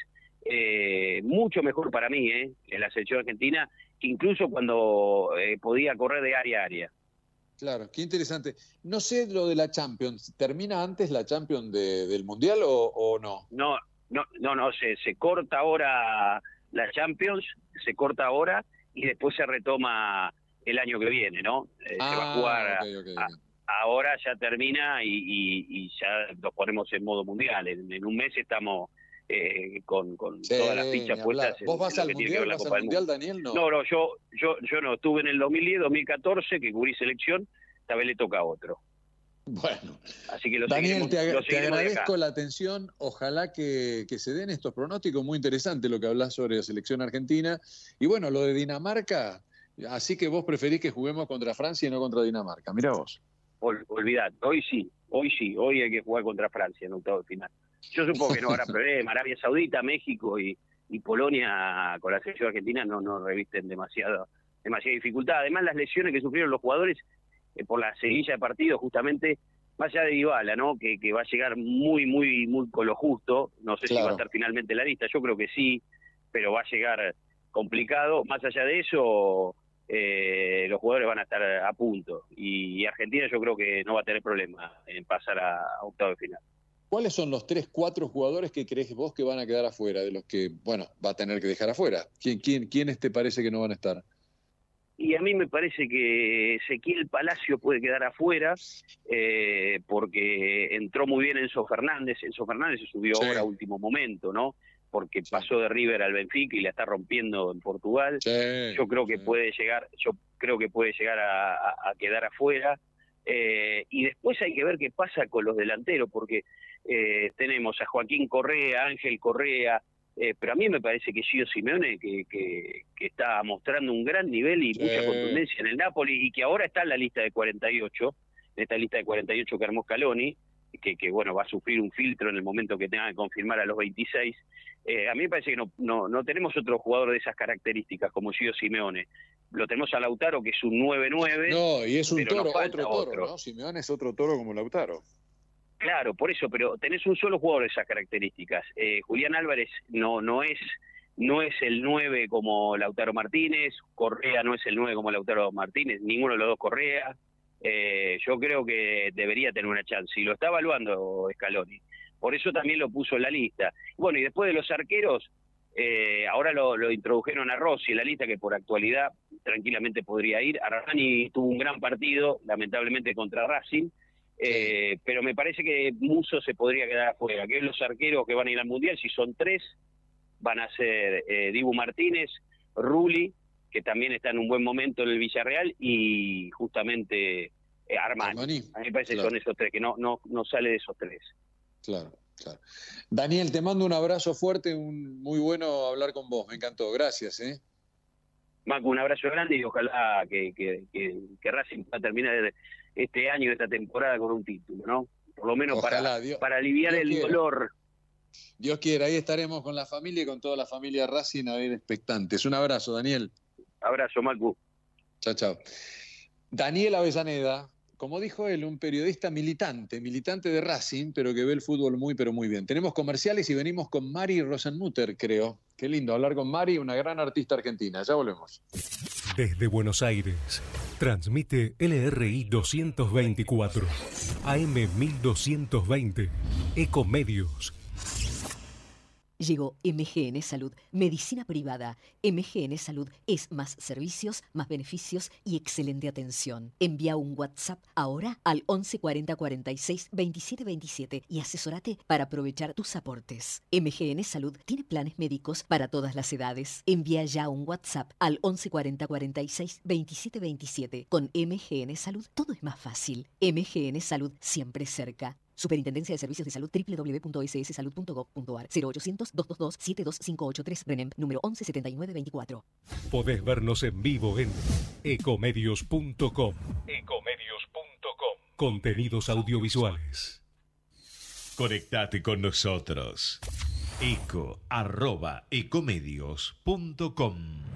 eh, mucho mejor para mí, ¿eh? En la selección argentina, incluso cuando eh, podía correr de área a área. Claro, qué interesante. No sé lo de la Champions, ¿termina antes la Champions de, del Mundial o, o no? No, no, no, no, se, se corta ahora la Champions, se corta ahora y después se retoma el año que viene, ¿no? Eh, ah, se va a jugar, okay, okay, a, okay. ahora ya termina y, y, y ya nos ponemos en modo mundial. En, en un mes estamos eh, con, con sí, todas las fichas puestas. ¿Vos vas al Mundial, vas al mundial Daniel? No, no, no yo, yo, yo no, estuve en el dos mil diez, dos mil catorce, que cubrí selección, esta vez le toca a otro. Bueno, así que lo Daniel, seguiremos, te, lo te agradezco la atención, ojalá que, que se den estos pronósticos, muy interesante lo que hablas sobre la selección argentina, y bueno, lo de Dinamarca, así que vos preferís que juguemos contra Francia y no contra Dinamarca, mirá vos. Ol, olvidad, hoy sí, hoy sí, hoy hay que jugar contra Francia en octavo de final. Yo supongo que no habrá problema, Arabia Saudita, México y, y Polonia con la selección argentina no, no revisten demasiado, demasiada dificultad, además las lesiones que sufrieron los jugadores eh, por la seguilla de partidos, justamente, más allá de Dybala, ¿no? Que, que va a llegar muy, muy, muy con lo justo, no sé claro. si va a estar finalmente en la lista, yo creo que sí, pero va a llegar complicado, más allá de eso, eh, los jugadores van a estar a punto, y, y Argentina yo creo que no va a tener problema en pasar a, a octavo de final. ¿Cuáles son los tres, cuatro jugadores que crees vos que van a quedar afuera, de los que, bueno, va a tener que dejar afuera? ¿Quién, quién, ¿Quiénes te parece que no van a estar? Y a mí me parece que Ezequiel Palacio puede quedar afuera, eh, porque entró muy bien Enzo Fernández. Enzo Fernández se subió sí. ahora a último momento, ¿no? Porque sí. pasó de River al Benfica y la está rompiendo en Portugal. Sí. Yo creo que sí. puede llegar, yo creo que puede llegar a, a, a quedar afuera. Eh, y después hay que ver qué pasa con los delanteros, porque eh, tenemos a Joaquín Correa, Ángel Correa, eh, pero a mí me parece que Gio Simeone que, que, que está mostrando un gran nivel y sí. mucha contundencia en el Napoli, y que ahora está en la lista de cuarenta y ocho, esta lista de cuarenta y ocho que armó Scaloni, que, que bueno, va a sufrir un filtro en el momento que tenga que confirmar a los veintiséis. Eh, a mí me parece que no, no, no tenemos otro jugador de esas características como Gio Simeone. Lo tenemos a Lautaro, que es un nueve nueve. No, y es un pero toro, nos falta otro toro, otro. ¿no? Simeone es otro toro como Lautaro. Claro, por eso, pero tenés un solo jugador de esas características. Eh, Julián Álvarez no, no es no es el nueve como Lautaro Martínez, Correa no es el nueve como Lautaro Martínez, ninguno de los dos Correa. Eh, yo creo que debería tener una chance, y lo está evaluando Scaloni. Por eso también lo puso en la lista. Bueno, y después de los arqueros, eh, ahora lo, lo introdujeron a Rossi en la lista, que por actualidad tranquilamente podría ir. Armani tuvo un gran partido, lamentablemente contra Racing, eh, pero me parece que Musso se podría quedar afuera, que es los arqueros que van a ir al Mundial. Si son tres, van a ser eh, Dibu Martínez, Rulli, que también está en un buen momento en el Villarreal, y justamente eh, Armani. Armani. A mí me parece claro. que son esos tres, que no, no, no sale de esos tres. Claro, claro. Daniel, te mando un abrazo fuerte, un, muy bueno hablar con vos, me encantó, gracias. ¿eh? Marco, un abrazo grande y ojalá que, que, que, que Racing pueda terminar este año, esta temporada con un título, ¿no? Por lo menos ojalá, para, Dios, para aliviar Dios el quiera. dolor. Dios quiera, ahí estaremos con la familia y con toda la familia Racing a ver expectantes. Un abrazo, Daniel. Abrazo, Marco. Chao, chao. Daniel Avellaneda, como dijo él, un periodista militante, militante de Racing, pero que ve el fútbol muy, pero muy bien. Tenemos comerciales y venimos con Mari Rosenmutter, creo. Qué lindo hablar con Mari, una gran artista argentina. Ya volvemos. Desde Buenos Aires, transmite L R I doscientos veinticuatro, A M mil doscientos veinte, Ecomedios. Llegó M G N Salud, medicina privada. M G N Salud es más servicios, más beneficios y excelente atención. Envía un WhatsApp ahora al once cuarenta cuarenta y seis veintisiete veintisiete y asesórate para aprovechar tus aportes. M G N Salud tiene planes médicos para todas las edades. Envía ya un WhatsApp al once cuarenta cuarenta y seis veintisiete veintisiete. Con M G N Salud todo es más fácil. M G N Salud siempre cerca. Superintendencia de Servicios de Salud, doble u doble u doble u punto s s salud punto gov punto a r, cero ochocientos, doscientos veintidós, setenta y dos quinientos ochenta y tres, RENEM, número once setenta y nueve veinticuatro. Podés vernos en vivo en ecomedios punto com. ecomedios punto com. Contenidos audiovisuales. Conectate con nosotros. eco arroba ecomedios punto com.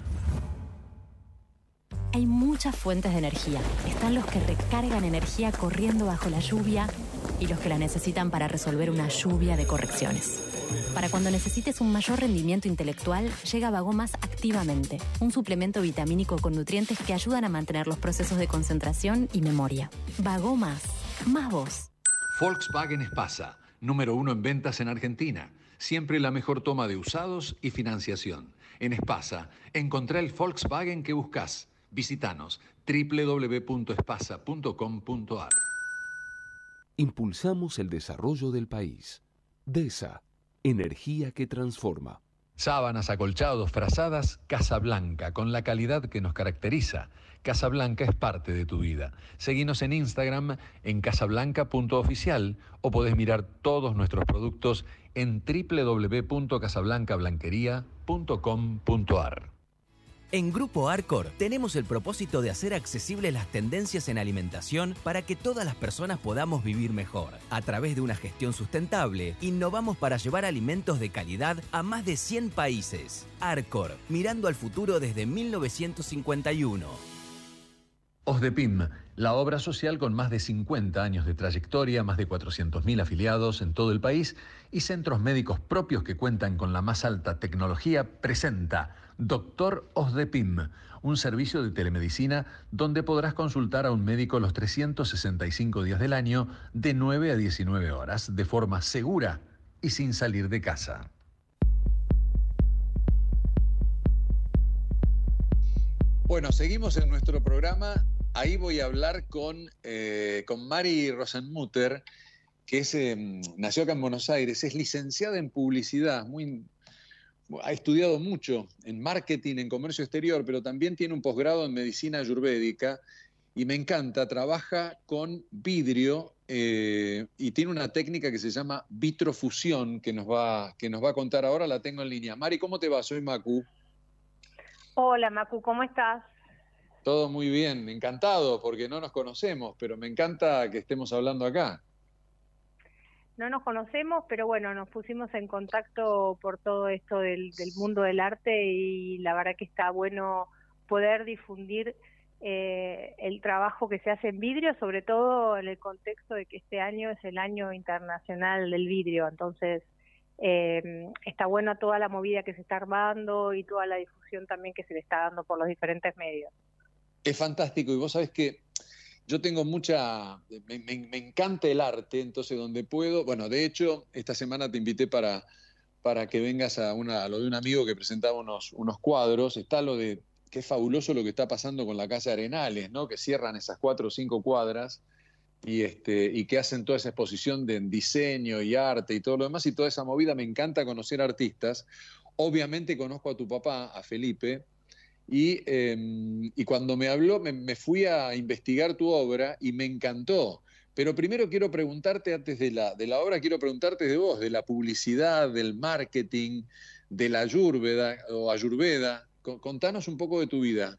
Hay muchas fuentes de energía. Están los que recargan energía corriendo bajo la lluvia y los que la necesitan para resolver una lluvia de correcciones. Para cuando necesites un mayor rendimiento intelectual, llega Vagomas Activamente, un suplemento vitamínico con nutrientes que ayudan a mantener los procesos de concentración y memoria. Vagomas, más vos. Volkswagen Espasa, número uno en ventas en Argentina. Siempre la mejor toma de usados y financiación. En Espasa, encontrá el Volkswagen que buscas. Visítanos doble u doble u doble u punto espasa punto com punto a r. Impulsamos el desarrollo del país. DESA, energía que transforma. Sábanas, acolchados, frazadas, Casablanca, con la calidad que nos caracteriza. Casablanca es parte de tu vida. Seguinos en Instagram en casablanca punto oficial o podés mirar todos nuestros productos en doble u doble u doble u punto casablanca blanquería punto com punto a r. En Grupo Arcor tenemos el propósito de hacer accesibles las tendencias en alimentación para que todas las personas podamos vivir mejor. A través de una gestión sustentable, innovamos para llevar alimentos de calidad a más de cien países. Arcor, mirando al futuro desde mil novecientos cincuenta y uno. OSDEPIM, la obra social con más de cincuenta años de trayectoria, más de cuatrocientos mil afiliados en todo el país y centros médicos propios que cuentan con la más alta tecnología, presenta Doctor OSDEPIM, un servicio de telemedicina donde podrás consultar a un médico los trescientos sesenta y cinco días del año de nueve a diecinueve horas de forma segura y sin salir de casa. Bueno, seguimos en nuestro programa. Ahí voy a hablar con, eh, con Mari Rosenmutter, que es, eh, nació acá en Buenos Aires, es licenciada en publicidad, muy, ha estudiado mucho en marketing, en comercio exterior, pero también tiene un posgrado en medicina ayurvédica y me encanta, trabaja con vidrio eh, y tiene una técnica que se llama vitrofusión que nos, va, que nos va a contar ahora, la tengo en línea. Mari, ¿cómo te va? Soy Macu. Hola Macu, ¿cómo estás? Todo muy bien, encantado, porque no nos conocemos, pero me encanta que estemos hablando acá. No nos conocemos, pero bueno, nos pusimos en contacto por todo esto del, del mundo del arte y la verdad que está bueno poder difundir eh, el trabajo que se hace en vidrio, sobre todo en el contexto de que este año es el año internacional del vidrio, entonces eh, está buena toda la movida que se está armando y toda la difusión también que se le está dando por los diferentes medios. Es fantástico, y vos sabés que yo tengo mucha, me, me, me encanta el arte, entonces donde puedo, bueno, de hecho, esta semana te invité para, para que vengas a, una, a lo de un amigo que presentaba unos, unos cuadros, está lo de, que es fabuloso lo que está pasando con la Casa Arenales, ¿no? Que cierran esas cuatro o cinco cuadras y, este, y que hacen toda esa exposición de diseño y arte y todo lo demás, y toda esa movida, me encanta conocer artistas. Obviamente conozco a tu papá, a Felipe, Y, eh, y cuando me habló, me, me fui a investigar tu obra y me encantó. Pero primero quiero preguntarte, antes de la, de la obra, quiero preguntarte de vos, de la publicidad, del marketing, de la Ayurveda o Ayurveda. Contanos un poco de tu vida.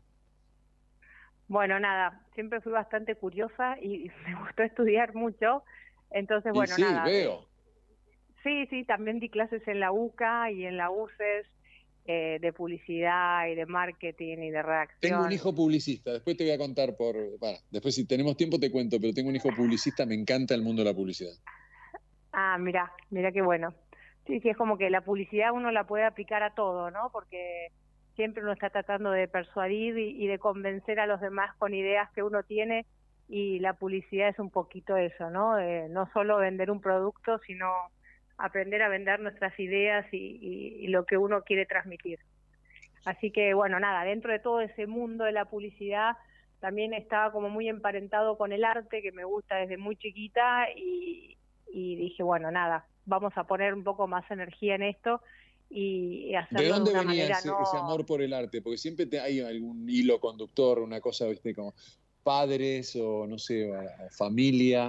Bueno, nada, siempre fui bastante curiosa y me gustó estudiar mucho. Entonces, bueno, y sí, nada. veo. Sí, sí, también di clases en la U C A y en la U C E S. Eh, de publicidad y de marketing y de redacción. Tengo un hijo publicista, después te voy a contar por... Bueno, después si tenemos tiempo te cuento, pero tengo un hijo publicista, me encanta el mundo de la publicidad. Ah, mira, mira qué bueno. Sí, sí, es como que la publicidad uno la puede aplicar a todo, ¿no? Porque siempre uno está tratando de persuadir y, y de convencer a los demás con ideas que uno tiene, y la publicidad es un poquito eso, ¿no? Eh, no solo vender un producto, sino aprender a vender nuestras ideas y, y, y lo que uno quiere transmitir. Así que, bueno, nada, dentro de todo ese mundo de la publicidad también estaba como muy emparentado con el arte, que me gusta desde muy chiquita, y, y dije, bueno, nada, vamos a poner un poco más energía en esto y, y hacerlo ¿De dónde de una venía manera ese, no... ese amor por el arte? Porque siempre te, hay algún hilo conductor, una cosa, viste, como padres o, no sé, o, o familia...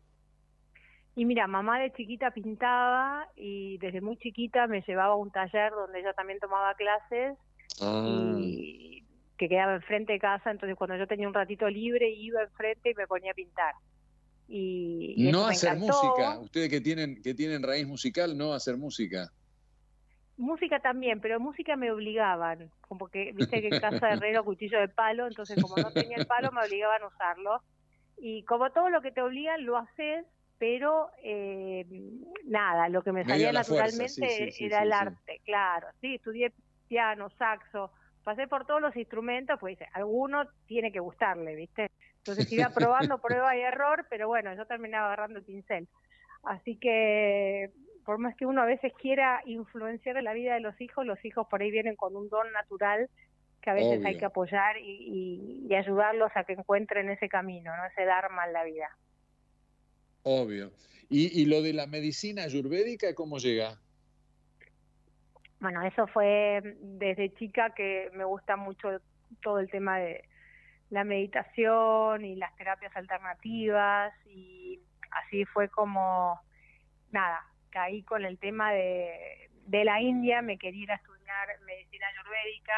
Y mira, mamá de chiquita pintaba y desde muy chiquita me llevaba a un taller donde ella también tomaba clases ah. y que quedaba enfrente de casa, entonces cuando yo tenía un ratito libre iba enfrente y me ponía a pintar. Y, y no eso me hacer encantó. música, ustedes que tienen, que tienen raíz musical, no hacer música. Música también, pero música me obligaban, como que, viste que en casa de herrero cuchillo de palo, entonces como no tenía el palo me obligaban a usarlo. Y como todo lo que te obligan lo haces, pero eh, nada, lo que me salía naturalmente fuerza, sí, sí, sí, era sí, el sí. arte, claro, sí, estudié piano, saxo, pasé por todos los instrumentos, pues alguno tiene que gustarle, ¿viste? Entonces iba probando prueba y error, pero bueno, yo terminaba agarrando el pincel. Así que, por más que uno a veces quiera influenciar en la vida de los hijos, los hijos por ahí vienen con un don natural que a veces Obvio. Hay que apoyar y, y, y ayudarlos a que encuentren ese camino, ¿no? Ese dharma en la vida. Obvio. ¿Y, y lo de la medicina ayurvédica, cómo llega? Bueno, eso fue desde chica que me gusta mucho todo el tema de la meditación y las terapias alternativas, y así fue como, nada, caí con el tema de, de la India, me quería ir a estudiar medicina ayurvédica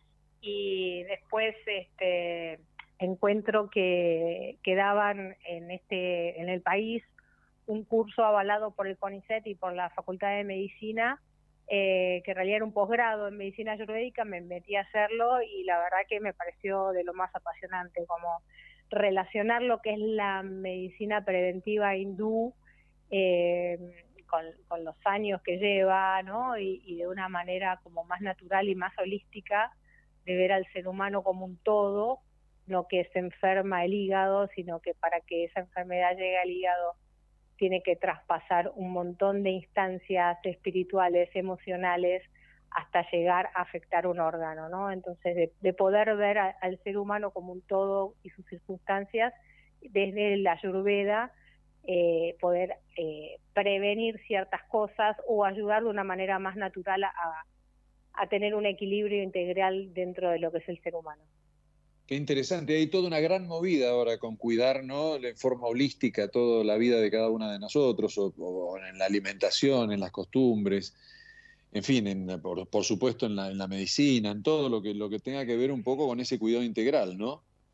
y después este encuentro que, que daban en este en el país un curso avalado por el CONICET y por la Facultad de Medicina, eh, que en realidad era un posgrado en medicina ayurvédica. Me metí a hacerlo y la verdad que me pareció de lo más apasionante, como relacionar lo que es la medicina preventiva hindú eh, con, con los años que lleva, ¿no? Y, y de una manera como más natural y más holística, de ver al ser humano como un todo, no que se enferma el hígado, sino que para que esa enfermedad llegue al hígado tiene que traspasar un montón de instancias espirituales, emocionales, hasta llegar a afectar un órgano, ¿no? Entonces, de, de poder ver a, al ser humano como un todo y sus circunstancias, desde la Ayurveda, eh, poder eh, prevenir ciertas cosas o ayudar de una manera más natural a, a tener un equilibrio integral dentro de lo que es el ser humano. Qué interesante, hay toda una gran movida ahora con cuidar, ¿no?, en forma holística toda la vida de cada una de nosotros, o, o en la alimentación, en las costumbres, en fin, en, por, por supuesto en la, en la medicina, en todo lo que, lo que tenga que ver un poco con ese cuidado integral, ¿no?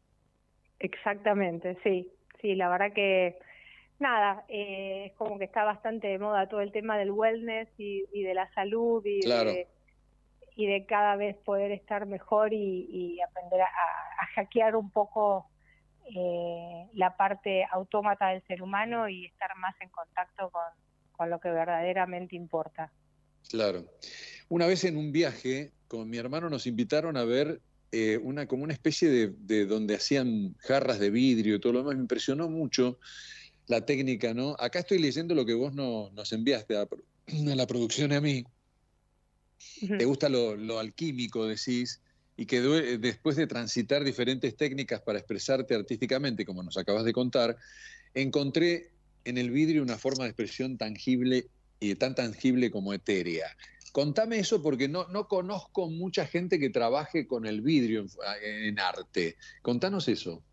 Exactamente, sí, sí, la verdad que nada, eh, es como que está bastante de moda todo el tema del wellness y, y de la salud y, claro. de, y de cada vez poder estar mejor y, y aprender a, a hackear un poco eh, la parte autómata del ser humano y estar más en contacto con, con lo que verdaderamente importa. Claro. Una vez en un viaje con mi hermano nos invitaron a ver eh, una como una especie de, de donde hacían jarras de vidrio y todo lo demás. Me impresionó mucho la técnica, ¿no? Acá estoy leyendo lo que vos no, nos enviaste a, a la producción y a mí. Uh-huh. Te gusta lo, lo alquímico, decís, y que due, después de transitar diferentes técnicas para expresarte artísticamente, como nos acabas de contar, encontré en el vidrio una forma de expresión tangible y tan tangible como etérea. Contame eso porque no, no conozco mucha gente que trabaje con el vidrio en, en arte. Contanos eso.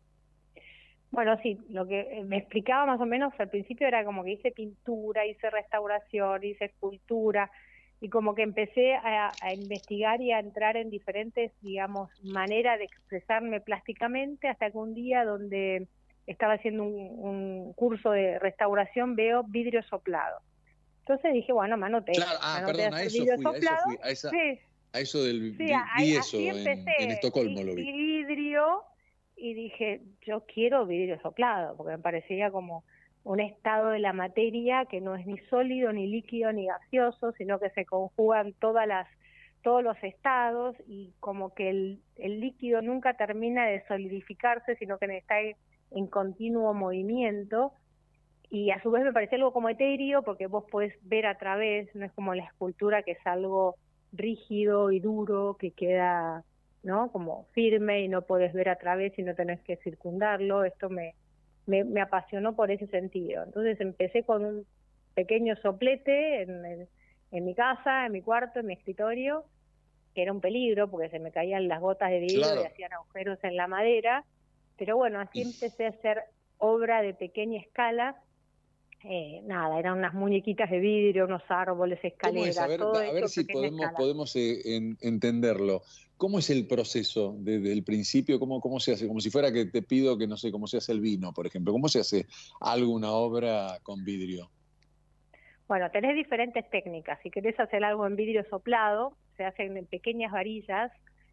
Bueno, sí, lo que me explicaba más o menos al principio era como que hice pintura, hice restauración, hice escultura, y como que empecé a, a investigar y a entrar en diferentes, digamos, maneras de expresarme plásticamente, hasta que un día donde estaba haciendo un, un curso de restauración veo vidrio soplado. Entonces dije, bueno, me anoté. Claro, ah, me anoté perdón, a eso, fui, a eso fui, a esa, sí. a eso del, sí, vi, a, vi a, eso así en, empecé, en Estocolmo, vi, lo vi. vi vidrio y dije, yo quiero vidrio soplado, porque me parecía como un estado de la materia que no es ni sólido, ni líquido, ni gaseoso, sino que se conjugan todas las, todos los estados y como que el, el líquido nunca termina de solidificarse, sino que está en, en continuo movimiento. Y a su vez me parecía algo como etéreo, porque vos podés ver a través, no es como la escultura que es algo rígido y duro, que queda, ¿no?, como firme y no podés ver a través y no tenés que circundarlo. Esto me, me, me apasionó por ese sentido. Entonces empecé con un pequeño soplete en, en, en mi casa, en mi cuarto, en mi escritorio, que era un peligro porque se me caían las gotas de vidrio claro. y hacían agujeros en la madera. Pero bueno, así empecé a hacer obra de pequeña escala. Eh, nada, eran unas muñequitas de vidrio, unos árboles, escaleras, ¿Cómo es? A ver, todo a ver hecho si pequeña podemos, escala. podemos eh, en, entenderlo. ¿Cómo es el proceso desde el principio? ¿Cómo, ¿Cómo se hace? Como si fuera que te pido que no sé cómo se hace el vino, por ejemplo. ¿Cómo se hace alguna obra con vidrio? Bueno, tenés diferentes técnicas. Si querés hacer algo en vidrio soplado, se hacen en pequeñas varillas,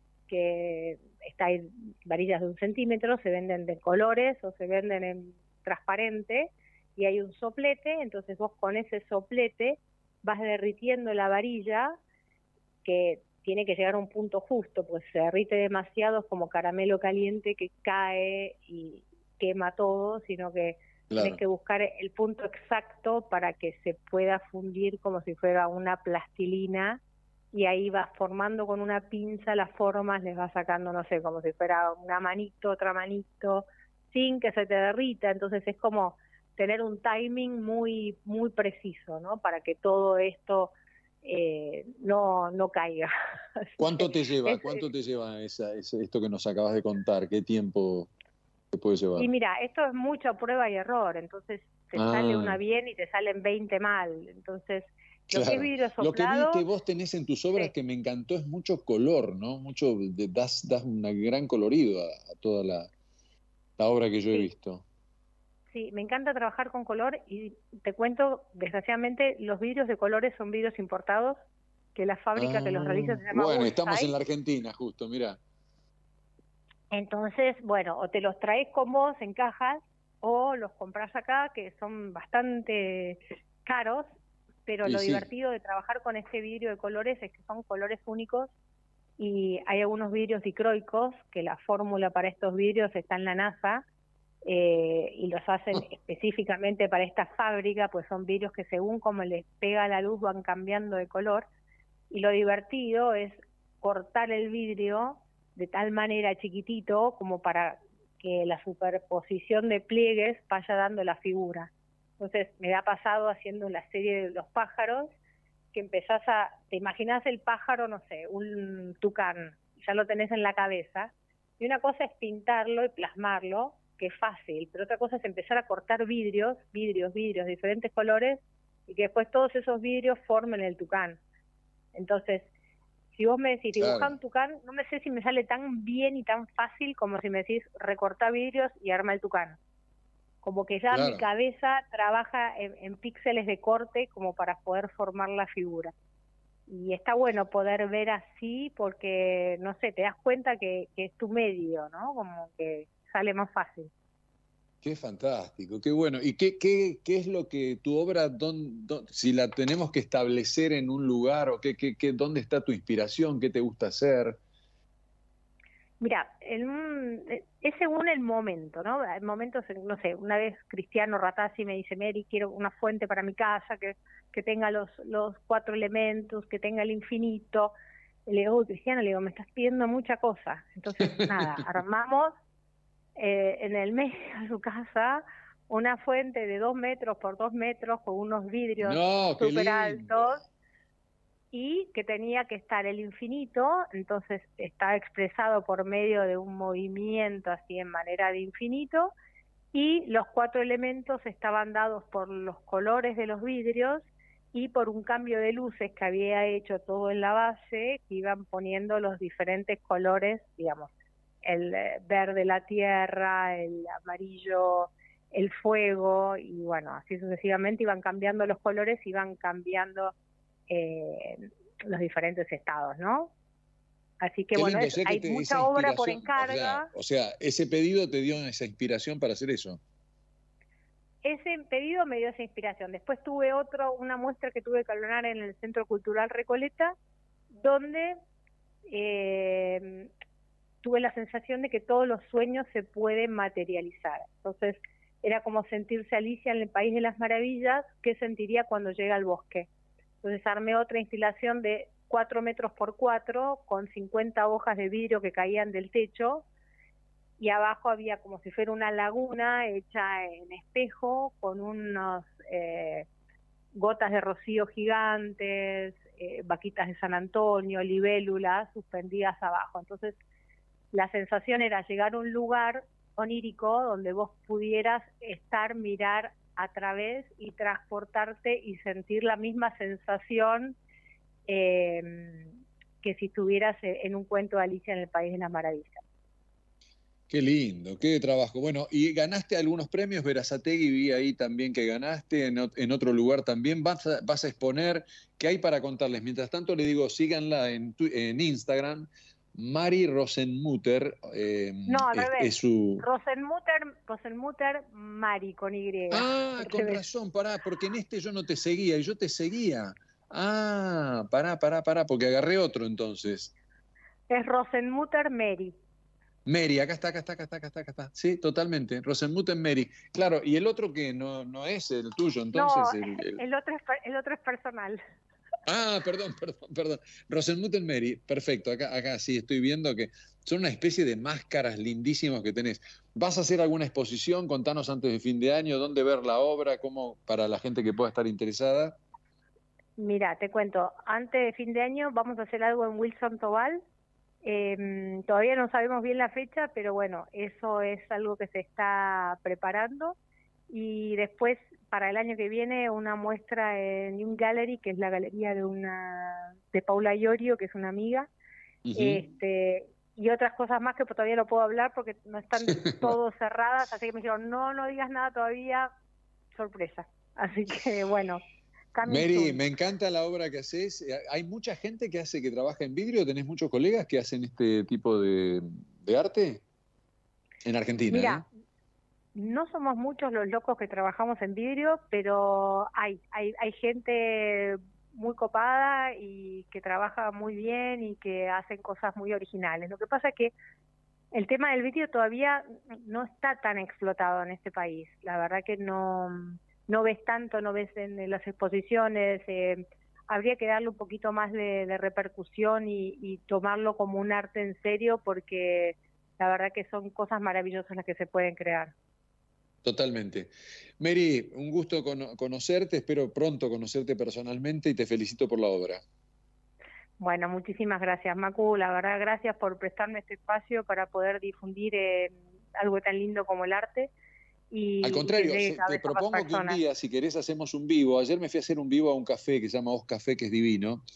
que está hay varillas de un centímetro, se venden de colores o se venden en transparente, y hay un soplete, entonces vos con ese soplete vas derritiendo la varilla, que tiene que llegar a un punto justo, pues se derrite demasiado, es como caramelo caliente que cae y quema todo, sino que claro. Tienes que buscar el punto exacto para que se pueda fundir como si fuera una plastilina, y ahí vas formando con una pinza las formas, les vas sacando, no sé, como si fuera una manito, otra manito, sin que se te derrita. Entonces es como tener un timing muy muy preciso, ¿no?, para que todo esto eh, no no caiga. ¿Cuánto te lleva? Es, ¿Cuánto te lleva esa, esa, esto que nos acabas de contar? ¿Qué tiempo te puede llevar? Y mira, esto es mucha prueba y error, entonces te ah. sale una bien y te salen veinte mal. Entonces, lo claro. que es vidrio soplado, lo que vi que vos tenés en tus obras sí. que me encantó es mucho color, ¿no? Mucho, das, das un gran colorido a, a toda la, la obra que yo sí. he visto. Sí, me encanta trabajar con color y te cuento, desgraciadamente, los vidrios de colores son vidrios importados, que la fábrica ah, que los realiza se llama Bueno, Bullseye. Estamos en la Argentina, justo, mira. Entonces, bueno, o te los traes con vos en cajas, o los compras acá, que son bastante caros, pero sí, lo sí. divertido de trabajar con este vidrio de colores es que son colores únicos, y hay algunos vidrios dicroicos, que la fórmula para estos vidrios está en la NASA, Eh, y los hacen oh. específicamente para esta fábrica, pues son vidrios que según como les pega la luz van cambiando de color, y lo divertido es cortar el vidrio de tal manera chiquitito como para que la superposición de pliegues vaya dando la figura. Entonces me ha pasado haciendo la serie de los pájaros, que empezás a, te imaginás el pájaro, no sé, un tucán, ya lo tenés en la cabeza, y una cosa es pintarlo y plasmarlo, que es fácil, pero otra cosa es empezar a cortar vidrios, vidrios, vidrios de diferentes colores, y que después todos esos vidrios formen el tucán. Entonces, Si vos me decís dibujar Claro. un tucán, no me sé si me sale tan bien y tan fácil como si me decís recortar vidrios y arma el tucán. Como que ya Claro. mi cabeza trabaja en, en píxeles de corte como para poder formar la figura. Y está bueno poder ver así porque, no sé, te das cuenta que, que es tu medio, ¿no? Como que sale más fácil. Qué fantástico, qué bueno. ¿Y qué, qué, qué es lo que tu obra, don, don- si la tenemos que establecer en un lugar, o qué, qué, qué, dónde está tu inspiración, qué te gusta hacer? Mira, en un- es según el momento, ¿no? Hay momentos, en- no sé, una vez Cristiano Ratazzi me dice, Mary, quiero una fuente para mi casa que, que tenga los, los cuatro elementos, que tenga el infinito. Y le digo, uy, Cristiano, le digo, me estás pidiendo mucha cosa. Entonces, nada, armamos eh, en el medio de su casa una fuente de dos metros por dos metros con unos vidrios No, qué súper lindo. altos y que tenía que estar el infinito, entonces está expresado por medio de un movimiento así en manera de infinito, y los cuatro elementos estaban dados por los colores de los vidrios y por un cambio de luces que había hecho todo en la base, que iban poniendo los diferentes colores, digamos, el eh, verde la tierra, el amarillo el fuego, y bueno, así sucesivamente iban cambiando los colores, iban cambiando eh, los diferentes estados, ¿no? Así que Qué bueno, lindo, es- o sea que hay te- mucha esa obra por inspiración, o sea, encarga. o sea, ese pedido te dio esa inspiración para hacer eso. Ese pedido me dio esa inspiración. Después tuve otro, una muestra que tuve que hablar en el Centro Cultural Recoleta, donde eh, tuve la sensación de que todos los sueños se pueden materializar. Entonces, era como sentirse Alicia en el País de las Maravillas, ¿qué sentiría cuando llega al bosque? Entonces armé otra instalación de cuatro metros por cuatro, con cincuenta hojas de vidrio que caían del techo, y abajo había como si fuera una laguna hecha en espejo, con unos eh, gotas de rocío gigantes, eh, vaquitas de San Antonio, libélulas suspendidas abajo. Entonces, la sensación era llegar a un lugar onírico donde vos pudieras estar, mirar a través y transportarte y sentir la misma sensación eh, que si estuvieras en un cuento de Alicia en el País de las Maravillas. Qué lindo, qué trabajo. Bueno, y ganaste algunos premios, Berazategui, vi ahí también que ganaste, en, ot- en otro lugar también. Vas a, vas a exponer, ¿qué hay para contarles? Mientras tanto, le digo, síganla en, tu- en Instagram, Mari Rosenmutter. eh, No, al es, revés. es su... Rosenmutter, Rosenmutter, Mari, con Y. Ah, Al con revés. razón, pará, porque en este yo no te seguía y yo te seguía. Ah, pará, pará, pará, porque agarré otro entonces. Es Rosenmutter Mary. Mary, acá está, acá está, acá está, acá está, acá está. Sí, totalmente. Rosenmutter Mary. Claro, y el otro que no, no es el tuyo, entonces. No, el, el- el otro es, per- el otro es personal. Ah, perdón, perdón, perdón. Rosenmutter Mary, perfecto. Acá, acá sí estoy viendo que son una especie de máscaras lindísimas que tenés. ¿Vas a hacer alguna exposición? Contanos antes de fin de año, dónde ver la obra, cómo, para la gente que pueda estar interesada. Mira, te cuento, antes de fin de año vamos a hacer algo en Wilson Tobal. Eh, todavía no sabemos bien la fecha, pero bueno, eso es algo que se está preparando. Y después, para el año que viene, una muestra en Young Gallery, que es la galería de una de Paula Iorio, que es una amiga. Ujú. este Y otras cosas más que todavía no puedo hablar porque no están todas cerradas, así que me dijeron, no, no digas nada todavía, sorpresa. Así que bueno, coming Mary, soon. me encanta la obra que haces. ¿Hay mucha gente que hace, que trabaja en vidrio? ¿Tenés muchos colegas que hacen este tipo de, de arte? En Argentina, Mira, ¿eh? no somos muchos los locos que trabajamos en vidrio, pero hay, hay, hay gente muy copada y que trabaja muy bien y que hacen cosas muy originales. Lo que pasa es que el tema del vidrio todavía no está tan explotado en este país. La verdad que no, no ves tanto, no ves en las exposiciones. Eh, habría que darle un poquito más de, de repercusión y, y tomarlo como un arte en serio, porque la verdad que son cosas maravillosas las que se pueden crear. Totalmente. Mary, un gusto cono- conocerte, espero pronto conocerte personalmente y te felicito por la obra. Bueno, muchísimas gracias, Macu. La verdad, gracias por prestarme este espacio para poder difundir eh, algo tan lindo como el arte. Y, Al contrario, y que llegue se- cada te vez a más propongo que un personas. día, si querés, hacemos un vivo. Ayer me fui a hacer un vivo a un café que se llama Os Café, que es divino.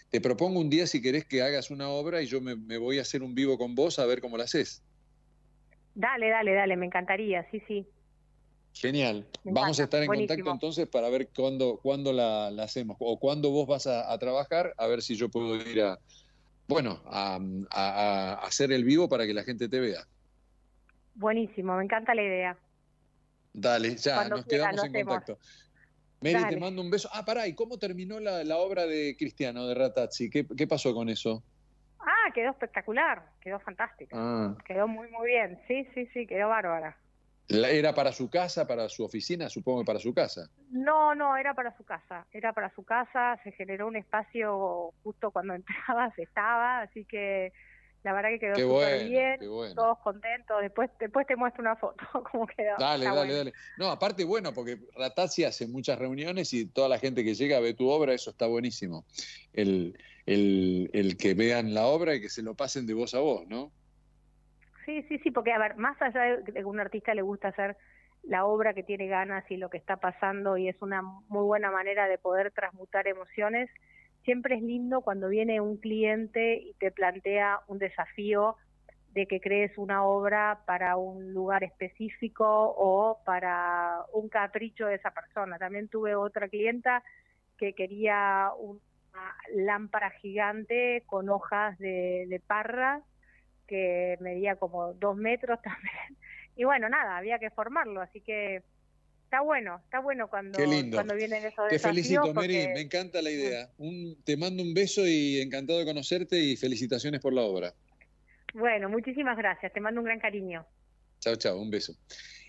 te propongo un día si querés que hagas una obra y yo me, me voy a hacer un vivo con vos a ver cómo la haces. Dale, dale, dale, me encantaría, sí, sí. Genial. Me Vamos a encanta, estar en buenísimo. contacto entonces para ver cuándo, cuándo la, la hacemos o cuándo vos vas a, a trabajar, a ver si yo puedo ir a, bueno, a, a, a hacer el vivo para que la gente te vea. Buenísimo, me encanta la idea. Dale, ya, Cuando nos quieras, quedamos lo en hacemos. contacto. Mary, Dale. te mando un beso. Ah, pará, ¿y cómo terminó la, la obra de Cristiano, de Ratazzi? ¿Qué, qué pasó con eso? Ah, quedó espectacular, quedó fantástica. Ah. Quedó muy, muy bien. Sí, sí, sí, quedó bárbara. La- ¿Era para su casa, para su oficina? Supongo que para su casa. No, no, era para su casa. Era para su casa, se generó un espacio justo cuando entrabas, estaba, así que la verdad que quedó Qué súper bueno, bien, qué bueno. todos contentos. Después, después te muestro una foto, cómo quedó. Dale, Está dale, bueno. dale. No, aparte, bueno, porque Ratazzi hace muchas reuniones y toda la gente que llega ve tu obra, eso está buenísimo. El, el, el que vean la obra y que se lo pasen de voz a voz, ¿no? Sí, sí, sí, porque a ver, más allá de que a un artista le gusta hacer la obra que tiene ganas y lo que está pasando y es una muy buena manera de poder transmutar emociones, siempre es lindo cuando viene un cliente y te plantea un desafío de que crees una obra para un lugar específico o para un capricho de esa persona. También tuve otra clienta que quería una lámpara gigante con hojas de, de parra que medía como dos metros también. Y bueno, nada, había que formarlo, así que está bueno, está bueno cuando, Qué lindo. cuando vienen esos Te desafíos. felicito, porque- Mary, me encanta la idea. Un, te mando un beso y encantado de conocerte y felicitaciones por la obra. Bueno, muchísimas gracias, te mando un gran cariño. Chao, chao, un beso.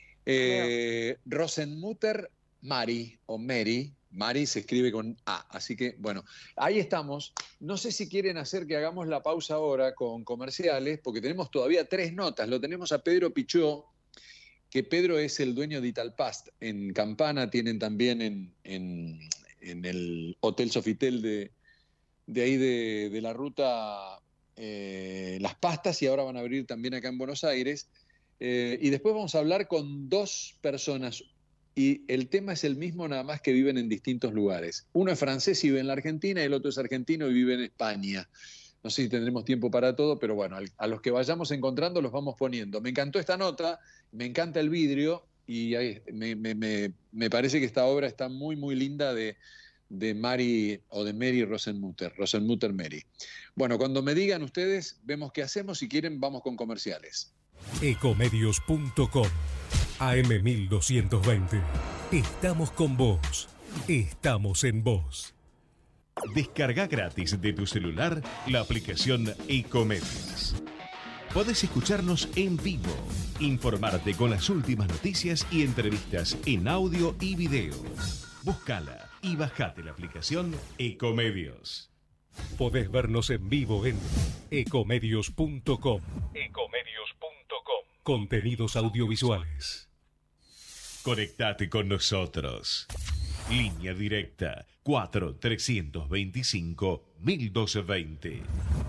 Eh, Rosenmutter Mari, o Mary, Mari se escribe con A, así que bueno, ahí estamos. No sé si quieren hacer que hagamos la pausa ahora con comerciales, porque tenemos todavía tres notas. Lo tenemos a Pedro Pichó, que Pedro es el dueño de Italpast en Campana, tienen también en, en, en el Hotel Sofitel de, de ahí de, de la ruta eh, Las Pastas, y ahora van a abrir también acá en Buenos Aires. Eh, y después vamos a hablar con dos personas, y el tema es el mismo, nada más que viven en distintos lugares. Uno es francés y vive en la Argentina, y el otro es argentino y vive en España. No sé si tendremos tiempo para todo, pero bueno, al- a los que vayamos encontrando los vamos poniendo. Me encantó esta nota, me encanta el vidrio, y ahí, me, me- me- me parece que esta obra está muy, muy linda de, de Mary, o de Mary Rosenmutter, Rosenmutter Mary. Bueno, cuando me digan ustedes, vemos qué hacemos. Si quieren, vamos con comerciales. Ecomedios punto com, A M mil doscientos veinte. Estamos con vos. Estamos en vos. Descarga gratis de tu celular la aplicación Ecomedios. Podés escucharnos en vivo, informarte con las últimas noticias y entrevistas en audio y video. Búscala y bajate la aplicación Ecomedios. Podés vernos en vivo en ecomedios punto com. Ecomedios punto com. Contenidos audiovisuales. Conectate con nosotros. Línea directa cuatro trescientos veinticinco mil doscientos veinte.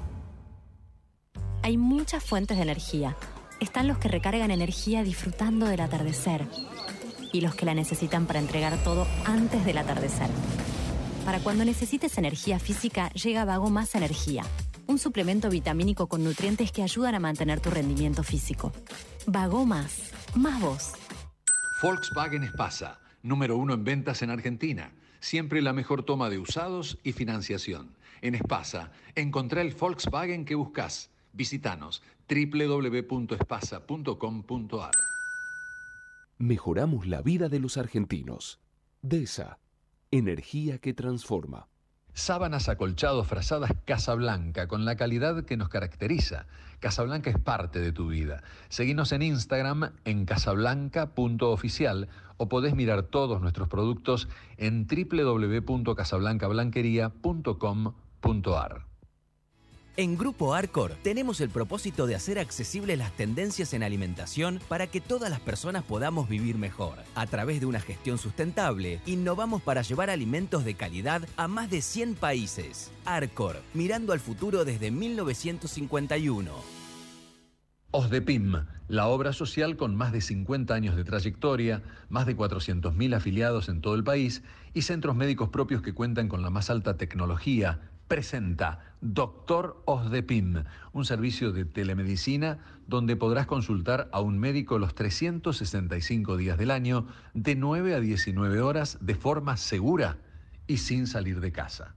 Hay muchas fuentes de energía. Están los que recargan energía disfrutando del atardecer y los que la necesitan para entregar todo antes del atardecer. Para cuando necesites energía física, llega Vago Más Energía, un suplemento vitamínico con nutrientes que ayudan a mantener tu rendimiento físico. Vago Más, más vos. Volkswagen Espasa, número uno en ventas en Argentina. Siempre la mejor toma de usados y financiación. En Espasa, encontrá el Volkswagen que buscas. Visítanos doble u doble u doble u punto espasa punto com punto a r. Mejoramos la vida de los argentinos. DESA, energía que transforma. Sábanas acolchados frazadas Casablanca, con la calidad que nos caracteriza. Casablanca es parte de tu vida. Seguinos en Instagram en casablanca punto oficial o podés mirar todos nuestros productos en doble u doble u doble u punto casablanca blanquería punto com punto a r. En Grupo Arcor tenemos el propósito de hacer accesibles las tendencias en alimentación para que todas las personas podamos vivir mejor. A través de una gestión sustentable, innovamos para llevar alimentos de calidad a más de cien países. Arcor, mirando al futuro desde mil novecientos cincuenta y uno. OSDEPIM, la obra social con más de cincuenta años de trayectoria, más de cuatrocientos mil afiliados en todo el país y centros médicos propios que cuentan con la más alta tecnología, presenta Doctor Osdepim, un servicio de telemedicina donde podrás consultar a un médico los trescientos sesenta y cinco días del año, de nueve a diecinueve horas, de forma segura y sin salir de casa.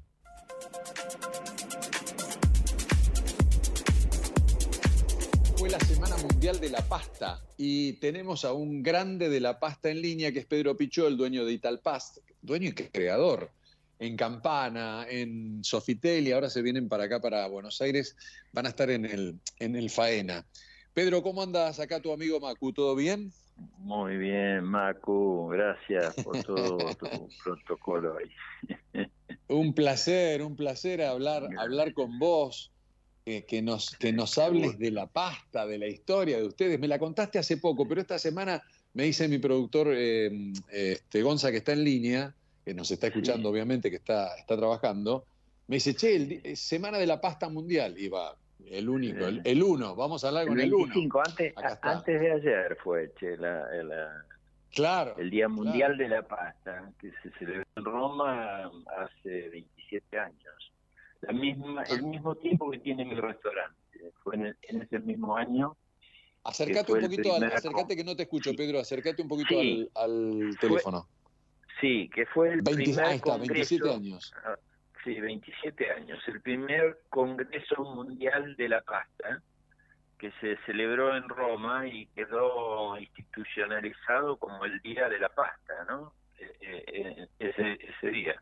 Fue la Semana Mundial de la Pasta y tenemos a un grande de la pasta en línea, que es Pedro Pichot, el dueño de Italpast, dueño y creador. En Campana, en Sofitel, y ahora se vienen para acá, para Buenos Aires, van a estar en el, en el Faena. Pedro, ¿cómo andas acá tu amigo Macu? ¿Todo bien? Muy bien, Macu, gracias por todo tu protocolo ahí. Un placer, un placer hablar, hablar con vos, que, que, nos, que nos hables de la pasta, de la historia de ustedes. Me la contaste hace poco, pero esta semana me dice mi productor eh, este, Gonza, que está en línea, que nos está escuchando, sí, obviamente, que está, está trabajando, me dice, che, el, Semana de la Pasta Mundial, y va, el único, el, el uno, vamos a hablar con el, el veinticinco, antes, antes de ayer fue, che, la, la, claro, el Día Mundial claro. de la Pasta, que se celebró en Roma hace veintisiete años, la misma, el mismo tiempo que tiene mi restaurante, fue en, el, en ese mismo año. Acércate un poquito, al, acércate que no te escucho, sí. Pedro, acércate un poquito sí. al, al teléfono. Fue, Sí, que fue el veinte, primer ahí está, congreso, veintisiete años. Sí, veintisiete años. El primer Congreso Mundial de la Pasta, que se celebró en Roma y quedó institucionalizado como el Día de la Pasta, ¿no? Eh, eh, ese, ese día.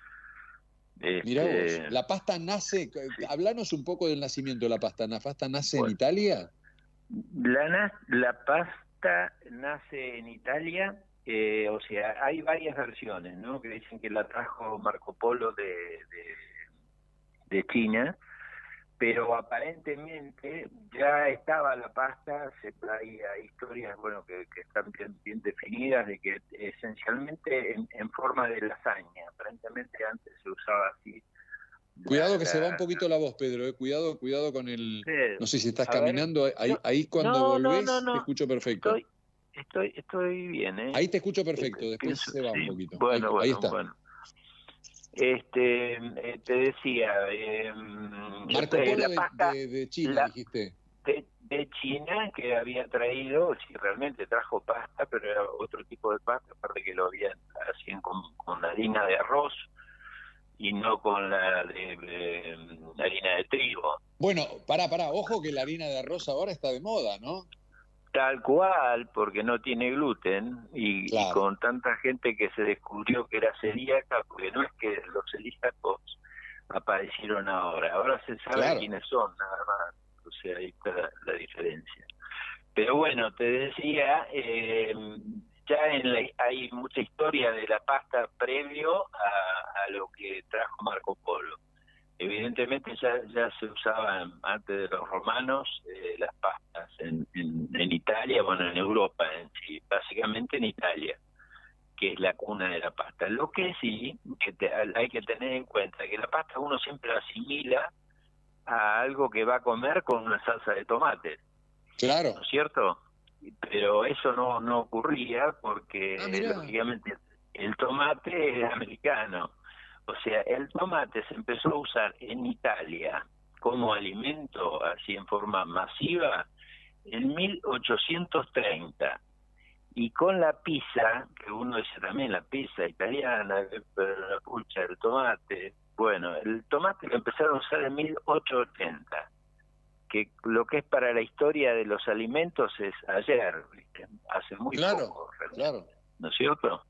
Este, Mirá vos, la pasta nace, sí. Hablanos un poco del nacimiento de la pasta. ¿La pasta nace bueno, en Italia? La, la pasta nace en Italia. Eh, o sea, hay varias versiones, ¿no? Que dicen que la trajo Marco Polo de, de, de China, pero aparentemente ya estaba la pasta. Se, hay, hay historias, bueno, que, que están bien, bien definidas, de que esencialmente en, en forma de lasaña. Aparentemente antes se usaba así. Cuidado la, que la, se va un poquito la voz, Pedro, eh. cuidado, cuidado con el... Sí, no sé si estás a caminando, ver, ahí, yo, ahí cuando no, volvés no, no, no. te escucho perfecto. Estoy, Estoy estoy bien, ¿eh? Ahí te escucho perfecto, después Pienso, se va sí. un poquito. Bueno, ahí, bueno, ahí está. Bueno. Este, eh, te decía... Eh, Marco Polo la de, pasta, de, de China, la, dijiste. De, de China, que había traído, sí, realmente trajo pasta, pero era otro tipo de pasta, aparte que lo habían hacían con, con harina de arroz y no con la de, de, de harina de trigo. Bueno, pará, pará, ojo que la harina de arroz ahora está de moda, ¿no? Tal cual, porque no tiene gluten y, claro. y con tanta gente que se descubrió que era celíaca, porque no es que los celíacos aparecieron ahora, ahora se sabe claro. quiénes son, nada más, o sea, ahí está la, la diferencia. Pero bueno, te decía, eh, ya en la, hay mucha historia de la pasta previo a, a lo que trajo Marco Polo. Evidentemente ya, ya se usaban antes de los romanos eh, las pastas en, en, en Italia, bueno, en Europa en sí, básicamente en Italia, que es la cuna de la pasta. Lo que sí, que te, hay que tener en cuenta que la pasta uno siempre la asimila a algo que va a comer con una salsa de tomate. Claro. ¿No es cierto? Pero eso no, no ocurría porque, ah, lógicamente, el tomate es americano. O sea, el tomate se empezó a usar en Italia como alimento, así en forma masiva, en mil ochocientos treinta. Y con la pizza, que uno dice también la pizza italiana, pero la pucha, el tomate, bueno, el tomate lo empezaron a usar en mil ochocientos ochenta, que lo que es para la historia de los alimentos es ayer, ¿viste? Hace muy claro, poco, claro. ¿No es cierto?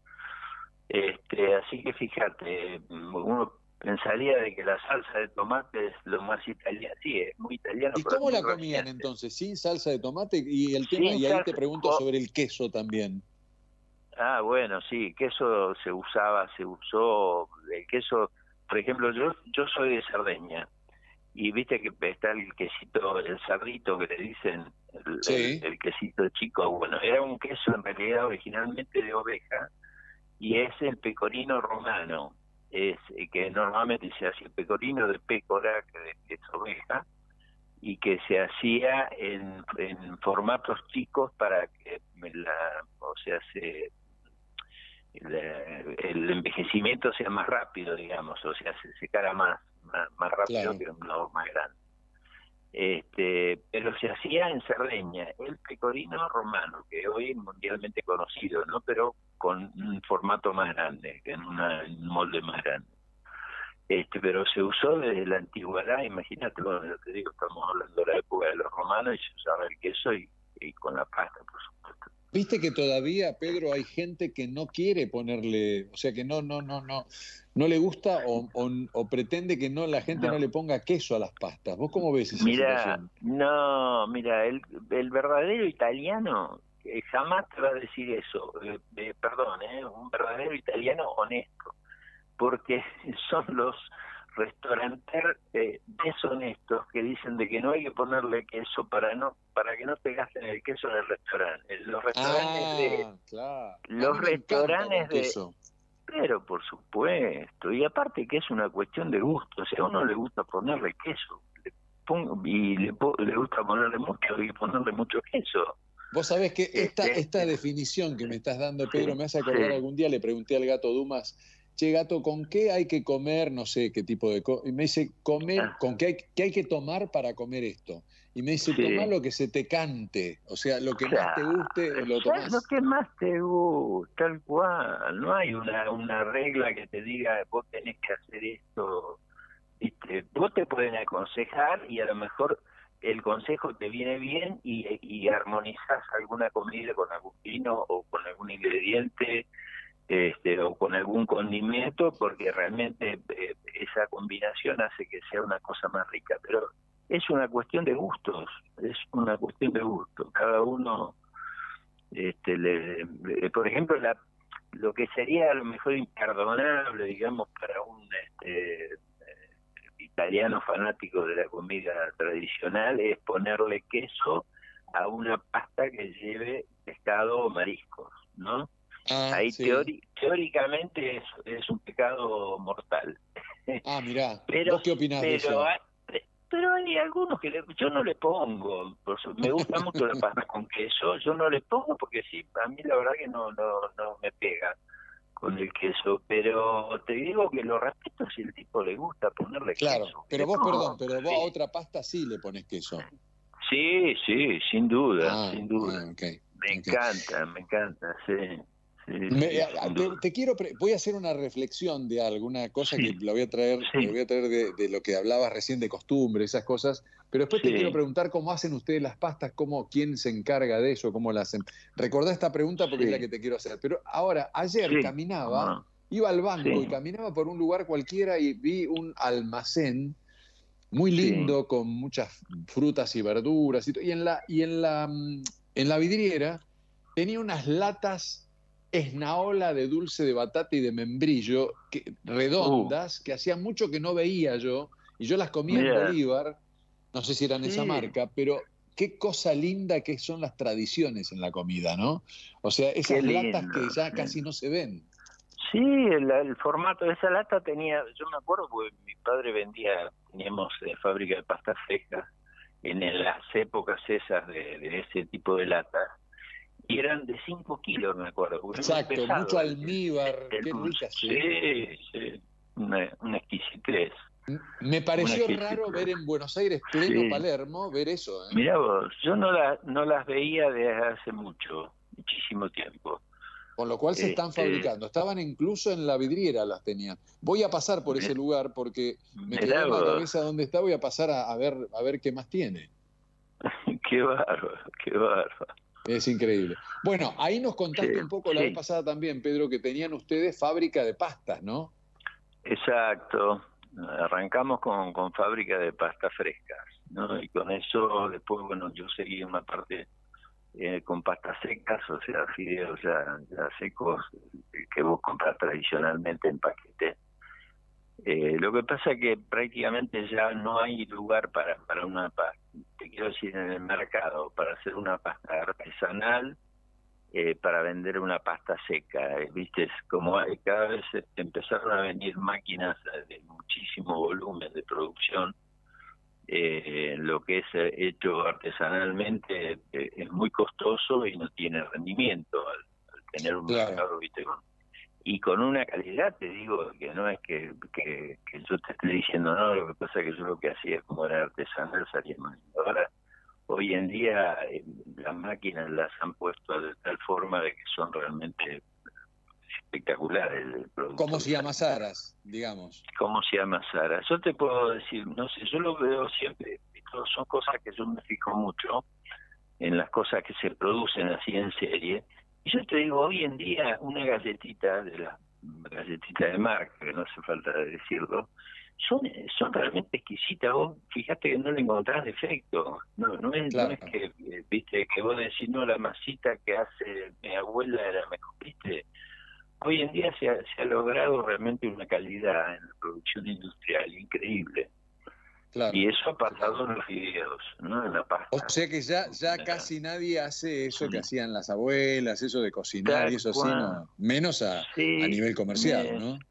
Este, así que fíjate, uno pensaría de que la salsa de tomate es lo más italiano, sí, es muy italiano. ¿Y pero cómo la muy comían reciente. entonces? ¿Sin salsa de tomate? Y el tema, Sin y ahí salsa, te pregunto o, sobre el queso también. Ah, bueno, sí, queso se usaba, se usó, el queso, por ejemplo, yo yo soy de Cerdeña, y viste que está el quesito, el cerdito que le dicen, el, sí. el, el quesito chico, bueno, era un queso en realidad originalmente de oveja, y es el pecorino romano, es que normalmente se hace el pecorino de pécora, que es oveja, y que se hacía en, en formatos chicos para que la, o sea, se, la, el envejecimiento sea más rápido, digamos, o sea, se secara más, más, más rápido Claro. que un ahor más grande. Este, pero se hacía en Cerdeña, el pecorino romano, que hoy es mundialmente conocido, ¿no? Pero con un formato más grande, en, una, en un molde más grande. Este, pero se usó desde la antigüedad, imagínate, bueno, yo te digo, estamos hablando de la época de los romanos y se usaba el queso y, y con la pasta, por supuesto. Viste que todavía, Pedro, hay gente que no quiere ponerle, o sea, que no, no, no, no, no le gusta o, o, o pretende que no la gente no. no le ponga queso a las pastas. ¿Vos cómo ves esa mira, situación? No, mira, el, el verdadero italiano eh, jamás te va a decir eso. Eh, eh, perdón, eh, un verdadero italiano honesto, porque son los restaurantes eh, deshonestos que dicen de que no hay que ponerle queso para no para que no te gasten el queso en el restaurante. Los restaurantes ah, de claro. los restaurantes de queso. Pero por supuesto, y aparte que es una cuestión de gusto, o sea, a uno le gusta ponerle queso le pongo, y le, le gusta ponerle mucho y ponerle mucho queso. Vos sabés que esta, este, esta definición que me estás dando, Pedro, sí, me hace acordar sí. algún día, le pregunté al gato Dumas, che, gato, ¿con qué hay que comer? No sé qué tipo de... Co y me dice, comer, Ah. ¿con qué hay, qué hay que tomar para comer esto? Y me dice, Sí. tomá lo que se te cante, o sea, lo que Claro, más te guste, lo tomás. lo que más te gusta, tal cual. No hay una, una regla que te diga, vos tenés que hacer esto. ¿Viste? Vos te pueden aconsejar y a lo mejor el consejo te viene bien y, y armonizás alguna comida con algún vino o con algún ingrediente este, o con algún condimento, porque realmente eh, esa combinación hace que sea una cosa más rica. Pero es una cuestión de gustos, es una cuestión de gusto. Cada uno, este, le, le, por ejemplo, la, lo que sería a lo mejor imperdonable, digamos, para un este, italiano fanático de la comida tradicional, es ponerle queso a una pasta que lleve pescado o mariscos, ¿no? Ah, Ahí sí. teori teóricamente es, es un pecado mortal. Ah, mirá, pero, ¿vos qué opinás pero de eso? Hay, pero hay algunos que le, yo no le pongo, por su, me gusta mucho la pasta con queso, yo no le pongo porque sí, a mí la verdad que no, no, no me pega con el queso, pero te digo que lo respeto si el tipo le gusta ponerle claro, queso. pero vos, pongo, perdón, pero vos sí. a otra pasta sí le pones queso. Sí, sí, sin duda, Ah, sin duda. ah, okay, me okay. encanta, me encanta, sí. sí, Me, sí te, te quiero, voy a hacer una reflexión de alguna cosa sí. que la voy a traer, sí. voy a traer de, de lo que hablabas recién de costumbre, esas cosas, pero después sí. te quiero preguntar cómo hacen ustedes las pastas, cómo, quién se encarga de eso, cómo las hacen. Recordá esta pregunta porque sí. es la que te quiero hacer. Pero ahora, ayer sí. caminaba, ah. iba al banco sí. y caminaba por un lugar cualquiera y vi un almacén muy lindo, sí. con muchas frutas y verduras, y, y, en la, y en, la, en la vidriera tenía unas latas esnaola de dulce de batata y de membrillo, que, redondas, uh. que hacía mucho que no veía yo, y yo las comía Mira. en Bolívar, no sé si eran sí. esa marca, pero qué cosa linda que son las tradiciones en la comida, ¿no? O sea, esas latas que ya sí. casi no se ven. Sí, el, el formato de esa lata tenía, yo me acuerdo porque mi padre vendía, teníamos eh, fábrica de pastas frescas en, en las épocas esas de, de ese tipo de latas, y eran de cinco kilos, me acuerdo. Exacto, pesado, mucho almíbar, el, el, qué rica, sí. Sí, sí, una, una exquisitez. Me pareció raro ver en Buenos Aires, pleno sí. Palermo, ver eso. ¿eh? Mirá vos, yo no, la, no las veía desde hace mucho, muchísimo tiempo. Con lo cual se están este... fabricando. Estaban incluso en la vidriera, las tenían. Voy a pasar por ese lugar porque me quedó en la cabeza donde está. Voy a pasar a, a ver a ver qué más tiene. Qué bárbaro, qué bárbaro. Es increíble. Bueno, ahí nos contaste sí, un poco la sí. vez pasada también, Pedro, que tenían ustedes fábrica de pastas, ¿no? Exacto. Arrancamos con, con fábrica de pastas frescas, ¿no? Y con eso después, bueno, yo seguí una parte... Eh, con pastas secas, o sea, fideos ya, ya secos que vos compras tradicionalmente en paquete. Eh, lo que pasa es que prácticamente ya no hay lugar para, para una pasta, te quiero decir, en el mercado, para hacer una pasta artesanal, eh, para vender una pasta seca. Eh, Viste, es como hay, cada vez empezaron a venir máquinas de muchísimo volumen de producción. Eh, lo que es hecho artesanalmente eh, es muy costoso y no tiene rendimiento al, al tener un claro. mercado, ¿viste? Con, y con una calidad, te digo, que no es que, que, que yo te esté diciendo, no, lo que pasa es que yo lo que hacía como era artesanal salía mal. Ahora, hoy en día, eh, las máquinas las han puesto de tal forma de que son realmente espectaculares. El producto. ¿Cómo si amasaras, digamos? ¿Cómo se amasara? Yo te puedo decir, no sé, yo lo veo siempre, son cosas que yo me fijo mucho en las cosas que se producen así en serie. Y yo te digo, hoy en día una galletita de la galletita de marca, que no hace falta decirlo, son son realmente exquisitas. Vos fíjate que no le encontrás defecto. No, no es, claro. No es que, eh, viste, que vos decís, no, la masita que hace mi abuela era mejor, viste. Hoy en día se ha, se ha logrado realmente una calidad en la producción industrial increíble. Claro. Y eso ha pasado en los fideos, ¿no? En la pasta. O sea que ya ya casi nadie hace eso que hacían las abuelas, eso de cocinar Tal y eso cual. sí, no, menos a, Sí, a nivel comercial, es, ¿no?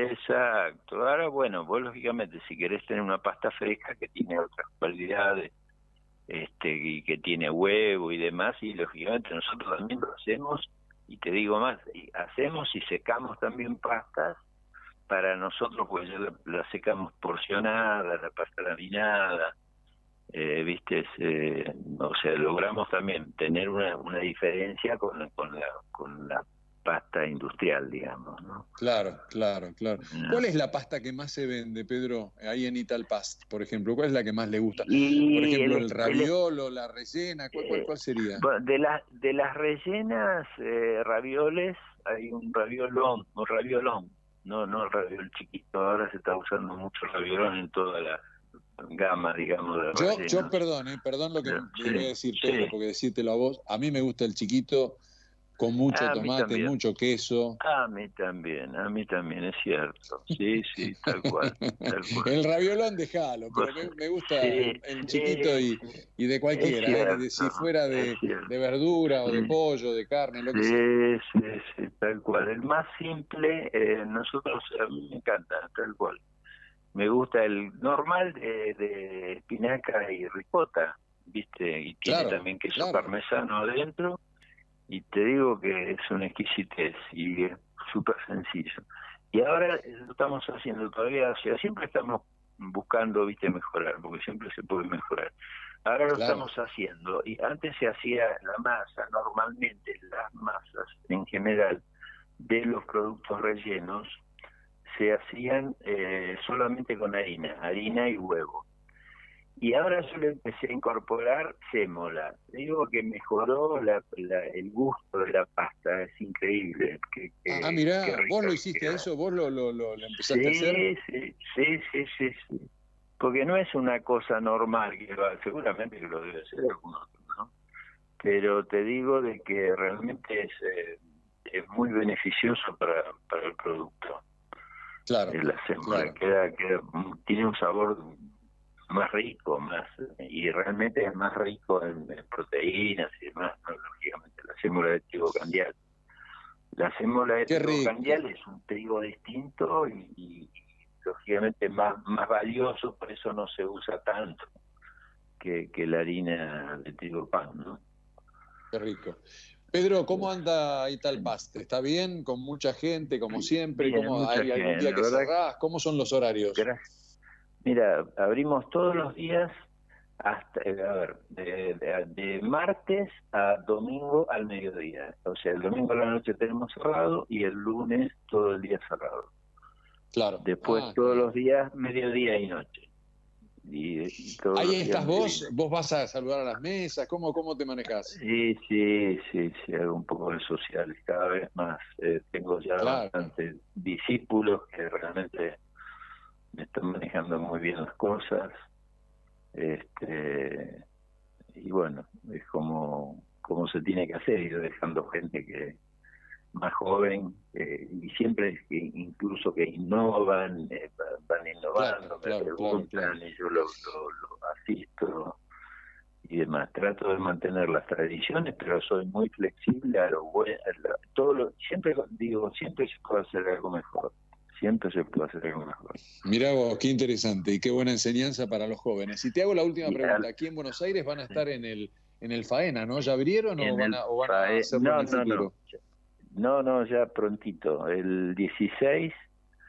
Exacto. Ahora, bueno, vos lógicamente si querés tener una pasta fresca que tiene otras cualidades, este, y que tiene huevo y demás, y lógicamente nosotros también lo hacemos, y te digo más, y hacemos y secamos también pastas para nosotros, pues ya la, la secamos porcionada, la pasta laminada, eh, viste, eh, o sea, logramos también tener una, una diferencia con, con la con la pasta industrial, digamos, ¿no? Claro, claro, claro. No. ¿Cuál es la pasta que más se vende, Pedro, ahí en Italpast, por ejemplo? ¿Cuál es la que más le gusta? Y por ejemplo, el, el raviolo, el, la rellena, ¿cuál, cuál, cuál sería? Bueno, de, la, de las rellenas, eh, ravioles, hay un raviolón, un raviolón, no no el raviol chiquito, ahora se está usando mucho raviolón en toda la gama, digamos, de yo, rellenos. yo, perdón, eh, perdón lo que sí, me voy a decir, Pedro, sí. porque decírtelo a vos, a mí me gusta el chiquito, con mucho a tomate, mucho queso. A mí también, a mí también, es cierto. Sí, sí, tal cual. Tal cual. El raviolón dejalo, pero me, me gusta sí, el, el chiquito sí, y, y de cualquiera, cierto, eh, de, si fuera de, de verdura o de pollo, de carne, lo sí, que sea. Sí, sí, tal cual. El más simple, eh, nosotros, a mí me encanta, tal cual. Me gusta el normal de, de espinaca y ricota, ¿viste? Y tiene claro, también queso claro. parmesano adentro. Y te digo que es una exquisitez y es súper sencillo. Y ahora lo estamos haciendo todavía, o sea, siempre estamos buscando, viste, mejorar, porque siempre se puede mejorar. Ahora lo claro. estamos haciendo, y antes se hacía la masa, normalmente las masas en general de los productos rellenos se hacían eh, solamente con harina, harina y huevo. Y ahora yo le empecé a incorporar sémola. Digo que mejoró la, la, el gusto de la pasta, es increíble. Que, que, ah, mirá, vos lo hiciste eso, vos lo, lo, lo, lo empezaste sí, a hacer. Sí, sí, sí, sí, sí. Porque no es una cosa normal, que va, seguramente que lo debe hacer algún otro, ¿no? Pero te digo de que realmente es, eh, es muy beneficioso para, para el producto. Claro. La sémola claro. queda, queda, tiene un sabor más rico, más y realmente es más rico en, en proteínas y demás, ¿no? Lógicamente la sémola de trigo candial. La sémola de trigo candial es un trigo distinto y, y, y lógicamente más más valioso, por eso no se usa tanto que, que la harina de trigo pan, ¿no? Qué rico. Pedro, ¿cómo anda Italpast? ¿Está bien? ¿Con mucha gente, como siempre? Bien, ¿Cómo, ¿Hay algún gente, día que cerrás? ¿Cómo son los horarios? Gracias. Mira, abrimos todos los días hasta, a ver, de, de, de martes a domingo al mediodía. O sea, el domingo a la noche tenemos cerrado y el lunes todo el día cerrado. Claro. Después ah, todos claro. los días, mediodía y noche. Y, y todos Ahí los estás días, vos, mediodía. vos vas a saludar a las mesas, ¿cómo, cómo te manejas? Sí, sí, sí, sí, hago un poco de sociales cada vez más. Eh, tengo ya claro. bastantes discípulos que realmente me están manejando muy bien las cosas, este y bueno, es como como se tiene que hacer, ir dejando gente que más joven eh, y siempre que incluso que innovan, eh, van innovando, claro, me claro, preguntan claro, claro. y yo lo, lo, lo asisto y demás. Trato de mantener las tradiciones, pero soy muy flexible a lo bueno, a lo, todo lo, siempre digo, siempre se puede hacer algo mejor. Siempre se puede hacer algo mejor. Mirá vos, qué interesante y qué buena enseñanza para los jóvenes. Y te hago la última Mirá, pregunta. Aquí en Buenos Aires van a estar en el en el Faena, ¿no? ¿Ya abrieron o van, a, o van a hacerlo no, en el no, futuro? No. no, no, ya prontito. El dieciséis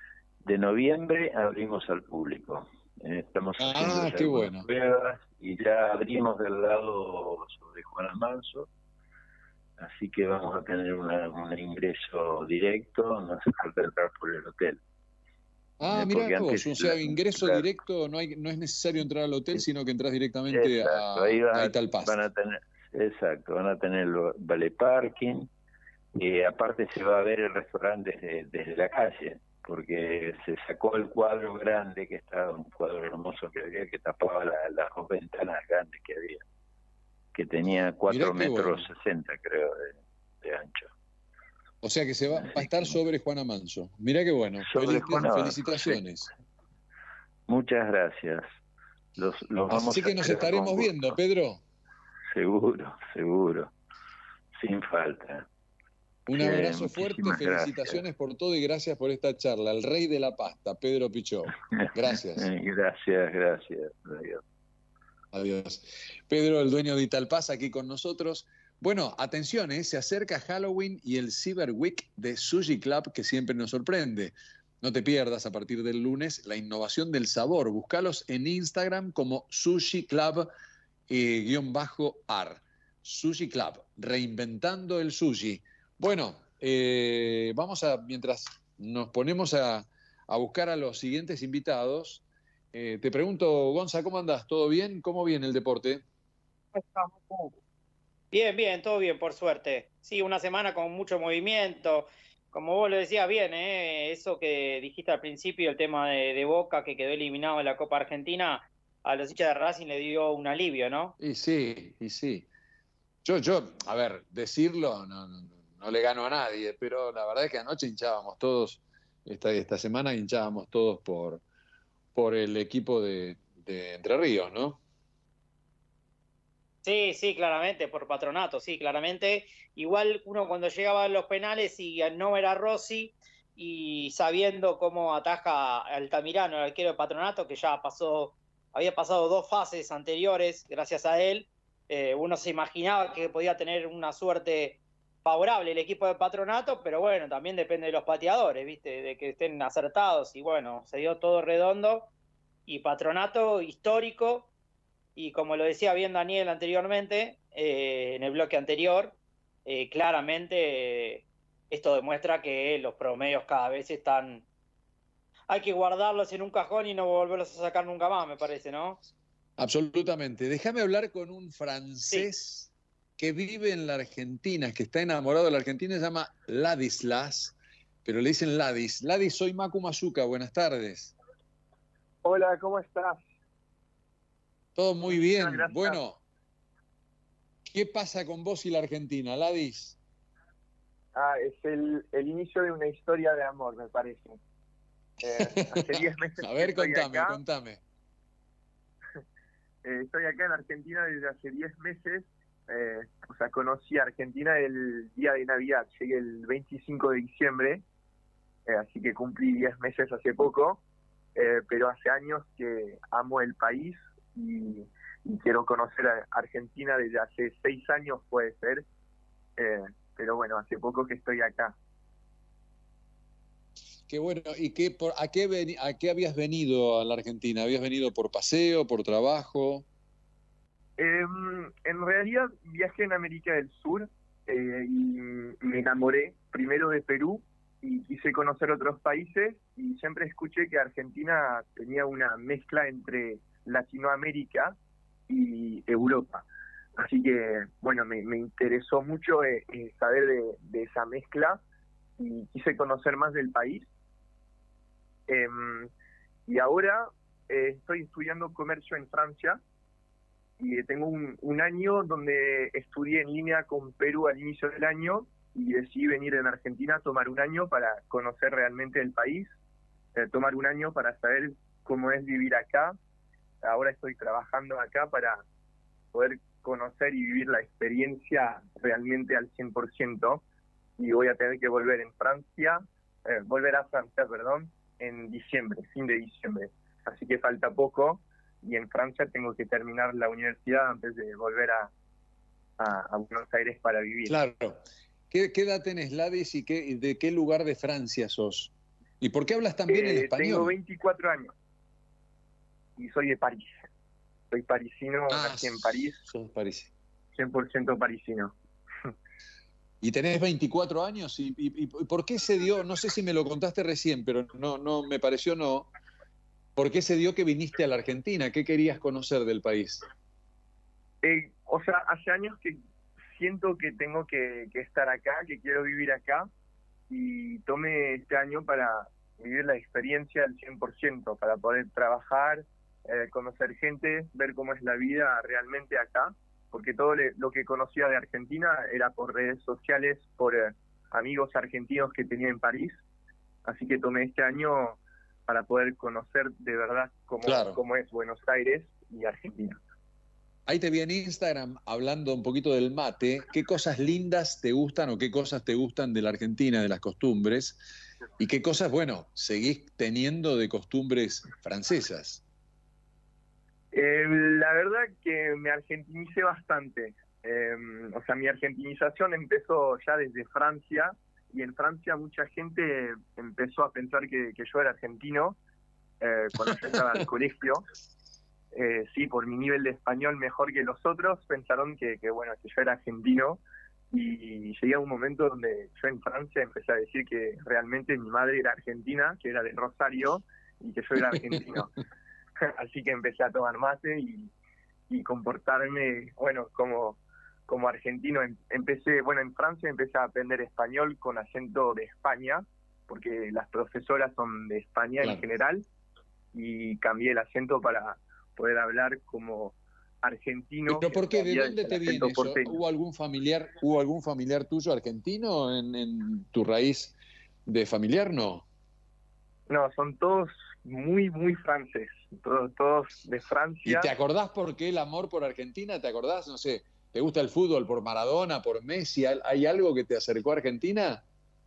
de noviembre abrimos al público. Eh, estamos haciendo ah, qué bueno. pruebas y ya abrimos del lado sobre Juan Almanzo, así que vamos a tener una, un ingreso directo, no hace falta entrar por el hotel. Ah, eh, mira vos, antes, o sea, ingreso claro, directo, no hay no es necesario entrar al hotel, sino que entras directamente exacto, a, ahí va, a Italpás. Van a tener, exacto, van a tener vale parking, y aparte se va a ver el restaurante desde, desde la calle, porque se sacó el cuadro grande que estaba, un cuadro hermoso que había, que tapaba la, las dos ventanas grandes que había, que tenía cuatro metros sesenta, creo, de, de ancho. O sea que se va, va a estar sobre Juan Amanso. Mirá qué bueno. Sobre Feliz, Juan Amanso, felicitaciones. sí. Muchas gracias. Los, los vamos Así que a nos esperar estaremos con gusto. viendo, Pedro. Seguro, seguro. Sin falta. Un Eh, abrazo fuerte, felicitaciones gracias. por todo y gracias por esta charla. El rey de la pasta, Pedro Pichó. Gracias. Gracias, gracias. Adiós. Adiós. Pedro, el dueño de Italpás, aquí con nosotros. Bueno, atención, ¿eh? Se acerca Halloween y el Cyber Week de Sushi Club, que siempre nos sorprende. No te pierdas a partir del lunes la innovación del sabor. Búscalos en Instagram como Sushi Club eh, guión bajo ar. Sushi Club, reinventando el sushi. Bueno, eh, vamos a, mientras nos ponemos a, a buscar a los siguientes invitados, eh, te pregunto, Gonza, ¿cómo andás? ¿Todo bien? ¿Cómo viene el deporte? Bien, bien, todo bien, por suerte. Sí, una semana con mucho movimiento. Como vos lo decías bien, ¿eh? Eso que dijiste al principio, el tema de, de Boca, que quedó eliminado en la Copa Argentina, a los hinchas de Racing le dio un alivio, ¿no? Y sí, y sí. Yo, yo, a ver, decirlo, no, no, no le gano a nadie, pero la verdad es que anoche hinchábamos todos, esta, esta semana hinchábamos todos por, por el equipo de, de Entre Ríos, ¿no? Sí, sí, claramente, por Patronato, sí, claramente. Igual uno cuando llegaba a los penales y no era Rossi, y sabiendo cómo ataja Altamirano, el arquero de Patronato, que ya pasó, había pasado dos fases anteriores gracias a él, eh, uno se imaginaba que podía tener una suerte favorable el equipo de Patronato, pero bueno, también depende de los pateadores, ¿viste? De que estén acertados, y bueno, se dio todo redondo, y Patronato histórico. Y como lo decía bien Daniel anteriormente, eh, en el bloque anterior, eh, claramente eh, esto demuestra que los promedios cada vez están... Hay que guardarlos en un cajón y no volverlos a sacar nunca más, me parece, ¿no? Absolutamente. Déjame hablar con un francés sí. que vive en la Argentina, que está enamorado de la Argentina, se llama Ladislas, pero le dicen Ladis. Ladis, soy Macu Mazuca, buenas tardes. Hola, ¿cómo estás? Todo muy bien. Bueno, ¿qué pasa con vos y la Argentina, Ladis? Ah, es el, el inicio de una historia de amor, me parece. Eh, hace diez meses a ver, contame, acá. contame. Eh, estoy acá en Argentina desde hace diez meses. Eh, o sea, conocí a Argentina el día de Navidad. Llegué el veinticinco de diciembre, eh, así que cumplí diez meses hace poco. Eh, pero hace años que amo el país. Y, y quiero conocer a Argentina desde hace seis años, puede ser, eh, pero bueno, hace poco que estoy acá. Qué bueno. ¿Y qué, por, a, qué ven, a qué habías venido a la Argentina? ¿Habías venido por paseo, por trabajo? Eh, en realidad viajé en América del Sur eh, y me enamoré primero de Perú y quise conocer otros países, y siempre escuché que Argentina tenía una mezcla entre Latinoamérica y Europa. Así que, bueno, me, me interesó mucho eh, eh, saber de, de esa mezcla y quise conocer más del país. Eh, y ahora eh, estoy estudiando comercio en Francia y tengo un, un año donde estudié en línea con Perú al inicio del año y decidí venir en Argentina a tomar un año para conocer realmente el país, eh, tomar un año para saber cómo es vivir acá. Ahora estoy trabajando acá para poder conocer y vivir la experiencia realmente al cien por ciento, y voy a tener que volver en Francia, eh, volver a Francia, perdón, en diciembre, fin de diciembre. Así que falta poco, y en Francia tengo que terminar la universidad antes de volver a, a, a Buenos Aires para vivir. Claro. ¿Qué, qué edad tenés, Ladis, y qué, de qué lugar de Francia sos? ¿Y por qué hablas tan bien el Eh, español? Tengo veinticuatro años y soy de París. Soy parisino, Ah, nací en París. Sos París. cien por ciento parisino. Y tenés veinticuatro años, y, y, y ¿por qué se dio? No sé si me lo contaste recién, pero no, no me pareció no. ¿Por qué se dio que viniste a la Argentina? ¿Qué querías conocer del país? Eh, o sea, hace años que siento que tengo que, que estar acá, que quiero vivir acá, y tomé este año para vivir la experiencia al cien por ciento, para poder trabajar, eh, conocer gente, ver cómo es la vida realmente acá, porque todo le, lo que conocía de Argentina era por redes sociales, por eh, amigos argentinos que tenía en París, así que tomé este año para poder conocer de verdad cómo, Claro. cómo es Buenos Aires y Argentina. Ahí te vi en Instagram hablando un poquito del mate. ¿Qué cosas lindas te gustan o qué cosas te gustan de la Argentina, de las costumbres? ¿Y qué cosas, bueno, seguís teniendo de costumbres francesas? Eh, la verdad que me argentinicé bastante. Eh, o sea, mi argentinización empezó ya desde Francia, y en Francia mucha gente empezó a pensar que, que yo era argentino eh, cuando yo estaba al colegio. Eh, sí, por mi nivel de español mejor que los otros, pensaron que, que bueno, que yo era argentino, y llegué a un momento donde yo en Francia empecé a decir que realmente mi madre era argentina, que era de Rosario, y que yo era argentino. Así que empecé a tomar mate y, y comportarme, bueno, como, como argentino. Empecé, bueno, en Francia empecé a aprender español con acento de España, porque las profesoras son de España Claro. en general, y cambié el acento para poder hablar como argentino. ¿Pero por qué? ¿De que dónde el te acento viene eso? porteño. ¿Hubo algún familiar, hubo algún familiar tuyo argentino en, en tu raíz de familiar? No. No, son todos muy, muy franceses, todos, todos de Francia. ¿Y te acordás por qué el amor por Argentina? ¿Te acordás? No sé, ¿te gusta el fútbol por Maradona, por Messi? ¿Hay algo que te acercó a Argentina?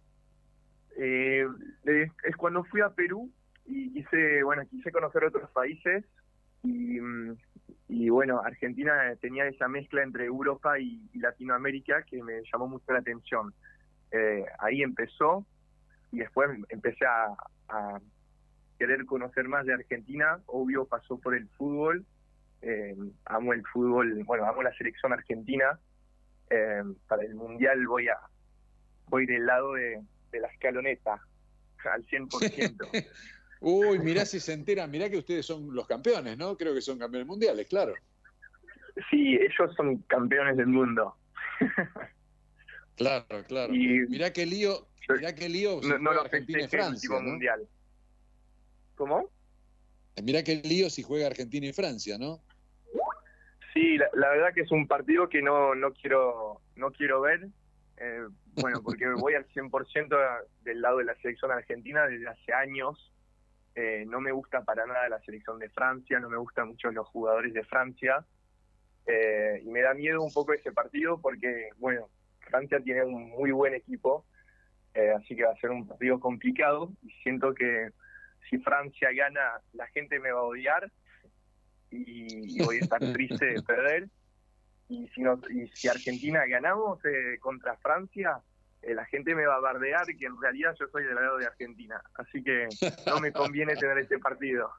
Eh, es, es cuando fui a Perú y quise, bueno, quise conocer otros países, y, y bueno, Argentina tenía esa mezcla entre Europa y, y Latinoamérica que me llamó mucho la atención. Eh, ahí empezó, y después empecé a, a querer conocer más de Argentina. Obvio, pasó por el fútbol. Eh, amo el fútbol, bueno, amo la selección argentina. Eh, para el Mundial voy a voy del lado de, de la escaloneta, al cien por ciento. Uy, mirá si se enteran, mirá que ustedes son los campeones, ¿no? Creo que son campeones mundiales, claro. Sí, ellos son campeones del mundo. Claro, claro. Y mirá qué lío, mirá qué lío si no, no juega lo Argentina y festejé el Francia, último ¿no? mundial. ¿Cómo? Mirá qué lío si juega Argentina y Francia, ¿no? Sí, la, la verdad que es un partido que no, no quiero no quiero ver. Eh, bueno, porque voy al cien por ciento del lado de la selección argentina desde hace años. Eh, no me gusta para nada la selección de Francia, no me gustan mucho los jugadores de Francia. Eh, y me da miedo un poco ese partido porque, bueno, Francia tiene un muy buen equipo, eh, así que va a ser un partido complicado. Y siento que si Francia gana, la gente me va a odiar y, y voy a estar triste de perder. Y si, no, y si Argentina ganamos eh, contra Francia, eh, la gente me va a bardear que en realidad yo soy del lado de Argentina. Así que no me conviene tener este partido.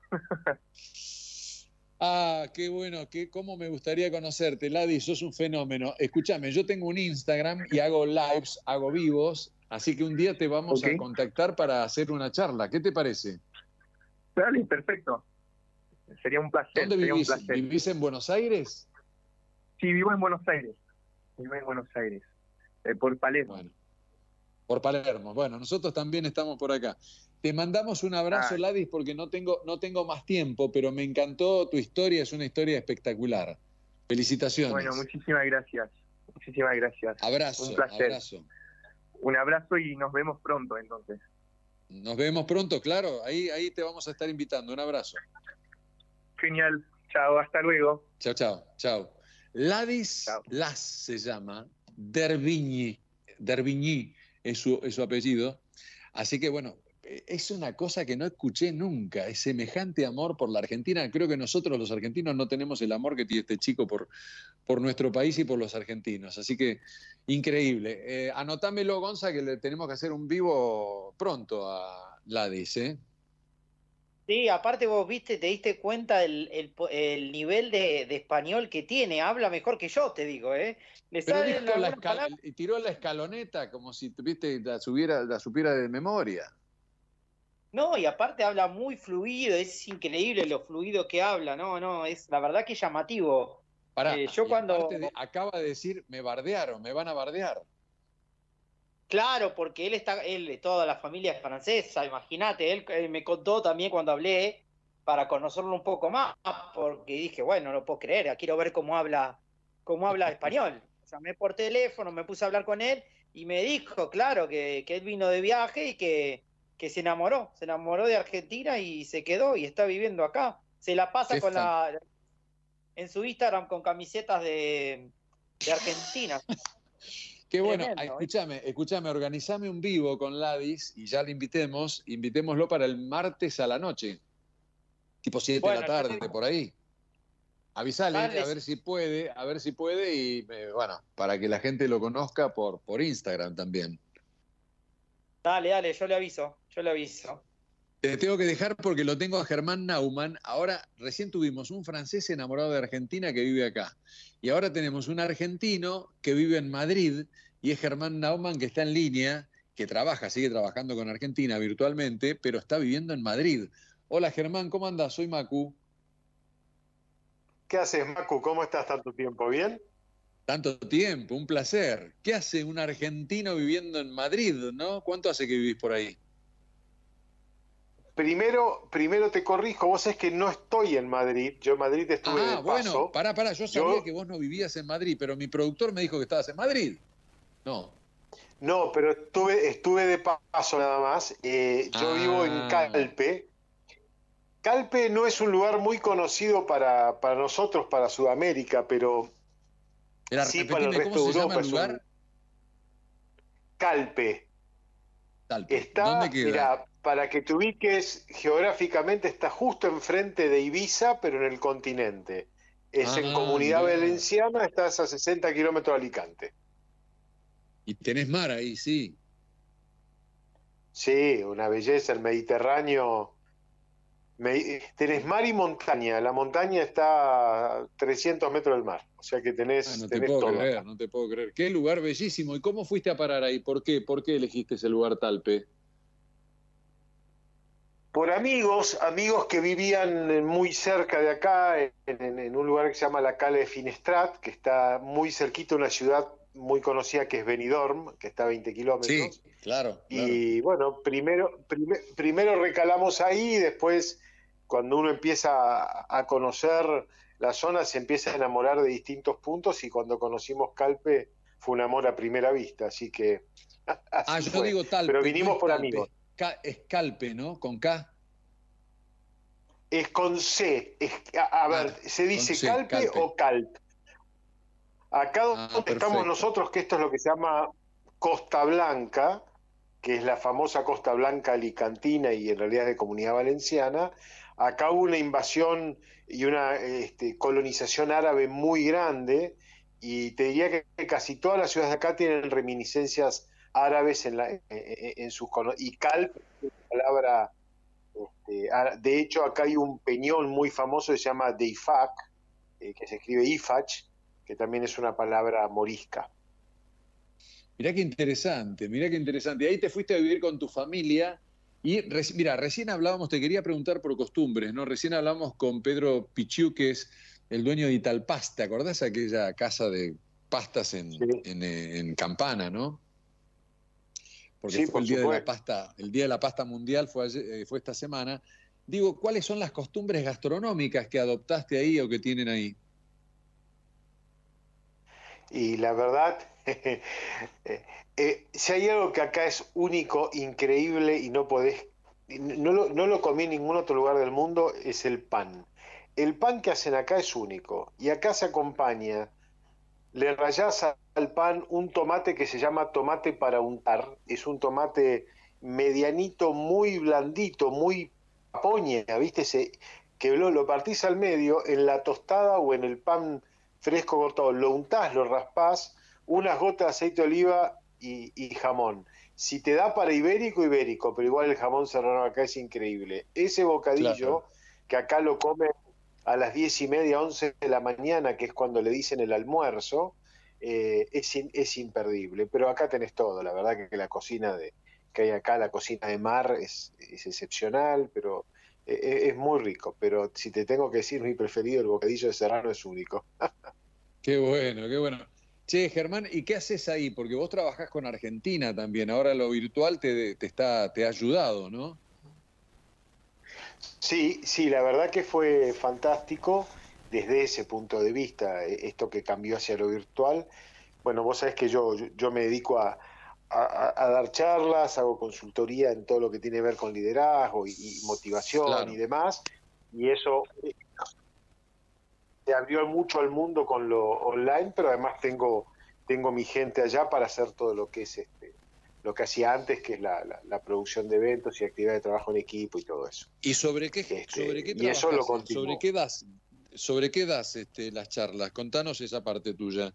Ah, qué bueno, qué, cómo me gustaría conocerte, Ladi, sos un fenómeno. Escúchame, yo tengo un Instagram y hago lives, hago vivos, así que un día te vamos Okay. a contactar para hacer una charla. ¿Qué te parece? Dale, perfecto. Sería un placer. ¿Dónde sería vivís? un placer. ¿Vivís en Buenos Aires? Sí, vivo en Buenos Aires. Vivo en Buenos Aires. Eh, por Palermo. Bueno, por Palermo. Bueno, nosotros también estamos por acá. Te mandamos un abrazo, Ah. Ladis, porque no tengo, no tengo más tiempo, pero me encantó tu historia, es una historia espectacular. Felicitaciones. Bueno, muchísimas gracias. Muchísimas gracias. Abrazo, Un placer. abrazo. Un abrazo y nos vemos pronto entonces. Nos vemos pronto, claro. Ahí, ahí te vamos a estar invitando. Un abrazo. Genial. Chao, hasta luego. Chao, chao, chao. Ladis Las se llama, Dervigny, Dervigny es su, es su apellido. Así que bueno, es una cosa que no escuché nunca, es semejante amor por la Argentina. Creo que nosotros los argentinos no tenemos el amor que tiene este chico por, por nuestro país y por los argentinos. Así que increíble. Eh, anotámelo, Gonza, que le tenemos que hacer un vivo pronto a, Ladis, ¿eh? Sí, aparte vos viste, te diste cuenta el, el, el nivel de, de español que tiene, habla mejor que yo, te digo, ¿eh? Le Pero salen dijo la algunas escal- palabras. y tiró la escaloneta como si viste, la, subiera, la supiera de memoria. No, y aparte habla muy fluido, es increíble lo fluido que habla, no, no, es la verdad que es llamativo. Pará, Eh, yo y cuando... aparte de- acaba de decir, me bardearon, me van a bardear. Claro, porque él está, él, toda la familia es francesa, imagínate, él, él me contó también cuando hablé para conocerlo un poco más, porque dije, bueno, no lo puedo creer, quiero ver cómo habla, cómo habla español. Llamé por teléfono, me puse a hablar con él y me dijo, claro, que, que él vino de viaje y que, que se enamoró, se enamoró de Argentina y se quedó y está viviendo acá. Se la pasa Qué con fan- la en su Instagram con camisetas de, de Argentina. Qué bueno, Tremendo, ah, ¿eh? escúchame, escúchame, organizame un vivo con Ladis y ya le invitemos, invitémoslo para el martes a la noche, tipo siete Bueno, de yo la te tarde, digo. por ahí. Avisale, Dale, a ver si puede, a ver si puede y eh, bueno, para que la gente lo conozca por, por Instagram también. Dale, dale, yo le aviso, yo le aviso. Te tengo que dejar porque lo tengo a Germán Naumann. Ahora, recién tuvimos un francés enamorado de Argentina que vive acá. Y ahora tenemos un argentino que vive en Madrid y es Germán Naumann, que está en línea, que trabaja, sigue trabajando con Argentina virtualmente, pero está viviendo en Madrid. Hola Germán, ¿cómo andás? Soy Macu. ¿Qué haces, Macu? ¿Cómo estás tanto tiempo? ¿Bien? Tanto tiempo, un placer. ¿Qué hace un argentino viviendo en Madrid, no? ¿Cuánto hace que vivís por ahí? Primero, primero te corrijo, vos sabés que no estoy en Madrid, yo en Madrid estuve Ah, de bueno, paso. pará, pará, yo sabía Yo- que vos no vivías en Madrid, pero mi productor me dijo que estabas en Madrid. No. No, pero estuve, estuve de paso nada más. Eh, yo Ah. vivo en Calpe. Calpe no es un lugar muy conocido para, para nosotros, para Sudamérica, pero Mirá, sí para el repetime, resto ¿cómo de se llama Europa. el es lugar? un- Calpe. Talpe. Está, ¿Dónde queda? mira, para que te ubiques geográficamente, está justo enfrente de Ibiza, pero en el continente. Es en Ah, Comunidad mirá. Valenciana, estás a sesenta kilómetros de Alicante. Y tenés mar ahí, sí. Sí, una belleza, el Mediterráneo. Me- tenés mar y montaña. La montaña está a trescientos metros del mar. O sea que tenés, Ah, no te tenés puedo todo creer, acá. no te puedo creer. Qué lugar bellísimo. ¿Y cómo fuiste a parar ahí? ¿Por qué? ¿Por qué elegiste ese lugar Talpe? Por amigos, amigos que vivían muy cerca de acá, en, en- en un lugar que se llama la Cala de Finestrat, que está muy cerquita de una ciudad muy conocida que es Benidorm, que está a veinte kilómetros. Sí, claro, claro. Y bueno, primero, prime- primero recalamos ahí y después, cuando uno empieza a, a conocer la zona, se empieza a enamorar de distintos puntos y cuando conocimos Calpe fue un amor a primera vista, así que así Ah, yo fue. digo Talpe. Pero no vinimos es por Talpe, amigos. Ca- es Calpe, ¿no? Con K. Es con C. Es- a, a ver, Ah, ¿se dice con C, Calpe, Calpe. o Calp? Acá donde Ah, estamos perfecto. nosotros, que esto es lo que se llama Costa Blanca, que es la famosa Costa Blanca alicantina y en realidad es de Comunidad Valenciana, acá hubo una invasión y una este, colonización árabe muy grande y te diría que casi todas las ciudades de acá tienen reminiscencias árabes en, la, en, en sus... cono- Y Calp es una palabra... Este, ah, de hecho, acá hay un peñón muy famoso que se llama Deifak, eh, que se escribe Ifach, que también es una palabra morisca. Mirá qué interesante, mirá qué interesante. Y ahí te fuiste a vivir con tu familia y, reci- mira, recién hablábamos, te quería preguntar por costumbres, ¿no? Recién hablamos con Pedro Pichiu, que es el dueño de Italpasta, ¿te acordás aquella casa de pastas en, en, eh, en Campana, no? Porque Sí, fue por el día de la supuesto. pasta, el día de la pasta mundial fue, ayer- eh, fue esta semana. Digo, ¿cuáles son las costumbres gastronómicas que adoptaste ahí o que tienen ahí? Y la verdad, eh, eh, si hay algo que acá es único, increíble y no podés, no lo, no lo comí en ningún otro lugar del mundo, es el pan. El pan que hacen acá es único y acá se acompaña, le rayás al pan un tomate que se llama tomate para untar, es un tomate medianito, muy blandito, muy papoña, ¿viste? Se, que lo, lo partís al medio, en la tostada o en el pan fresco cortado, lo untás, lo raspás, unas gotas de aceite de oliva y, y jamón. Si te da para ibérico, ibérico, pero igual el jamón serrano acá es increíble. Ese bocadillo, claro, que acá lo comen a las diez y media, once de la mañana, que es cuando le dicen el almuerzo, eh, es, in, es imperdible. Pero acá tenés todo, la verdad que, que la cocina de, que hay acá, la cocina de mar, es, es excepcional, pero eh, es muy rico. Pero si te tengo que decir, mi preferido, el bocadillo de serrano es único. Qué bueno, qué bueno. Che, Germán, ¿y qué haces ahí? Porque vos trabajás con Argentina también, ahora lo virtual te, te, está, te ha ayudado, ¿no? Sí, sí, la verdad que fue fantástico desde ese punto de vista, esto que cambió hacia lo virtual. Bueno, vos sabés que yo, yo, yo me dedico a, a, a dar charlas, hago consultoría en todo lo que tiene que ver con liderazgo y, y motivación, claro, y demás, y eso se abrió mucho al mundo con lo online, pero además tengo, tengo mi gente allá para hacer todo lo que es este, lo que hacía antes, que es la, la, la producción de eventos y actividad de trabajo en equipo y todo eso. ¿Y sobre qué, este, sobre qué y eso lo sobre qué das, sobre qué das este, las charlas? Contanos esa parte tuya.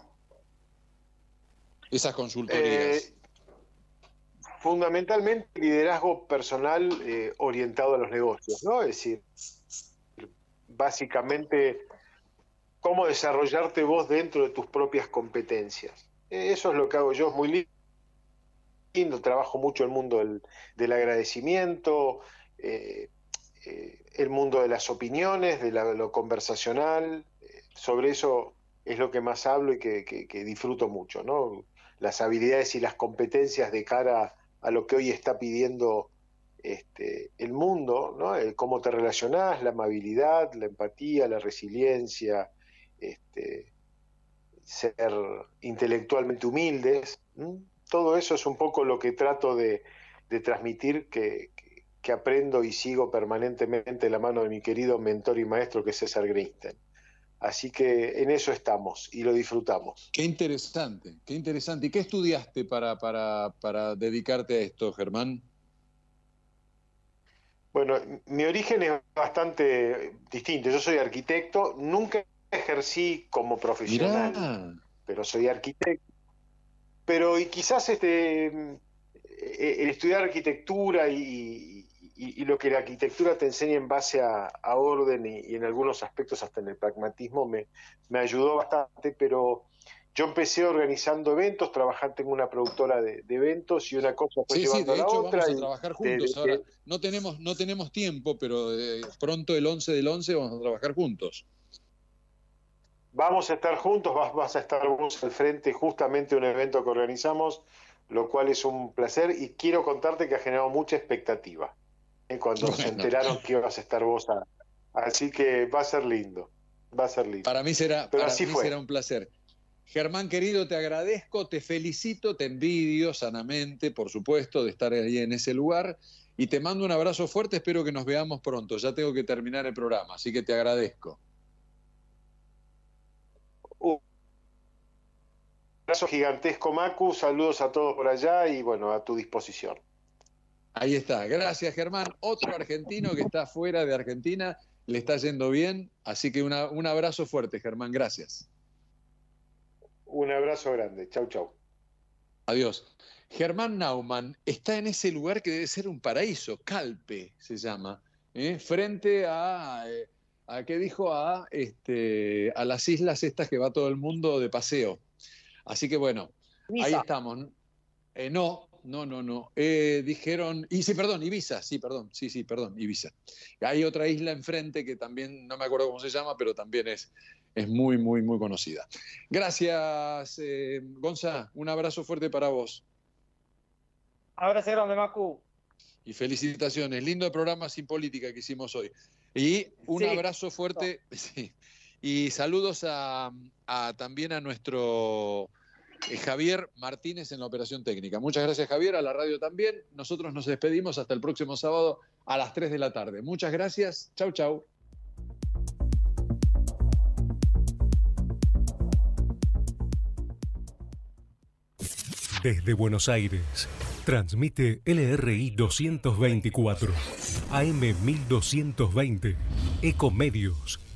Esas consultorías. Eh, fundamentalmente liderazgo personal eh, orientado a los negocios, ¿no? Es decir, básicamente cómo desarrollarte vos dentro de tus propias competencias. Eh, eso es lo que hago yo, es muy lindo. Lindo, trabajo mucho el mundo del, del agradecimiento, eh, eh, el mundo de las opiniones, de la, lo conversacional, eh, sobre eso es lo que más hablo y que, que, que disfruto mucho, ¿no? Las habilidades y las competencias de cara a lo que hoy está pidiendo este, el mundo, ¿no? El cómo te relacionás, la amabilidad, la empatía, la resiliencia, este, ser intelectualmente humildes, ¿m? Todo eso es un poco lo que trato de, de transmitir, que, que, que aprendo y sigo permanentemente de la mano de mi querido mentor y maestro, que es César Greenstein. Así que en eso estamos y lo disfrutamos. Qué interesante, qué interesante. ¿Y qué estudiaste para, para, para dedicarte a esto, Germán? Bueno, mi origen es bastante distinto. Yo soy arquitecto, nunca ejercí como profesional, Mirá. pero soy arquitecto. Pero y quizás este el estudiar arquitectura y, y, y lo que la arquitectura te enseña en base a, a orden y, y en algunos aspectos hasta en el pragmatismo me, me ayudó bastante, pero yo empecé organizando eventos, trabajando en una productora de, de eventos y una cosa fue sí, llevando sí, de a la hecho, otra. Vamos a trabajar juntos de, de, ahora. de, no tenemos, no tenemos tiempo, pero eh, pronto el once del once vamos a trabajar juntos. Vamos a estar juntos, vas, vas a estar vos al frente justamente de un evento que organizamos, lo cual es un placer y quiero contarte que ha generado mucha expectativa ¿eh? cuando bueno. se enteraron que ibas a estar vos. A... Así que va a ser lindo, va a ser lindo. Para mí será, Pero para así mí fue. será un placer. Germán, querido, te agradezco, te felicito, te envidio sanamente, por supuesto, de estar ahí en ese lugar y te mando un abrazo fuerte, espero que nos veamos pronto. Ya tengo que terminar el programa, así que te agradezco. Un abrazo gigantesco, Macu, saludos a todos por allá y bueno, a tu disposición. Ahí está, gracias Germán. Otro argentino que está fuera de Argentina, le está yendo bien, así que una, un abrazo fuerte, Germán, gracias. Un abrazo grande, chau, chau. Adiós. Germán Naumann está en ese lugar que debe ser un paraíso, Calpe se llama, ¿eh? frente a... Eh, ¿A qué dijo? A, este, a las islas estas que va todo el mundo de paseo. Así que bueno, Ibiza. Ahí estamos. Eh, no, no, no, no. Eh, dijeron, y sí, perdón, Ibiza, sí, perdón, sí, sí, perdón, Ibiza. Hay otra isla enfrente que también, no me acuerdo cómo se llama, pero también es, es muy, muy, muy conocida. Gracias, eh, Gonza, un abrazo fuerte para vos. Abrazo grande, Macu. Y felicitaciones, lindo programa Sin Política que hicimos hoy. Y un sí. abrazo fuerte sí. y saludos a, a, también a nuestro eh, Javier Martínez en la operación técnica. Muchas gracias, Javier, a la radio también. Nosotros nos despedimos hasta el próximo sábado a las tres de la tarde. Muchas gracias. Chau, chau. Desde Buenos Aires, transmite L R I doscientos veinticuatro, A M mil doscientos veinte, Ecomedios.